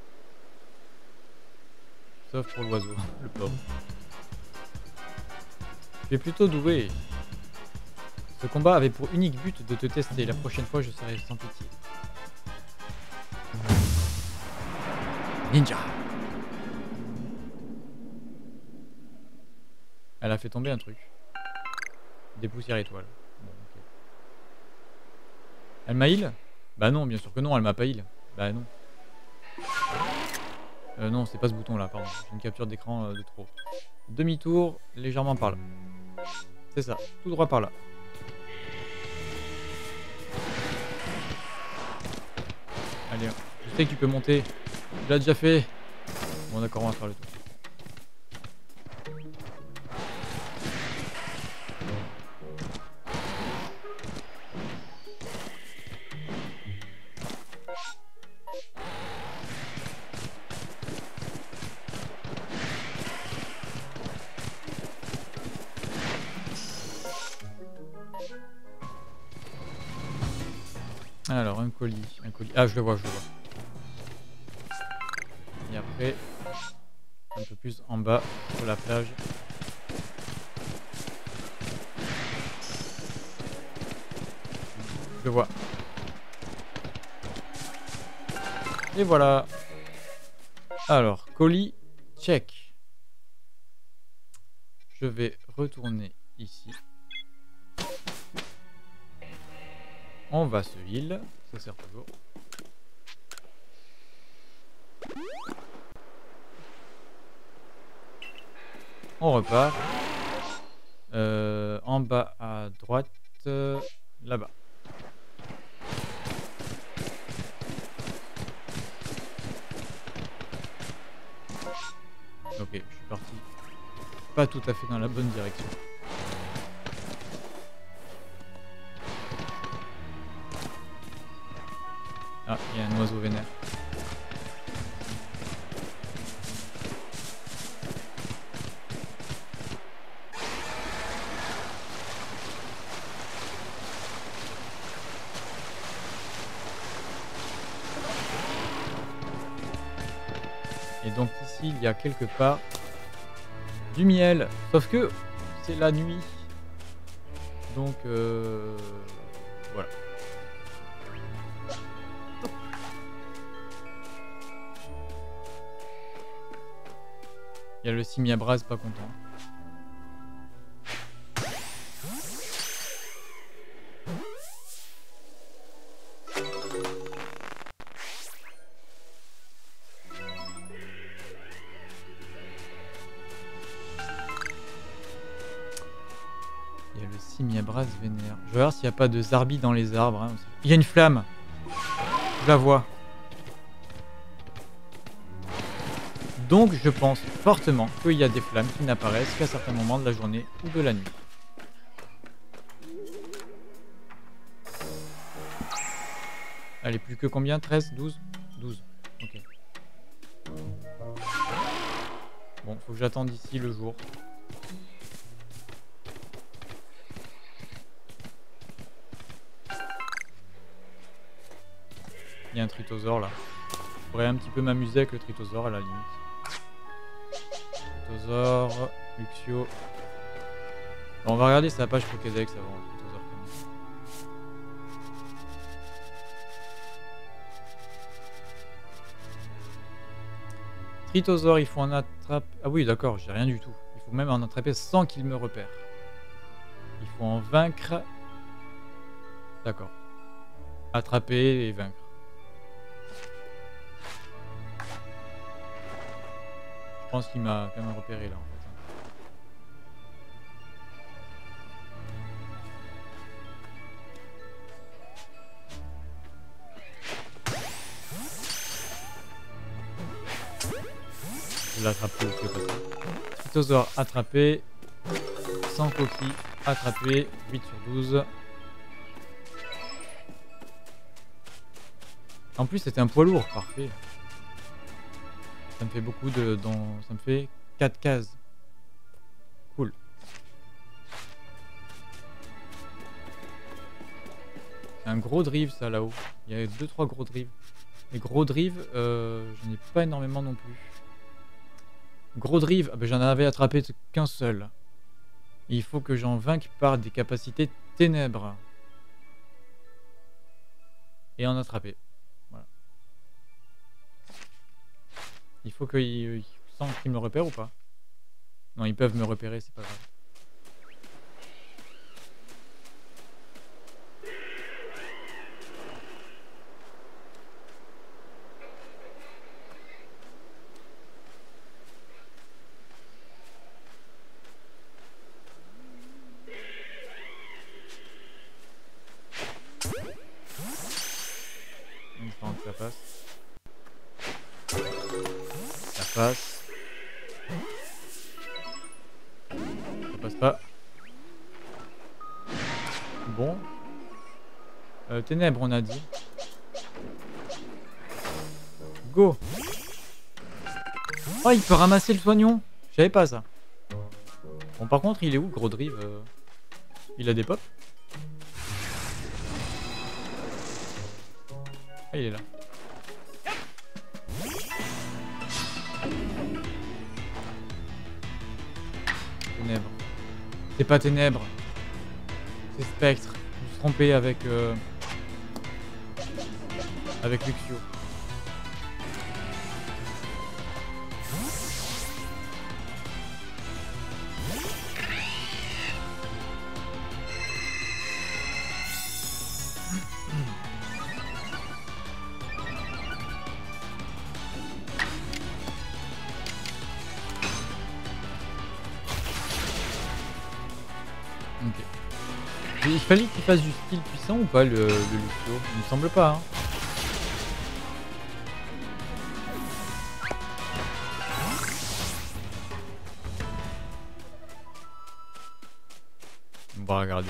Speaker 1: Sauf pour l'oiseau, le pauvre. Tu es plutôt doué. Ce combat avait pour unique but de te tester. La prochaine fois, je serai sans pitié. Ninja. Elle a fait tomber un truc. Des poussières étoiles. Bon, ok. Elle m'a heal? Bah non, bien sûr que non, elle m'a pas heal. Bah non. Non, c'est pas ce bouton là, pardon. J'ai une capture d'écran de trop. Demi-tour, légèrement par là. C'est ça, tout droit par là. Allez, je sais que tu peux monter. Tu l'as déjà fait. Bon d'accord, on va faire le tour. Alors, un colis, un colis. Ah, je le vois, je le vois. Et après, un peu plus en bas, sur la plage. Je le vois. Et voilà. Alors, colis, check. Je vais retourner ici. On va se heal, ça sert toujours. On repart. En bas à droite, là-bas. Ok, je suis parti. Pas tout à fait dans la bonne direction. Ah, il y a un oiseau vénère. Et donc ici, il y a quelque part du miel. Sauf que c'est la nuit. Donc voilà. Il y a le Simiabraz pas content. Il y a le Simiabraz vénère. Je vais voir s'il n'y a pas de Zarbi dans les arbres. Hein, aussi. Il y a une flamme. Je la vois. Donc je pense fortement qu'il y a des flammes qui n'apparaissent qu'à certains moments de la journée ou de la nuit. Allez, plus que combien? 13? 12? 12. Ok. Bon, faut que j'attende ici le jour. Il y a un trithosaure là. Je pourrais un petit peu m'amuser avec le trithosaure à la limite. Trithosaure, Luxio. Bon, on va regarder sa page Pokédex avant le trithosaure quand même. Trithosaure, il faut en attraper. Ah oui, d'accord, j'ai rien du tout. Il faut même en attraper sans qu'il me repère. Il faut en vaincre. D'accord. Attraper et vaincre. Je pense qu'il m'a quand même repéré là en fait. Je l'ai attrapé, ok, pas ça. Trithosaure attrapé. Sans coquille attrapé. 8 sur 12. En plus c'était un poids lourd, parfait. Ça me fait beaucoup de... Ça me fait 4 cases. Cool. C'est un gros drive ça là-haut. Il y a 2-3 gros drives. Les gros drives, j'en ai pas énormément non plus. Gros drive, ah ben j'en avais attrapé qu'un seul. Il faut que j'en vainque par des capacités ténèbres. Et en attraper. Voilà. Il faut qu'ils sentent qu'ils me repèrent ou pas? Non, ils peuvent me repérer, c'est pas grave. Attends que ça passe. Ça passe. Ça passe pas. Bon. Ténèbres, on a dit. Go. Oh, il peut ramasser le soignon. Je savais pas ça. Bon, par contre, il est où le gros drive? Il a des pops? Ah, il est là. Ténèbres. C'est pas ténèbres. C'est spectre. Je me suis trompé avec Luxio. Ok. Il fallait qu'il fasse du style puissant ou pas le Luxio? Il me semble pas. Hein. On va regarder.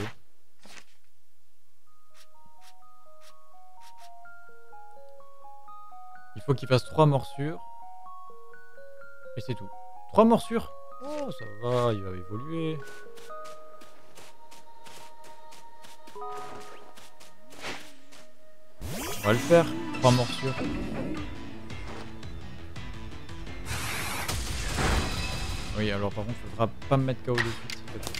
Speaker 1: Il faut qu'il fasse 3 morsures. Et c'est tout. 3 morsures? Oh, ça va, il va évoluer. On va le faire. 3 morsures. Oui, alors par contre, faudra pas me mettre KO de suite, s'il te plaît.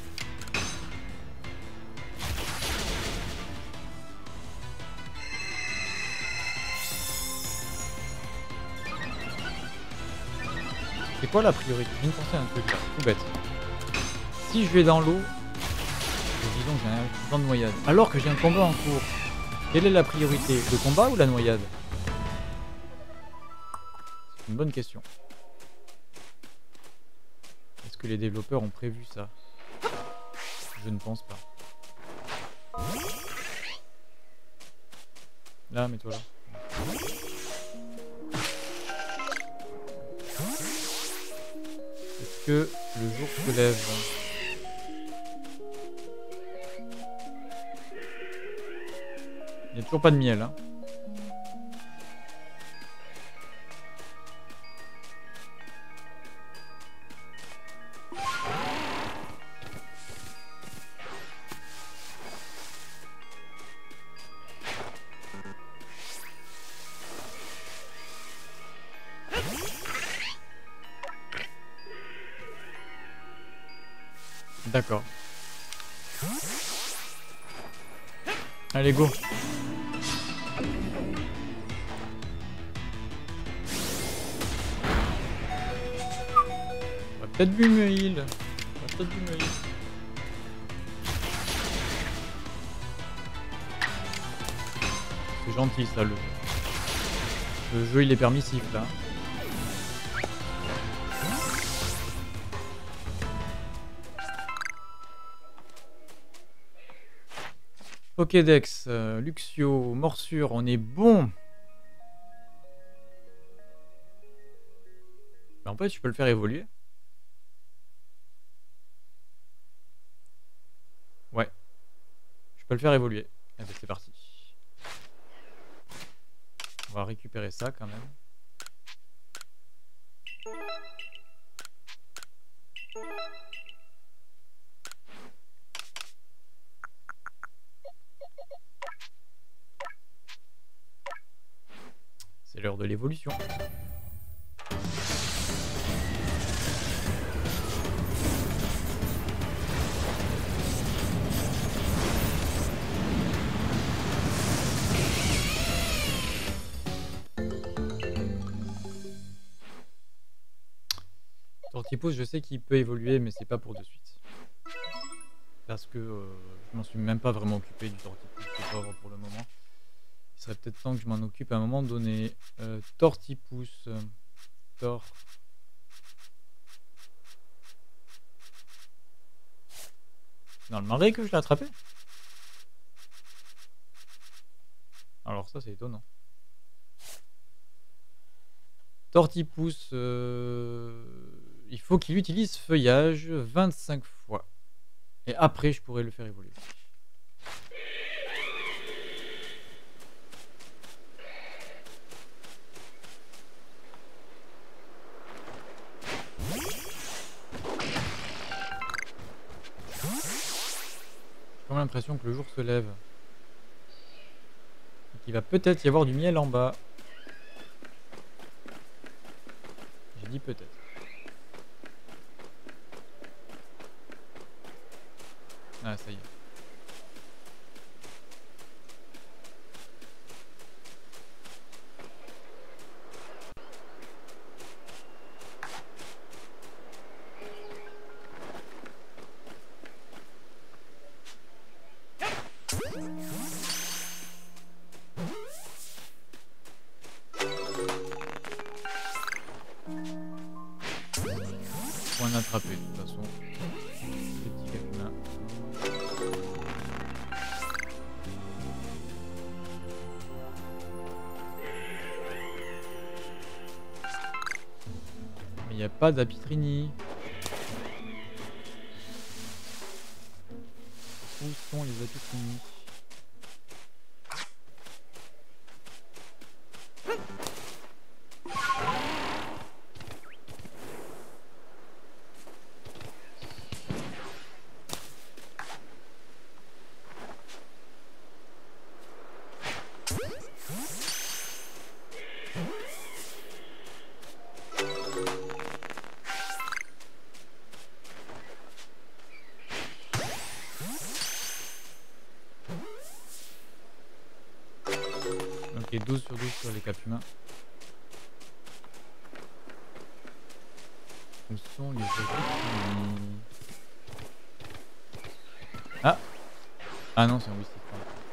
Speaker 1: C'est quoi la priorité? Je viens de penser à un truc là, tout bête. Si je vais dans l'eau, disons que j'ai un accident de noyade, alors que j'ai un combat en cours, quelle est la priorité? Le combat ou la noyade? C'est une bonne question. Est-ce que les développeurs ont prévu ça? Je ne pense pas. Là, mets-toi là. que le jour se lève. Il n'y a toujours pas de miel, hein. D'accord. Allez, go. On va peut-être bu me heal. C'est gentil ça, le jeu il est permissif là. Pokédex, Luxio, morsure, on est bon. Bah, en fait, je peux le faire évoluer. Ouais. Je peux le faire évoluer. Allez, c'est parti. On va récupérer ça quand même. C'est l'heure de l'évolution. Tortipousse, je sais qu'il peut évoluer, mais c'est pas pour de suite. Parce que je m'en suis même pas vraiment occupé du Tortipousse, c'est pas pour le moment. Il serait peut-être temps que je m'en occupe à un moment donné. Tortipousse. Tor. C'est dans le marais que je l'ai attrapé? Alors ça c'est étonnant. Tortipousse, il faut qu'il utilise feuillage 25 fois. Et après je pourrais le faire évoluer. J'ai comme l'impression que le jour se lève. Et qu'il va peut-être y avoir du miel en bas. J'ai dit peut-être. Ah ça y est. Faut en attraper de toute façon. Petit capumin. Mais il n'y a pas d'apitrini. Où sont les apitrini? Ok, 12 sur 12 sur les capumains. Où sont les apitrini? Ah! Ah non, c'est un Wistik.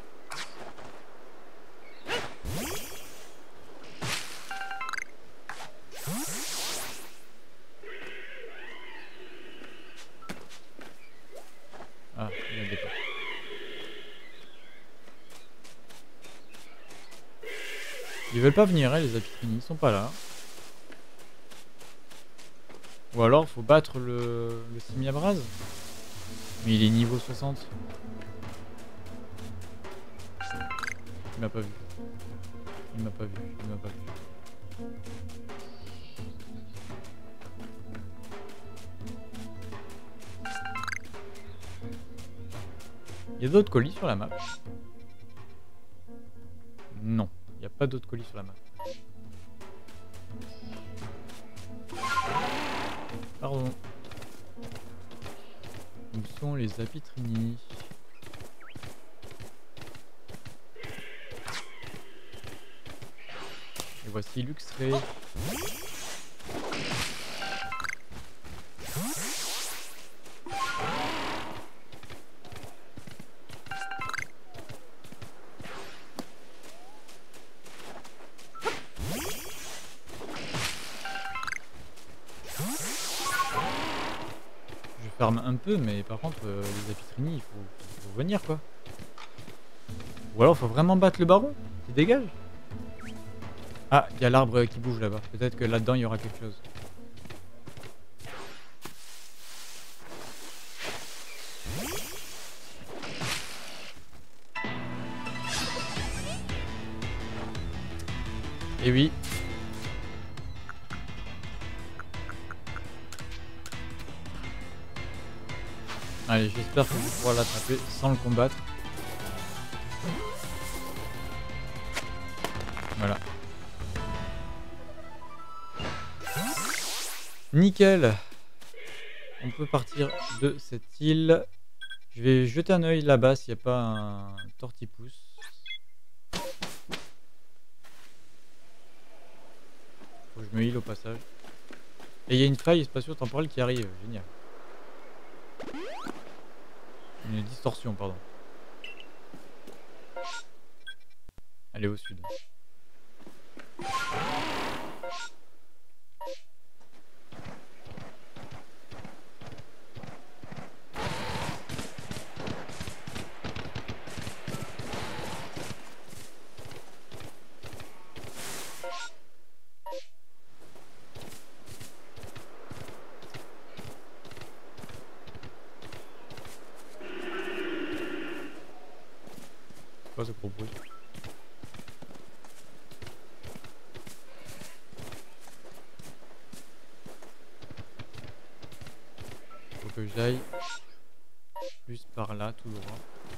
Speaker 1: Ah, il y a des pas. Ils veulent pas venir, hein, les apitrini, ils sont pas là. Ou alors faut battre le Simiabras. Mais il est niveau 60. Il m'a pas vu. Il m'a pas vu. Il m'a pas vu. Il y a d'autres colis sur la map? Non, il n'y a pas d'autres colis sur la map. Pardon. Où sont les Apitrini? Et voici Luxray. Je farme un peu, mais par contre, les Apitrini, faut venir quoi. Ou alors faut vraiment battre le baron qui dégage. Ah, il y a l'arbre qui bouge là-bas. Peut-être que là-dedans il y aura quelque chose. Et oui. Allez, j'espère que je pourrai l'attraper sans le combattre. Voilà. Nickel. On peut partir de cette île. Je vais jeter un œil là-bas s'il n'y a pas un tortipousse. Faut que je me heal au passage. Et il y a une faille spatio-temporelle qui arrive. Génial. Une distorsion, pardon. Elle est au sud. C'est quoi ce gros bruit? Faut que j'aille plus par là, tout droit.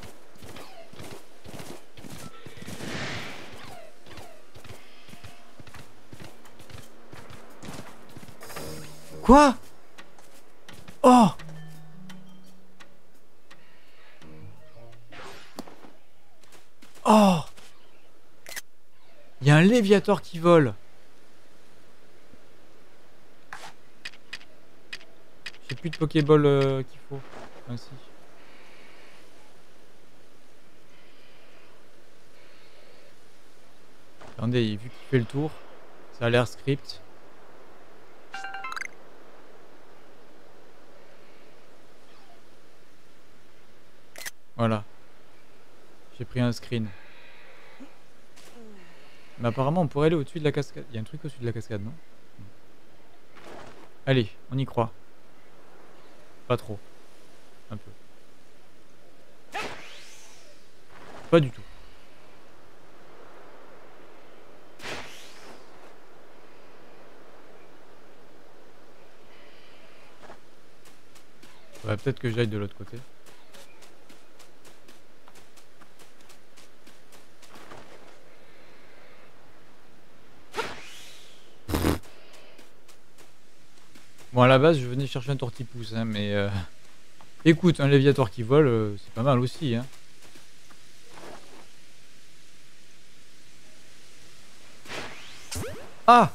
Speaker 1: Quoi? Oh! Oh! Il y a un Léviator qui vole. J'ai plus de Pokéball qu'il faut. Ainsi. Attendez, vu qu'il fait le tour, ça a l'air script. Voilà. J'ai pris un screen. Mais apparemment on pourrait aller au-dessus de la cascade. Il y a un truc au-dessus de la cascade, non? Allez, on y croit. Pas trop. Un peu. Pas du tout. Ouais, peut-être que j'aille de l'autre côté. Bon, à la base, je venais chercher un tortipousse, hein, mais... Écoute, un Léviator qui vole, c'est pas mal aussi, hein. Ah!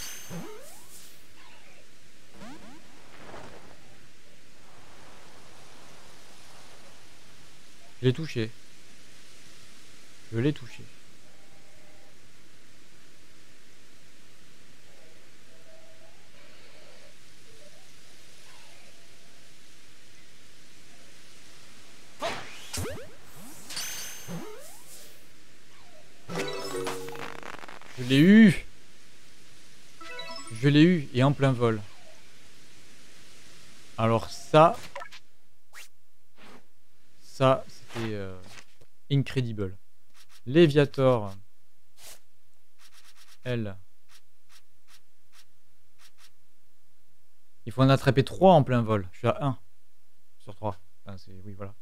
Speaker 1: Je l'ai touché. Je l'ai touché. Je l'ai eu! Je l'ai eu, et en plein vol. Alors ça c'était incredible. Léviator, elle. Il faut en attraper 3 en plein vol. Je suis à 1 sur 3. Enfin, c'est... Oui, voilà.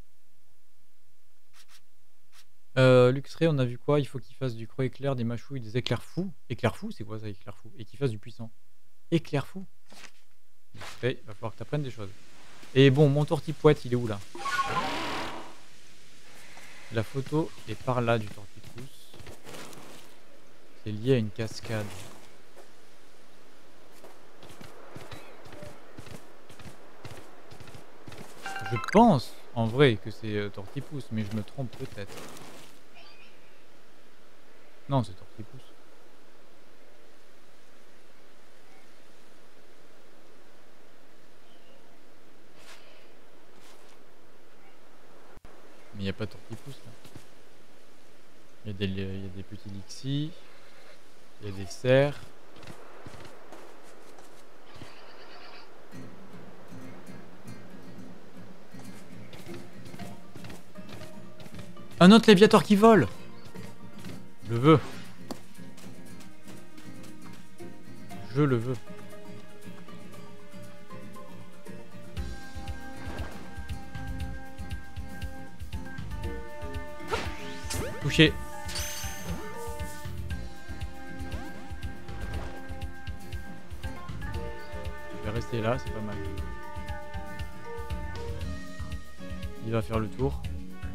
Speaker 1: Luxray, on a vu quoi? Il faut qu'il fasse du croc éclair, des mâchouilles, des éclairs fous. Éclair fou, c'est quoi ça, éclair fou? Et qu'il fasse du puissant. Éclair fou? Il va falloir que tu apprennes des choses. Et bon, mon tortipouette, il est où là? La photo est par là du tortipousse. C'est lié à une cascade. Je pense en vrai que c'est tortipousse, mais je me trompe peut-être. Non, c'est tortipousse. Mais il n'y a pas de tortipousse là. Il y a des petits lixis. Il y a des cerfs. Un autre Léviator qui vole. Je le veux. Je le veux. Touché. Je vais rester là, c'est pas mal. Il va faire le tour.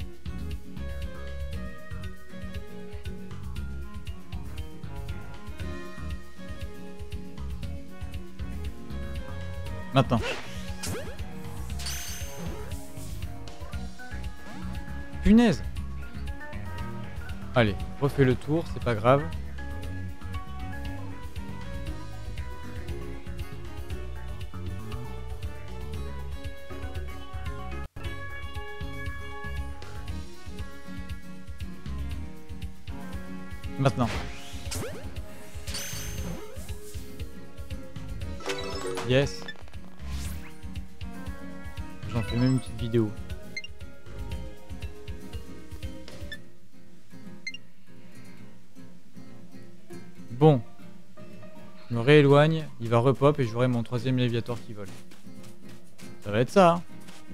Speaker 1: Maintenant. Punaise. Allez, refais le tour, c'est pas grave. Maintenant. Yes. J'en fais même une petite vidéo. Bon. Je me rééloigne, il va repop et j'aurai mon 3ème Léviator qui vole. Ça va être ça, hein.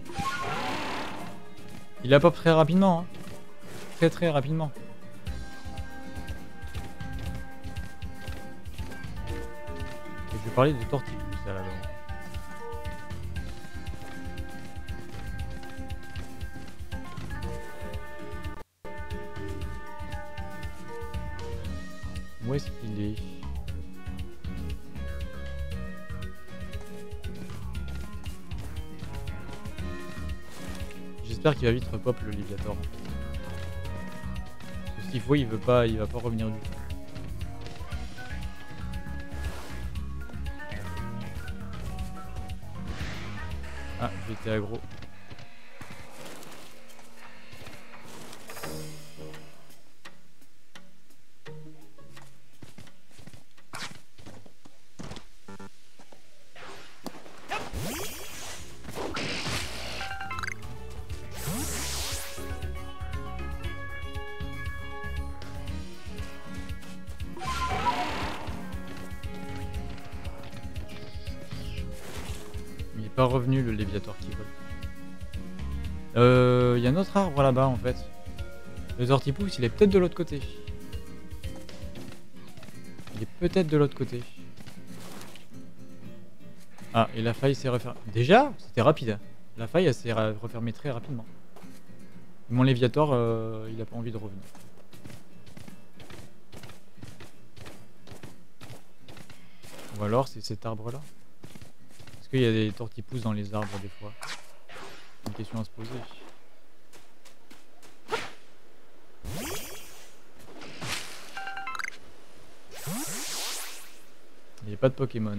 Speaker 1: Il a pop très rapidement, hein. Très rapidement. Et je vais parler de tortipousse à la base. Où est-ce qu'il est? J'espère qu'il va vite repop le Léviator. Parce que s'il faut, il va pas revenir du tout. Ah, j'étais aggro. Il est pas revenu le Léviator qui vole. Y a un autre arbre là-bas en fait. Le tortipousse, il est peut-être de l'autre côté. Il est peut-être de l'autre côté. Ah, et la faille s'est refermée. Déjà? C'était rapide. La faille, elle s'est refermée très rapidement. Mon Léviator, il a pas envie de revenir. Ou alors, c'est cet arbre-là. Est-ce qu'il y a des tortipousses dans les arbres des fois? C'est une question à se poser. Il n'y a pas de Pokémon.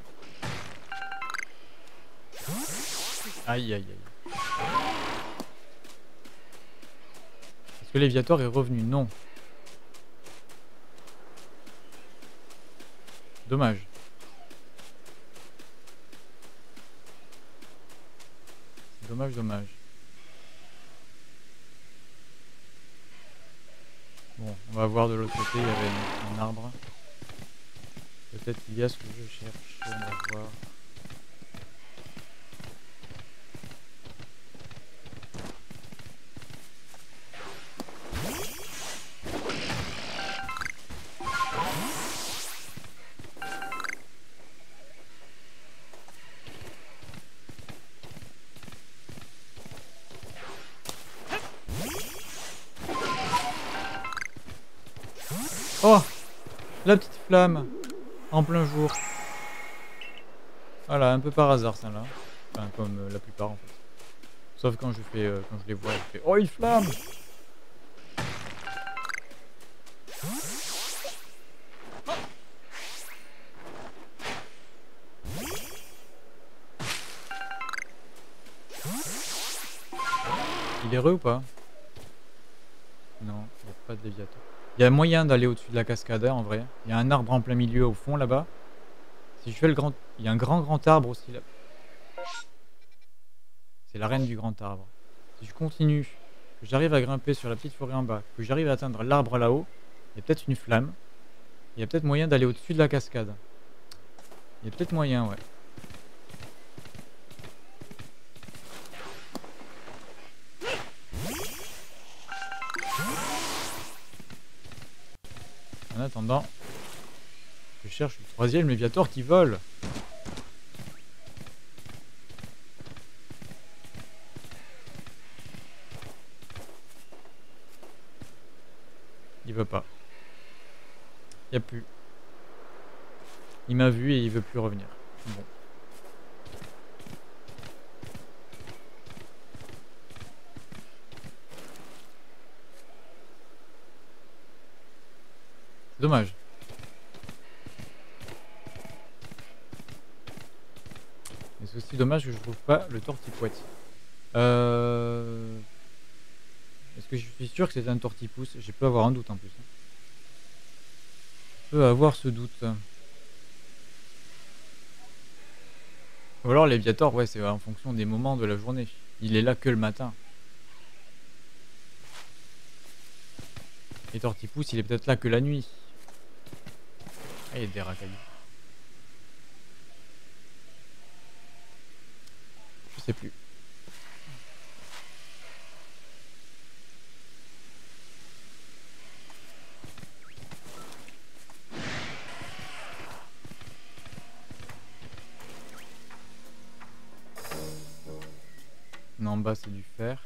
Speaker 1: Aïe aïe aïe. que Léviator est revenu? Non. Dommage. Dommage, dommage. Bon, on va voir de l'autre côté, il y avait un arbre. Peut-être qu'il y a ce que je cherche, on va voir. Oh! La petite flamme! En plein jour. Voilà, un peu par hasard celle-là. Enfin, comme la plupart en fait. Sauf quand je fais, quand je les vois, je fais oh une flamme! Il est heureux ou pas? Non, il n'y a pas de Léviator. Il y a moyen d'aller au-dessus de la cascade en vrai. Il y a un arbre en plein milieu au fond là-bas. Si je fais le grand... Il y a un grand arbre aussi là. C'est la reine du grand arbre. Si je continue, que j'arrive à grimper sur la petite forêt en bas, que j'arrive à atteindre l'arbre là-haut, il y a peut-être une flamme. Il y a peut-être moyen d'aller au-dessus de la cascade. Il y a peut-être moyen, ouais. En attendant, je cherche le troisième Léviator qui vole. Il veut pas. Il n'y a plus. Il m'a vu et il veut plus revenir. Bon. Dommage. Mais c'est aussi dommage que je trouve pas le tortipoite. Est-ce que je suis sûr que c'est un tortipousse? J'ai pu avoir un doute en plus. Je peux avoir ce doute. Ou alors Léviator, ouais, c'est en fonction des moments de la journée. Il est là que le matin. Et Tortipousse, il est peut-être là que la nuit. Ah, il y a des racailloux. Je sais plus. Non, en bas, c'est du fer.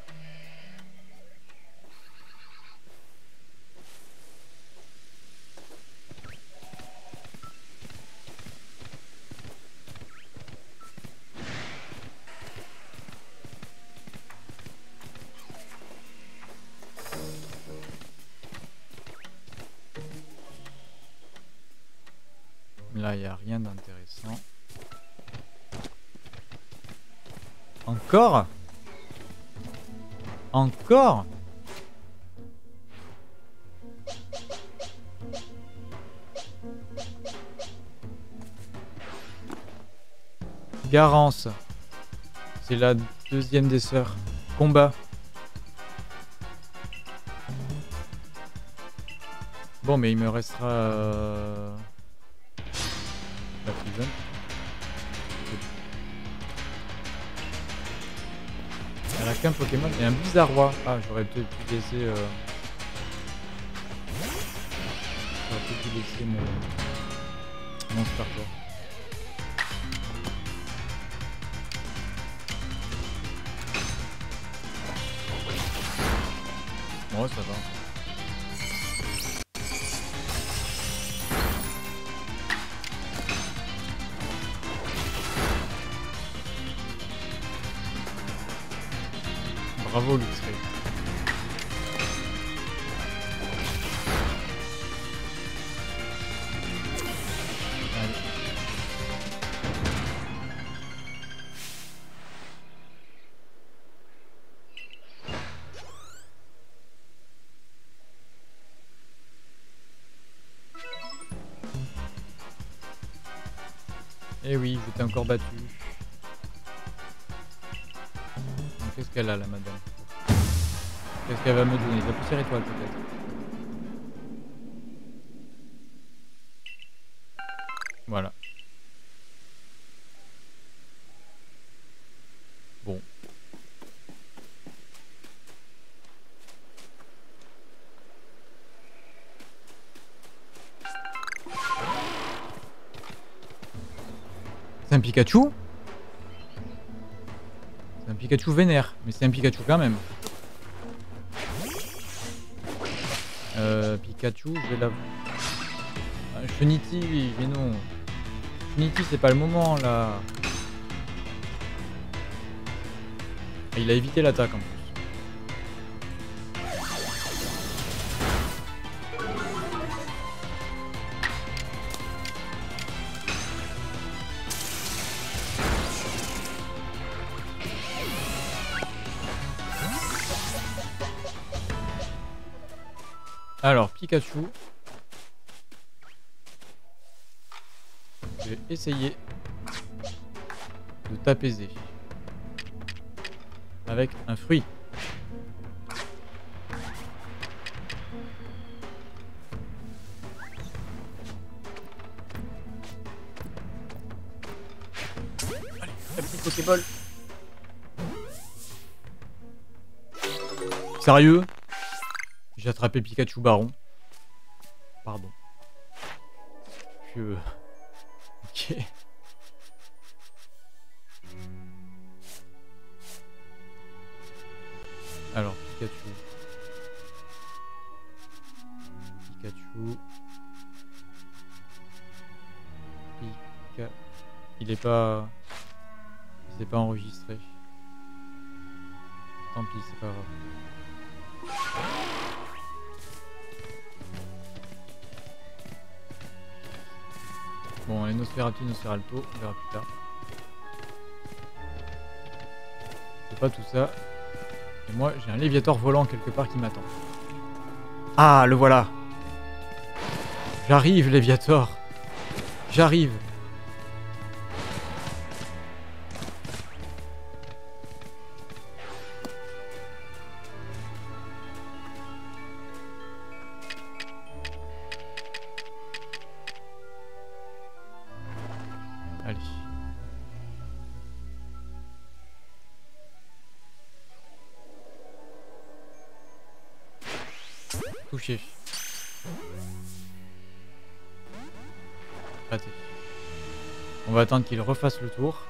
Speaker 1: Là, il n'y a rien d'intéressant. Encore? Encore? Garance. C'est la deuxième des sœurs. Combat. Bon, mais il me restera... la prison. Elle a qu'un Pokémon et un Bizarrois. Ah, j'aurais peut-être pu laisser... J'aurais peut-être pu laisser mon starter. Bon, ouais, ça va. Bravo, Luxray. Eh oui, je t'ai encore battu. Qu'est-ce qu'elle a la madame? Qu'est-ce qu'elle va me donner? La poussière étoile peut-être. Voilà. Bon. C'est un Pikachu? C'est un Pikachu vénère, mais c'est un Pikachu quand même. Pikachu, je vais la... Cheniti, mais non. Cheniti, c'est pas le moment là. Et il a évité l'attaque en plus. Alors, Pikachu. Je vais essayer de t'apaiser. Avec un fruit. Allez, la petite Pokéball. Sérieux? J'ai attrapé Pikachu Baron. Pardon. Ok. Alors, Pikachu. Il est pas... Il s'est pas enregistré. Tant pis, c'est pas grave. Bon, les Nosferatu, Nosferalto, on verra plus tard. C'est pas tout ça. Et moi, j'ai un Léviator volant quelque part qui m'attend. Ah, le voilà! J'arrive, Léviator! J'arrive! Allez. Touché. Raté. On va attendre qu'il refasse le tour.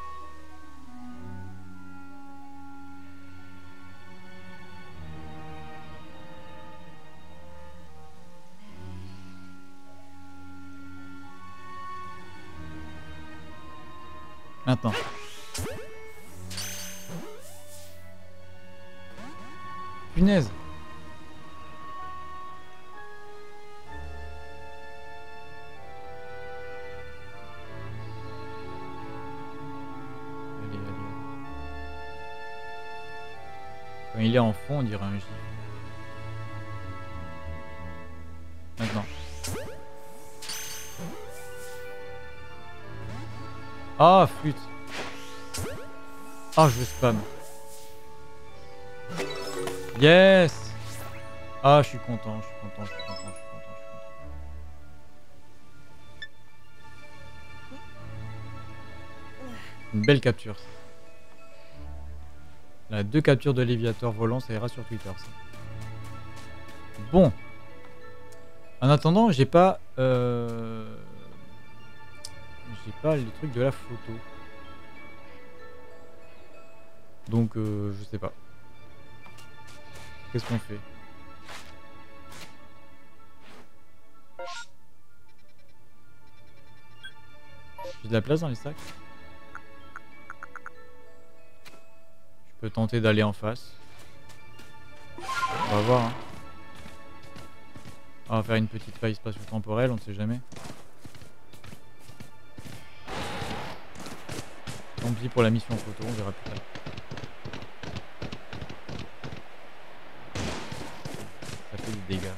Speaker 1: Maintenant. Punaise. Allez, allez, allez. Quand il est en fond, on dirait un J. Maintenant. Ah, flûte. Ah, je spam. Yes. Ah, je suis content, je suis content, je suis content, je suis content, je suis content. Une belle capture. Là, 2 captures de Léviator volant, ça ira sur Twitter. Ça. Bon. En attendant, j'ai pas les trucs de la photo. Donc, je sais pas. Qu'est-ce qu'on fait? J'ai de la place dans les sacs? Je peux tenter d'aller en face. On va voir. Hein. On va faire une petite faille spatio-temporelle, on ne sait jamais. Tant pis pour la mission photo, on verra plus tard. Ça fait des dégâts.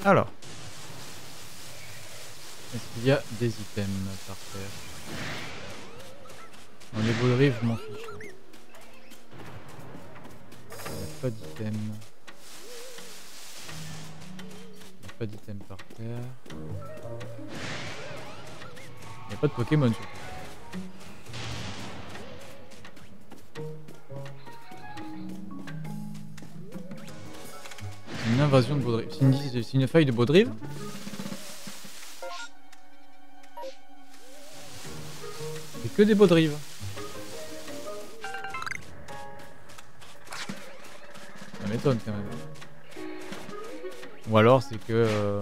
Speaker 1: Alors, est-ce qu'il y a des items par terre? Dans les bauderies, je m'en fiche. Il n'y a pas d'item. Il n'y a pas d'item par terre. Il n'y a pas de Pokémon surtout. Une invasion de Baudrive. C'est une faille de Baudrive? C'est que des Baudrives. Ça m'étonne quand même. Ou alors c'est que...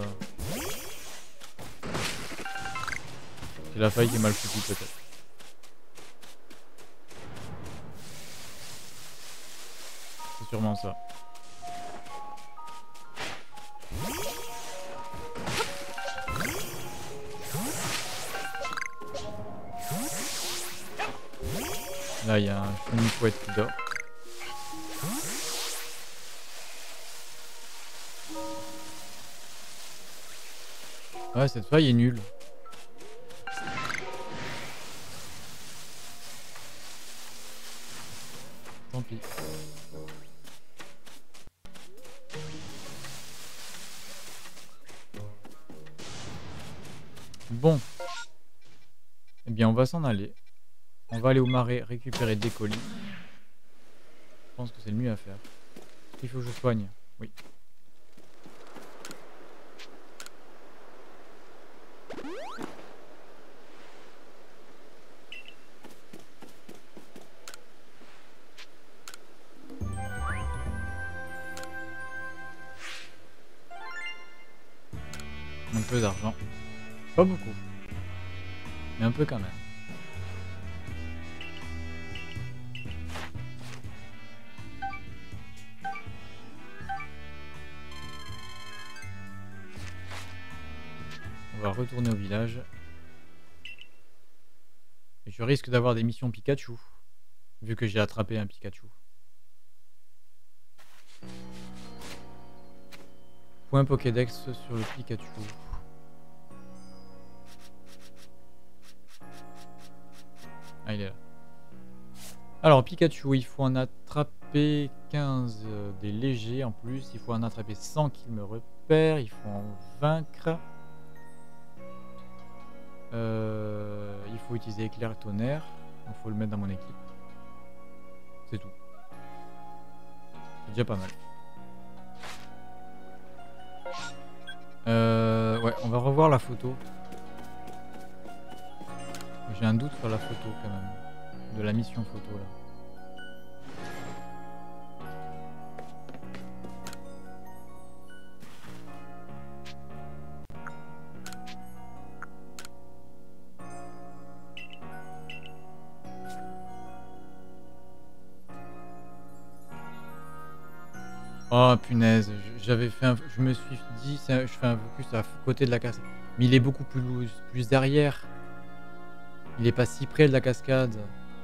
Speaker 1: c'est la faille qui est mal foutue peut-être. C'est sûrement ça. Là il y a un chenille-couette qui dort. Ouais, cette faille est nulle. Tant pis. Bon. Eh bien, on va s'en aller. On va aller au marais récupérer des colis. Je pense que c'est le mieux à faire. Il faut que je soigne. Oui. Un peu d'argent. Pas beaucoup. Mais un peu quand même. On va retourner au village. Et je risque d'avoir des missions Pikachu. Vu que j'ai attrapé un Pikachu. Point Pokédex sur le Pikachu. Ah, il est là. Alors, Pikachu, il faut en attraper 15 des légers en plus. Il faut en attraper 100 qui me repèrent. Il faut en vaincre. Il faut utiliser éclair tonnerre. Il faut le mettre dans mon équipe. C'est tout. C'est déjà pas mal. Ouais, on va revoir la photo. J'ai un doute sur la photo quand même. De la mission photo là. Oh punaise, j'avais fait un... Je me suis dit, je fais un focus à côté de la cascade. Mais il est beaucoup plus derrière. Il est pas si près de la cascade.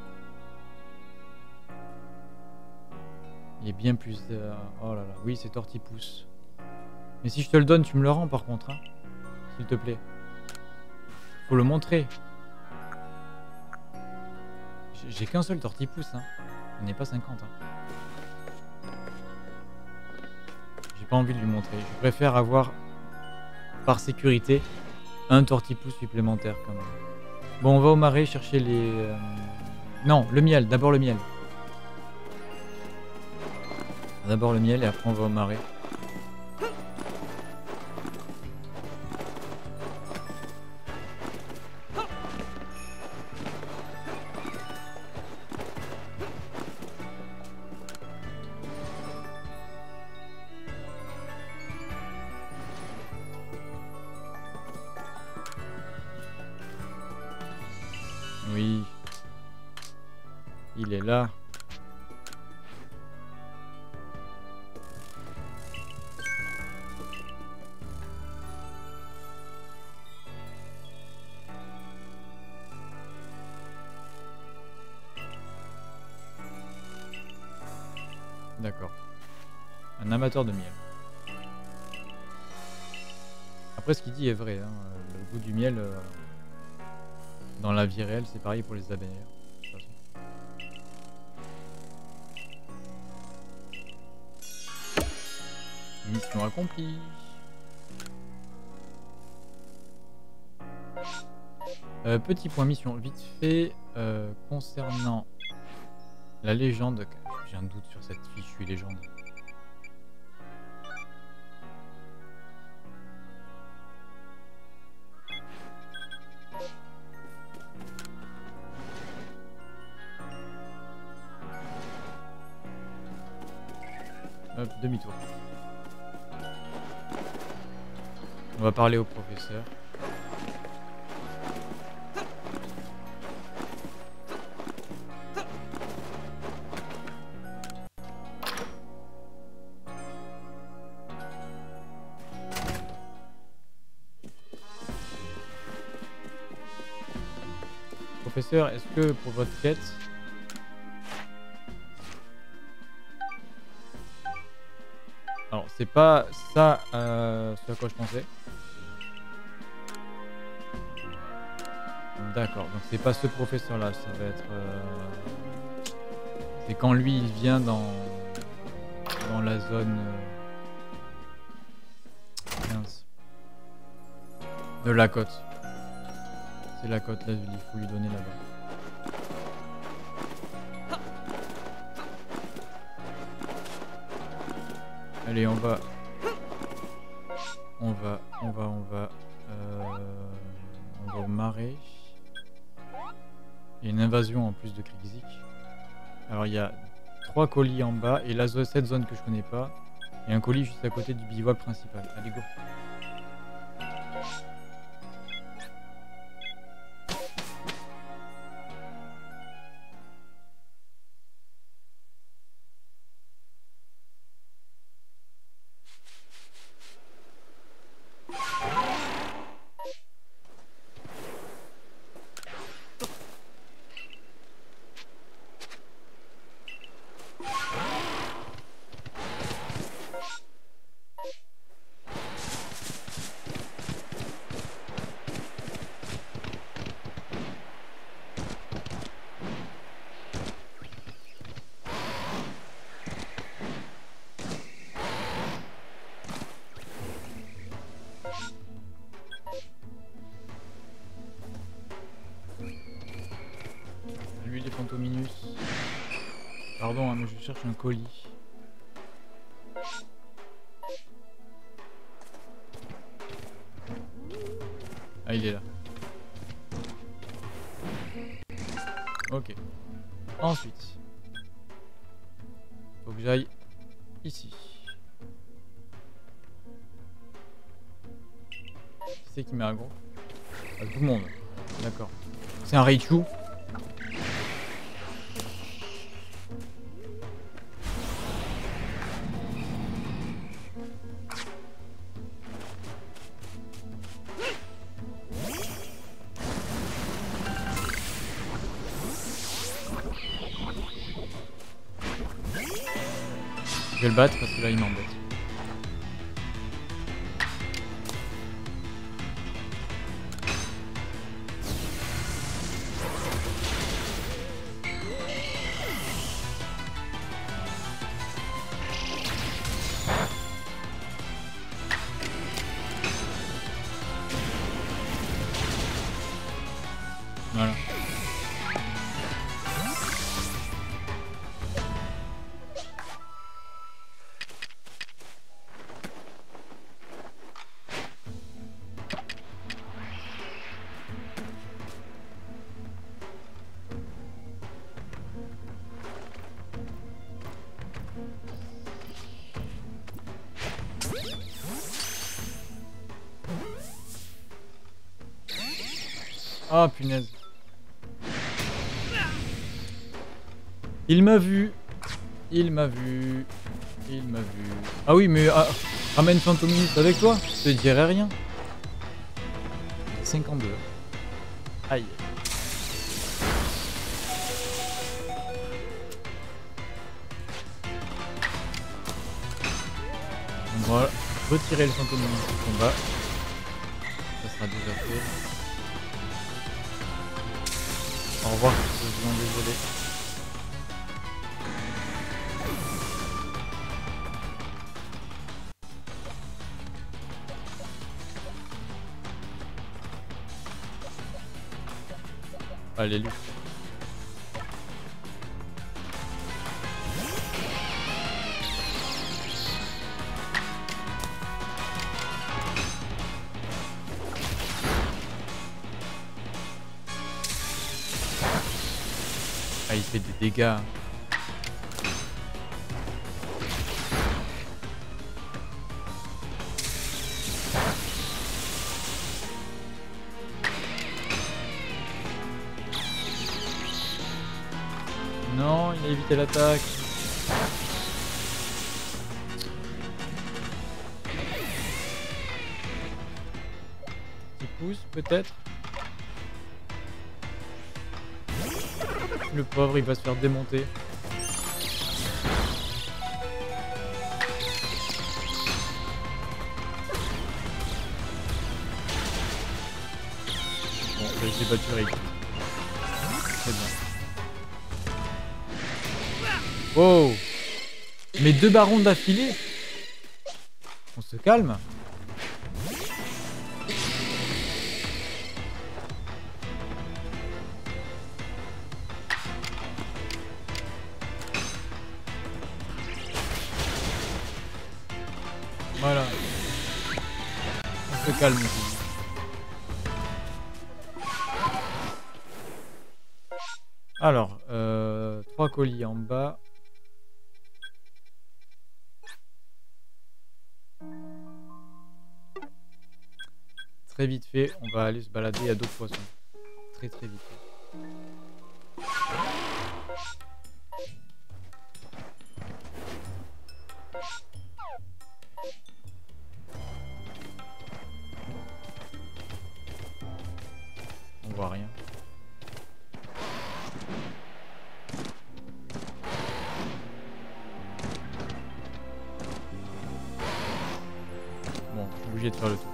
Speaker 1: Il est bien plus... Oh là là, oui c'est Tortipousse. Mais si je te le donne, tu me le rends par contre, hein. S'il te plaît. Faut le montrer. J'ai qu'un seul Tortipousse, hein. Il n'est pas 50, hein. J'ai pas envie de lui montrer. Je préfère avoir, par sécurité, un Tortipousse supplémentaire quand même. Bon, on va au marais chercher les... Non, le miel, d'abord le miel. D'abord le miel et après on va au marais. Oui. Il est là. D'accord. Un amateur de miel. Après, ce qu'il dit est vrai. Hein. Le goût du miel dans la vie réelle, c'est pareil pour les abeilles. De toute façon. Mission accomplie. Petit point mission vite fait concernant la légende. J'ai un doute sur cette fichue légende. Hop, demi-tour. On va parler au professeur. Professeur, est-ce que pour votre quête, alors c'est pas ça ce à quoi je pensais. D'accord, donc c'est pas ce professeur là, ça va être c'est quand lui il vient dans la zone mince, de la côte. C'est la côte là, il faut lui donner là-bas. Allez, on va au marais. Il y a une invasion en plus de Krigzik. Alors il y a 3 colis en bas et là cette zone que je connais pas. Et un colis juste à côté du bivouac principal. Allez go. Lui les Fantominus. Pardon, hein, mais je cherche un colis. Ah, il est là. Ok. Ensuite, faut que j'aille ici. Qui c'est qui met aggro? Ah, tout le monde. D'accord. C'est un Raichu. Je vais le battre parce que là il m'embête. Voilà. Ah punaise. Il m'a vu. Il m'a vu. Il m'a vu. Ah oui mais ramène Fantominus avec toi. Je te dirai rien. 52. Aïe. On va retirer le Fantominus du combat. sera déjà fait. Au revoir, désolé. Allez, lui. Ah, il fait des dégâts. Non, il a évité l'attaque. Petit pouce, peut-être. Le pauvre, il va se faire démonter. Bon, j'ai battu Rick. Très bien. Wow! Mais 2 barons d'affilée? On se calme? Voilà. On se calme ici. Alors, 3 colis en bas. Très vite fait, on va aller se balader à d'autres poissons. Très très vite. On voit rien. Bon, je suis obligé de faire le tour.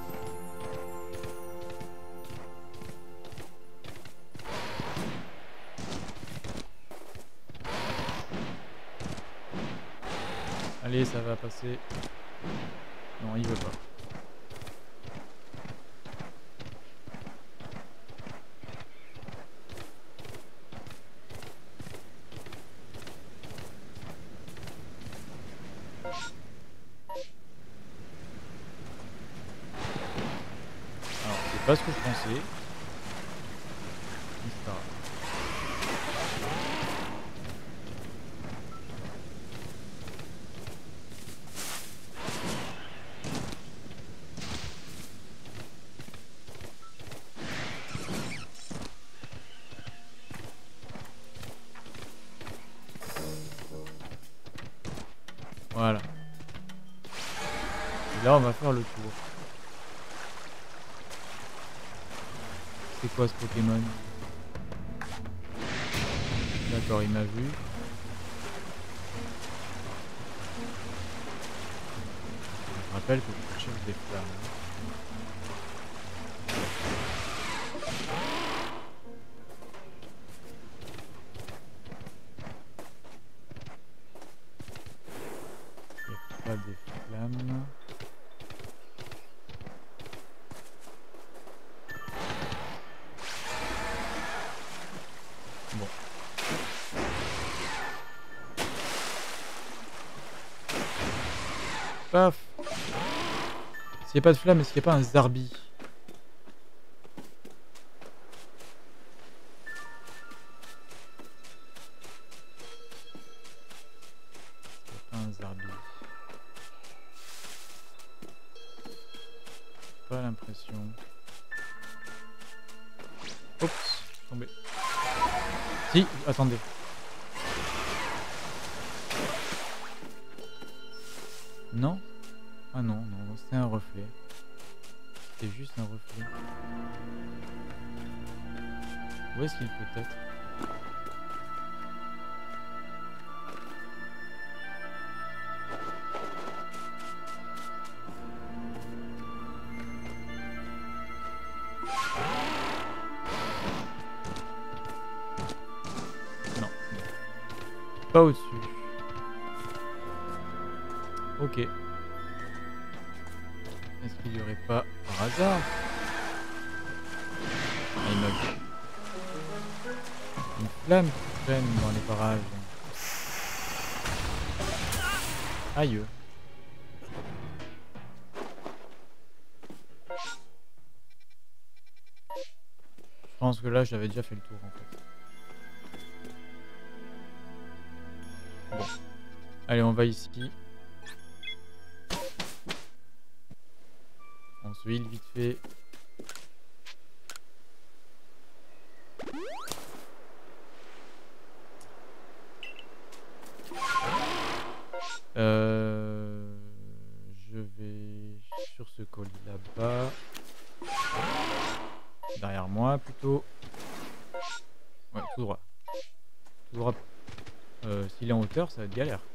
Speaker 1: Allez, ça va passer. Non, il veut pas. Alors, c'est pas ce que je pensais. C'est pas grave. Voilà. Et là, on va faire le tour. C'est quoi ce Pokémon? D'accord, il m'a vu. Je rappelle que je cherche des flammes. Il n'y a pas des flammes. Bon. Paf. S'il n'y a pas de flamme, est-ce qu'il n'y a pas un Zarbi? Un Zarbi. Pas l'impression. Oups, tombé. Si, attendez. Non? Ah non, non, c'était un reflet. C'était juste un reflet. Où est-ce qu'il peut être? Pas au-dessus. Ok. Est-ce qu'il n'y aurait pas, par hasard, un immeuble? Une flamme qui traîne dans les parages. Aïe. Je pense que là, j'avais déjà fait le tour en fait. Bon. Allez, on va ici. On se heal vite fait. Je vais sur ce colis là-bas. Derrière moi plutôt. Ouais, tout droit. Tout droit. S'il est en hauteur, ça va être galère.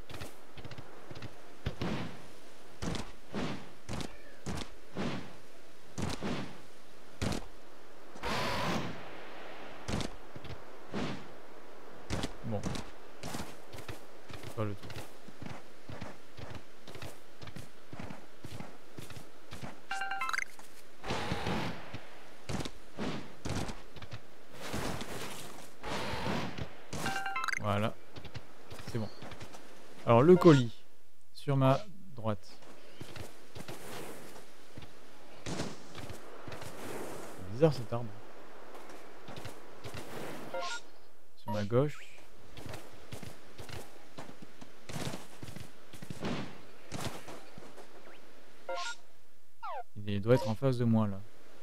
Speaker 1: Bon. Pas le tour. Voilà. C'est bon. Alors le colis sur ma droite. C'est bizarre cet arbre. Sur ma gauche. Il doit être en face de moi là.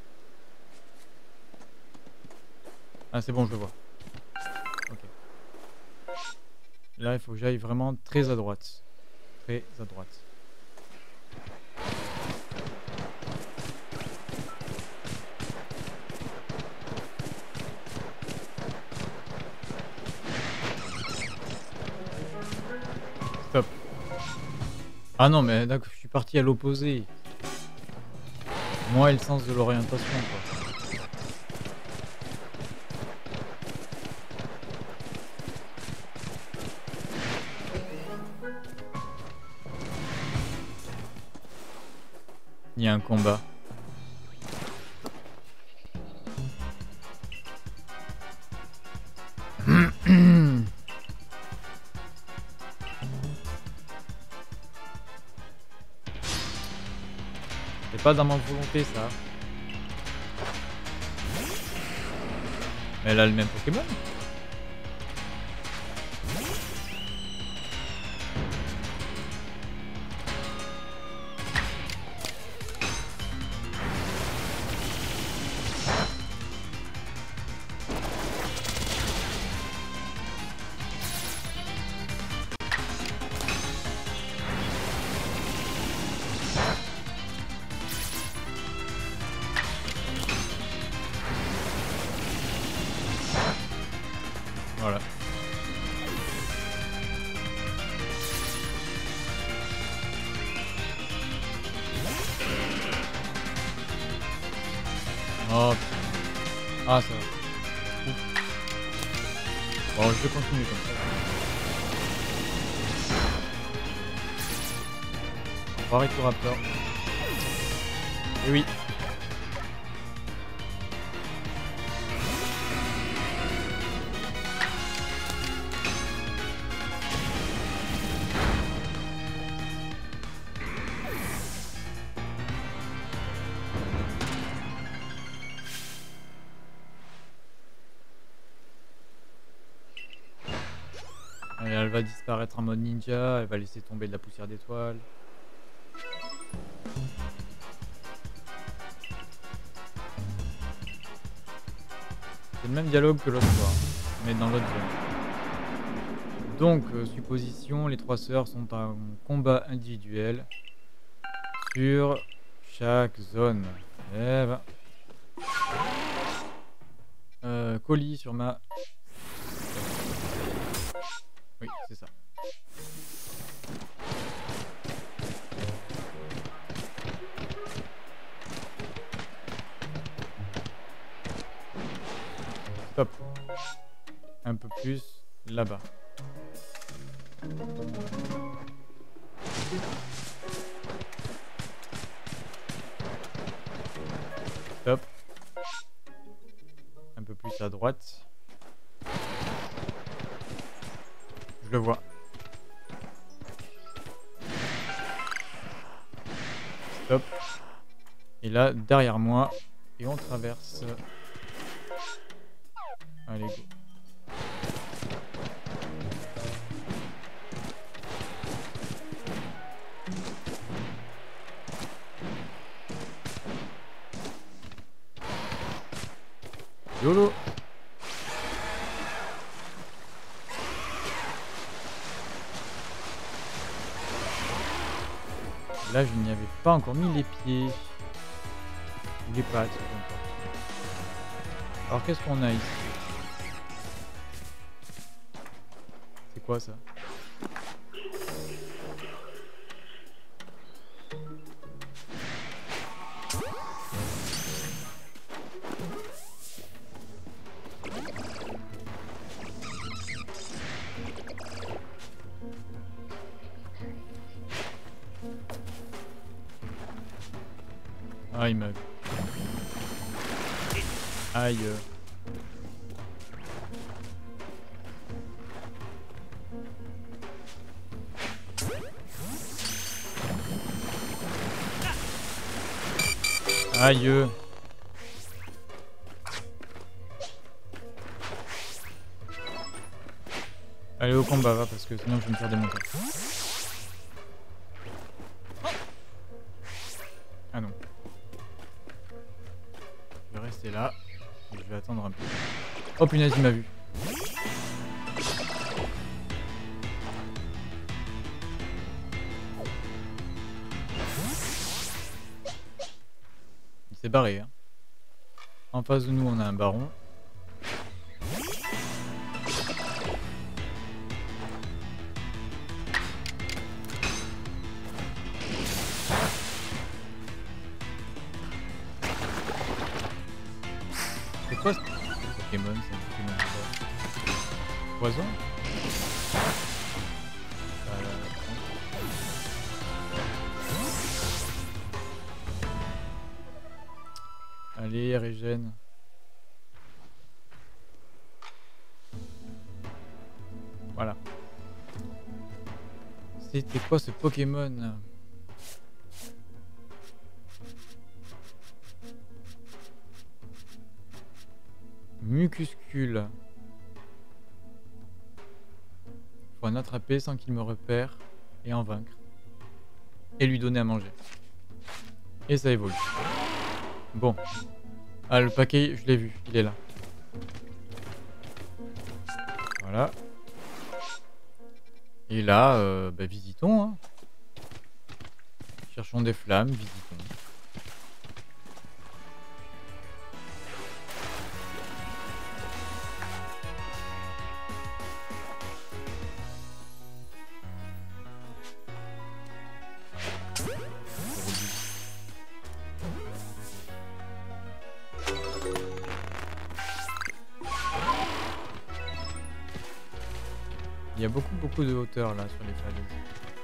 Speaker 1: Ah c'est bon, je le vois. Ok. Là il faut que j'aille vraiment très à droite. Très à droite. Stop. Ah non mais d'accord, je suis parti à l'opposé. Moi et le sens de l'orientation quoi. Il y a un combat. C'est pas dans ma volonté ça. Mais elle a le même Pokémon. Voilà. Oh putain. Ah ça va. Ouf. Bon, je vais continuer comme ça. On va arrêter le raptor. Et oui. Allez, elle va disparaître en mode ninja, elle va laisser tomber de la poussière d'étoiles. C'est le même dialogue que l'autre fois, mais dans l'autre zone. Donc, supposition, les trois sœurs sont en combat individuel sur chaque zone. Eh ben. Colis sur ma... Oui, c'est ça. Stop. Un peu plus là-bas. Top. Un peu plus à droite. Je le vois. Stop. Et là, derrière moi. Et on traverse. Allez, go. YOLO. Là, je n'y avais pas encore mis les pieds. Ou les pattes, peu importe. Alors, qu'est-ce qu'on a ici? C'est quoi ça? Ah, il m'a... Aïe. Aïe. Allez au combat, va, parce que sinon je vais me faire démonter. Ah non. Je vais rester là. Et je vais attendre un peu. Oh punaise, il m'a vu. Il s'est barré. Hein. En face de nous, on a un baron. C'est quoi ce Pokémon? C'est un Pokémon quoi? Poison? Allez, régène. Voilà. C'était quoi ce Pokémon? Mucuscule. Faut en attraper sans qu'il me repère et en vaincre. Et lui donner à manger. Et ça évolue. Bon. Ah, le paquet, je l'ai vu, il est là. Voilà. Et là, bah, visitons. Hein. Cherchons des flammes, visitons. Il y a beaucoup de hauteur là sur les falaises.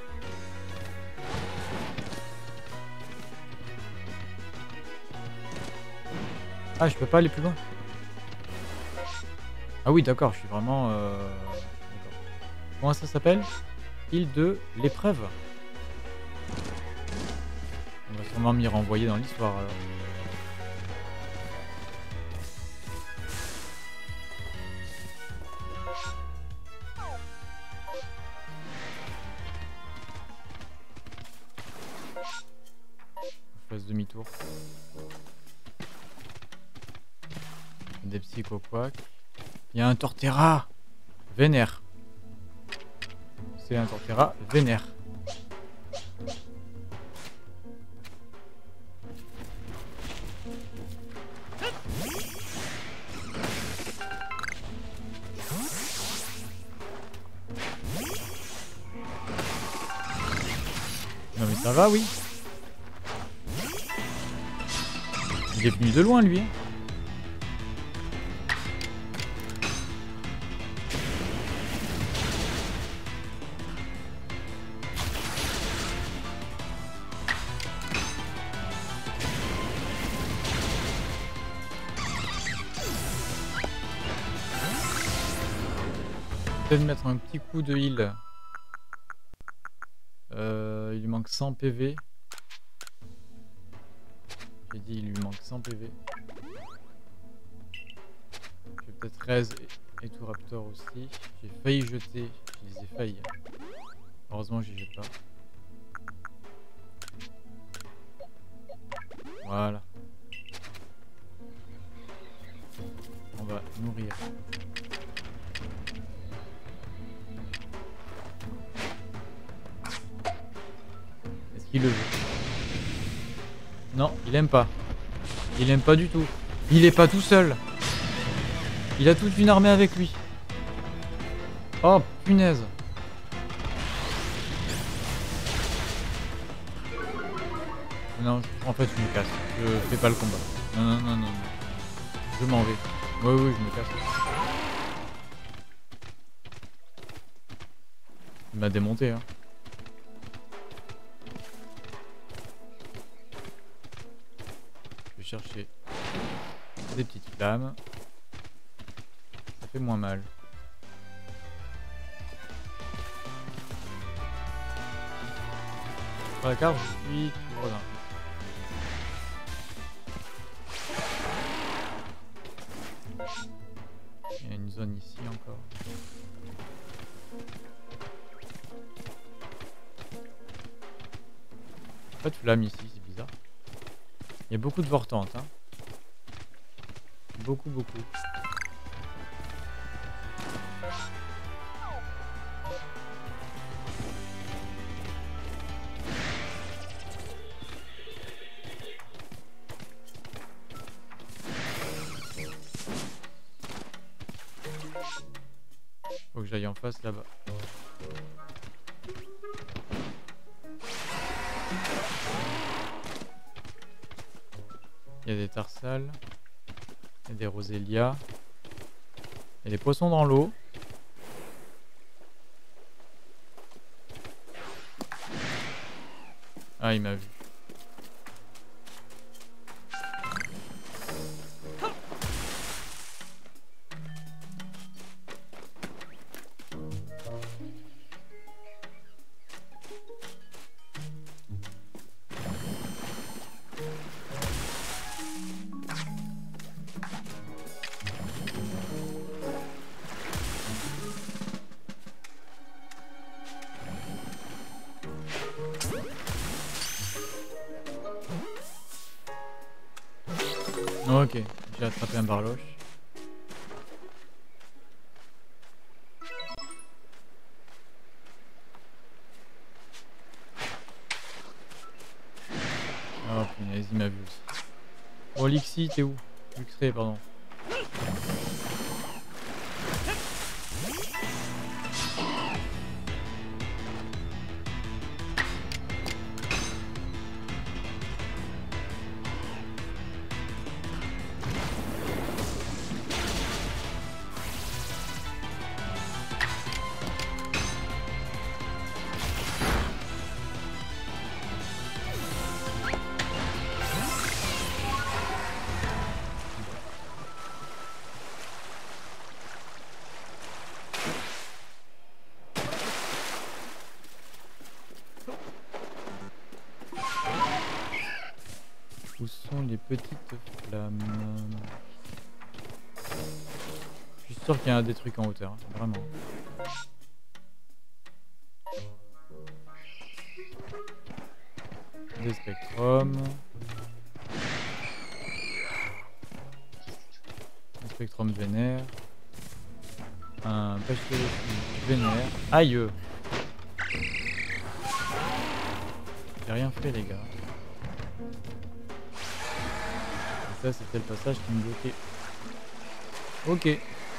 Speaker 1: Ah, je peux pas aller plus loin. Ah oui, d'accord, je suis vraiment... Comment ça s'appelle? Île de l'épreuve. On va sûrement m'y renvoyer dans l'histoire alors. Je fasse demi-tour. Des psychoquacs. Il y a un Torterra vénère. C'est un Torterra vénère. Non mais ça va, oui. Il est venu de loin, lui. Hein. peut-être mettre un petit coup de heal. Il lui manque 100 PV. J'ai dit il lui manque 100 PV. Je vais peut-être raise et tout raptor aussi. J'ai failli jeter. Je les ai failli. Heureusement j'y jette pas. Voilà. On va nourrir. Est-ce qu'il le veut? Non, il aime pas. Il aime pas du tout. Il est pas tout seul. Il a toute une armée avec lui. Oh punaise. Non, en fait je me casse. Je fais pas le combat. Non, non, non, non. non. Je m'en vais. Oui, oui, je me casse. Il m'a démonté, hein. Je vais chercher des petites flammes. Ça fait moins mal. Sur la carte, je suis toujours là. Il y a une zone ici encore. Pas de flamme ici, c'est bizarre. Il y a beaucoup de vortantes, hein. Beaucoup, beaucoup. Faut que j'aille en face là-bas. Il y a des tarsales. Il y a des rosélias. Il y a des poissons dans l'eau. Ah, il m'a vu. Ok, j'ai attrapé un barloche. Oh punaise, il m'a vu aussi. Oh Lixi, t'es où? Luxray, pardon. Où sont les petites flammes? Je suis sûr qu'il y a des trucs en hauteur, hein, vraiment. Des spectrums. Un spectrum vénère. Un pachyderme vénère. Aïe! J'ai rien fait les gars. Et ça c'était le passage qui me bloquait. Ok.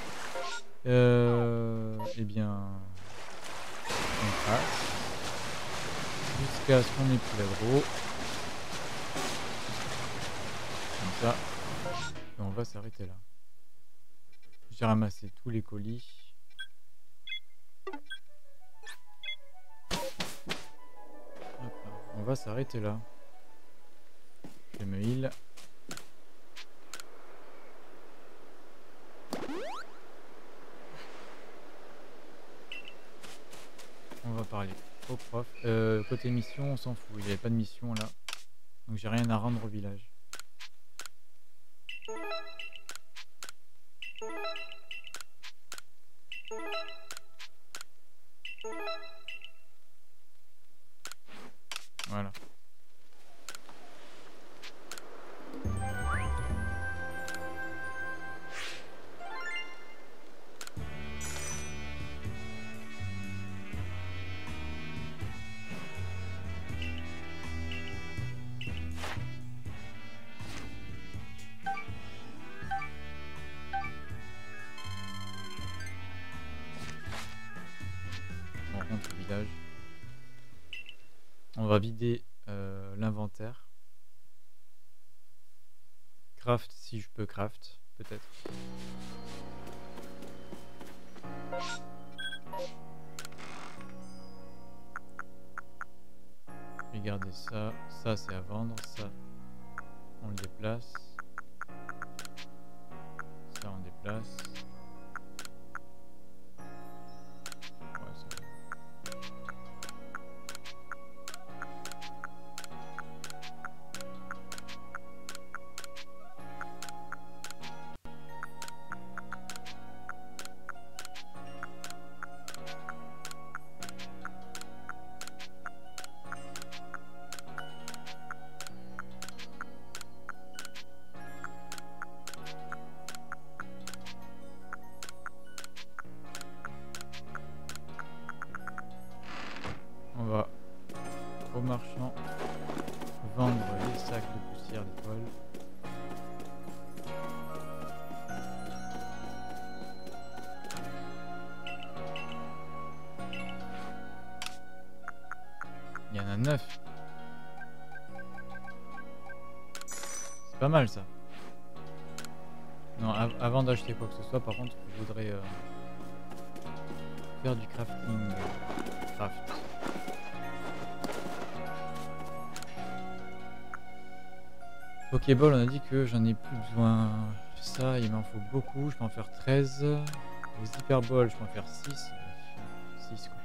Speaker 1: Eh bien... On passe. Jusqu'à ce qu'on ait plus l'aggro. Comme ça. Et on va s'arrêter là. J'ai ramassé tous les colis. Hop là. On va s'arrêter là. Je me heal. parler au prof. Côté mission, on s'en fout. Il n'y avait pas de mission là. Donc j'ai rien à rendre au village. Voilà. On rentre au village. On va vider l'inventaire. Craft si je peux craft, peut-être. Regardez ça. Ça c'est à vendre. Ça on le déplace. Ça on déplace. Ouais, ça va. On va au marchand vendre les sacs de poussière d'étoile. Il y en a 9. C'est pas mal ça. Non, avant d'acheter quoi que ce soit, par contre, je voudrais faire du crafting. Craft. Pokéball, on a dit que j'en ai plus besoin. Ça, il m'en faut beaucoup. Je peux en faire 13. Les Hyperballs, je peux en faire 6. 6 quoi.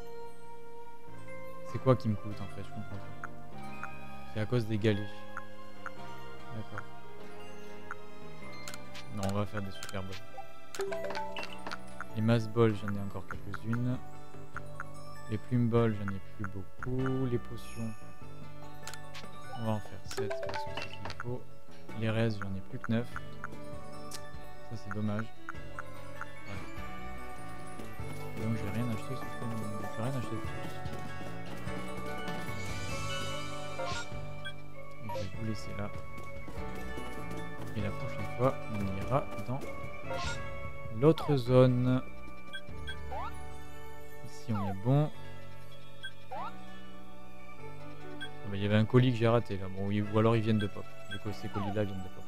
Speaker 1: C'est quoi qui me coûte en fait? Je comprends pas. C'est à cause des galets. D'accord. Non, on va faire des Super Balls. Les Mass Balls, j'en ai encore quelques-unes. Les Plume Balls, j'en ai plus beaucoup. Les potions, on va en faire 7 parce que c'est ce qu'il faut. Les restes, j'en ai plus que 9. Ça, c'est dommage. Ouais. Donc, je vais rien acheter. Je vais rien acheter de plus. Je vais vous laisser là. Et la prochaine fois, on ira dans l'autre zone. Ici, on est bon. Oh bah, il y avait un colis que j'ai raté là. Bon, ou alors ils viennent de pop. Du coup, ces colis là viennent de pop.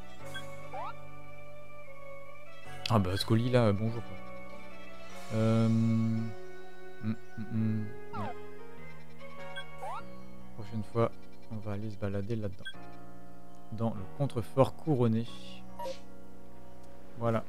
Speaker 1: Ah bah, ce colis là, bonjour quoi. Ouais. Prochaine fois, on va aller se balader là-dedans. Dans le contrefort couronné. Voilà.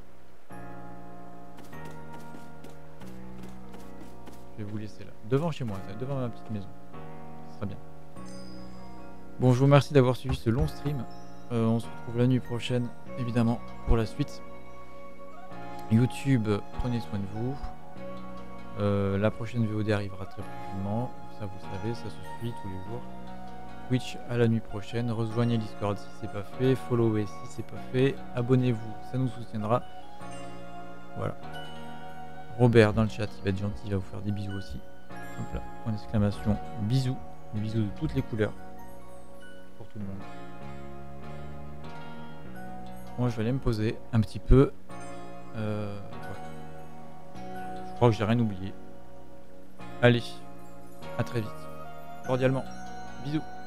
Speaker 1: Je vais vous laisser là. Devant chez moi, devant ma petite maison. Ce sera bien. Bon, je vous remercie d'avoir suivi ce long stream. On se retrouve la nuit prochaine, évidemment, pour la suite. YouTube, prenez soin de vous. La prochaine VOD arrivera très prochainement. Ça, vous savez, ça se suit tous les jours. Twitch à la nuit prochaine. Rejoignez Discord si c'est pas fait. Followez si c'est pas fait. Abonnez-vous, ça nous soutiendra. Voilà. Robert dans le chat, il va être gentil, il va vous faire des bisous aussi. Hop là, point d'exclamation, bisous. Des bisous de toutes les couleurs. Pour tout le monde. Moi, je vais aller me poser un petit peu. Ouais. Je crois que j'ai rien oublié. Allez, à très vite. Cordialement. Bisous.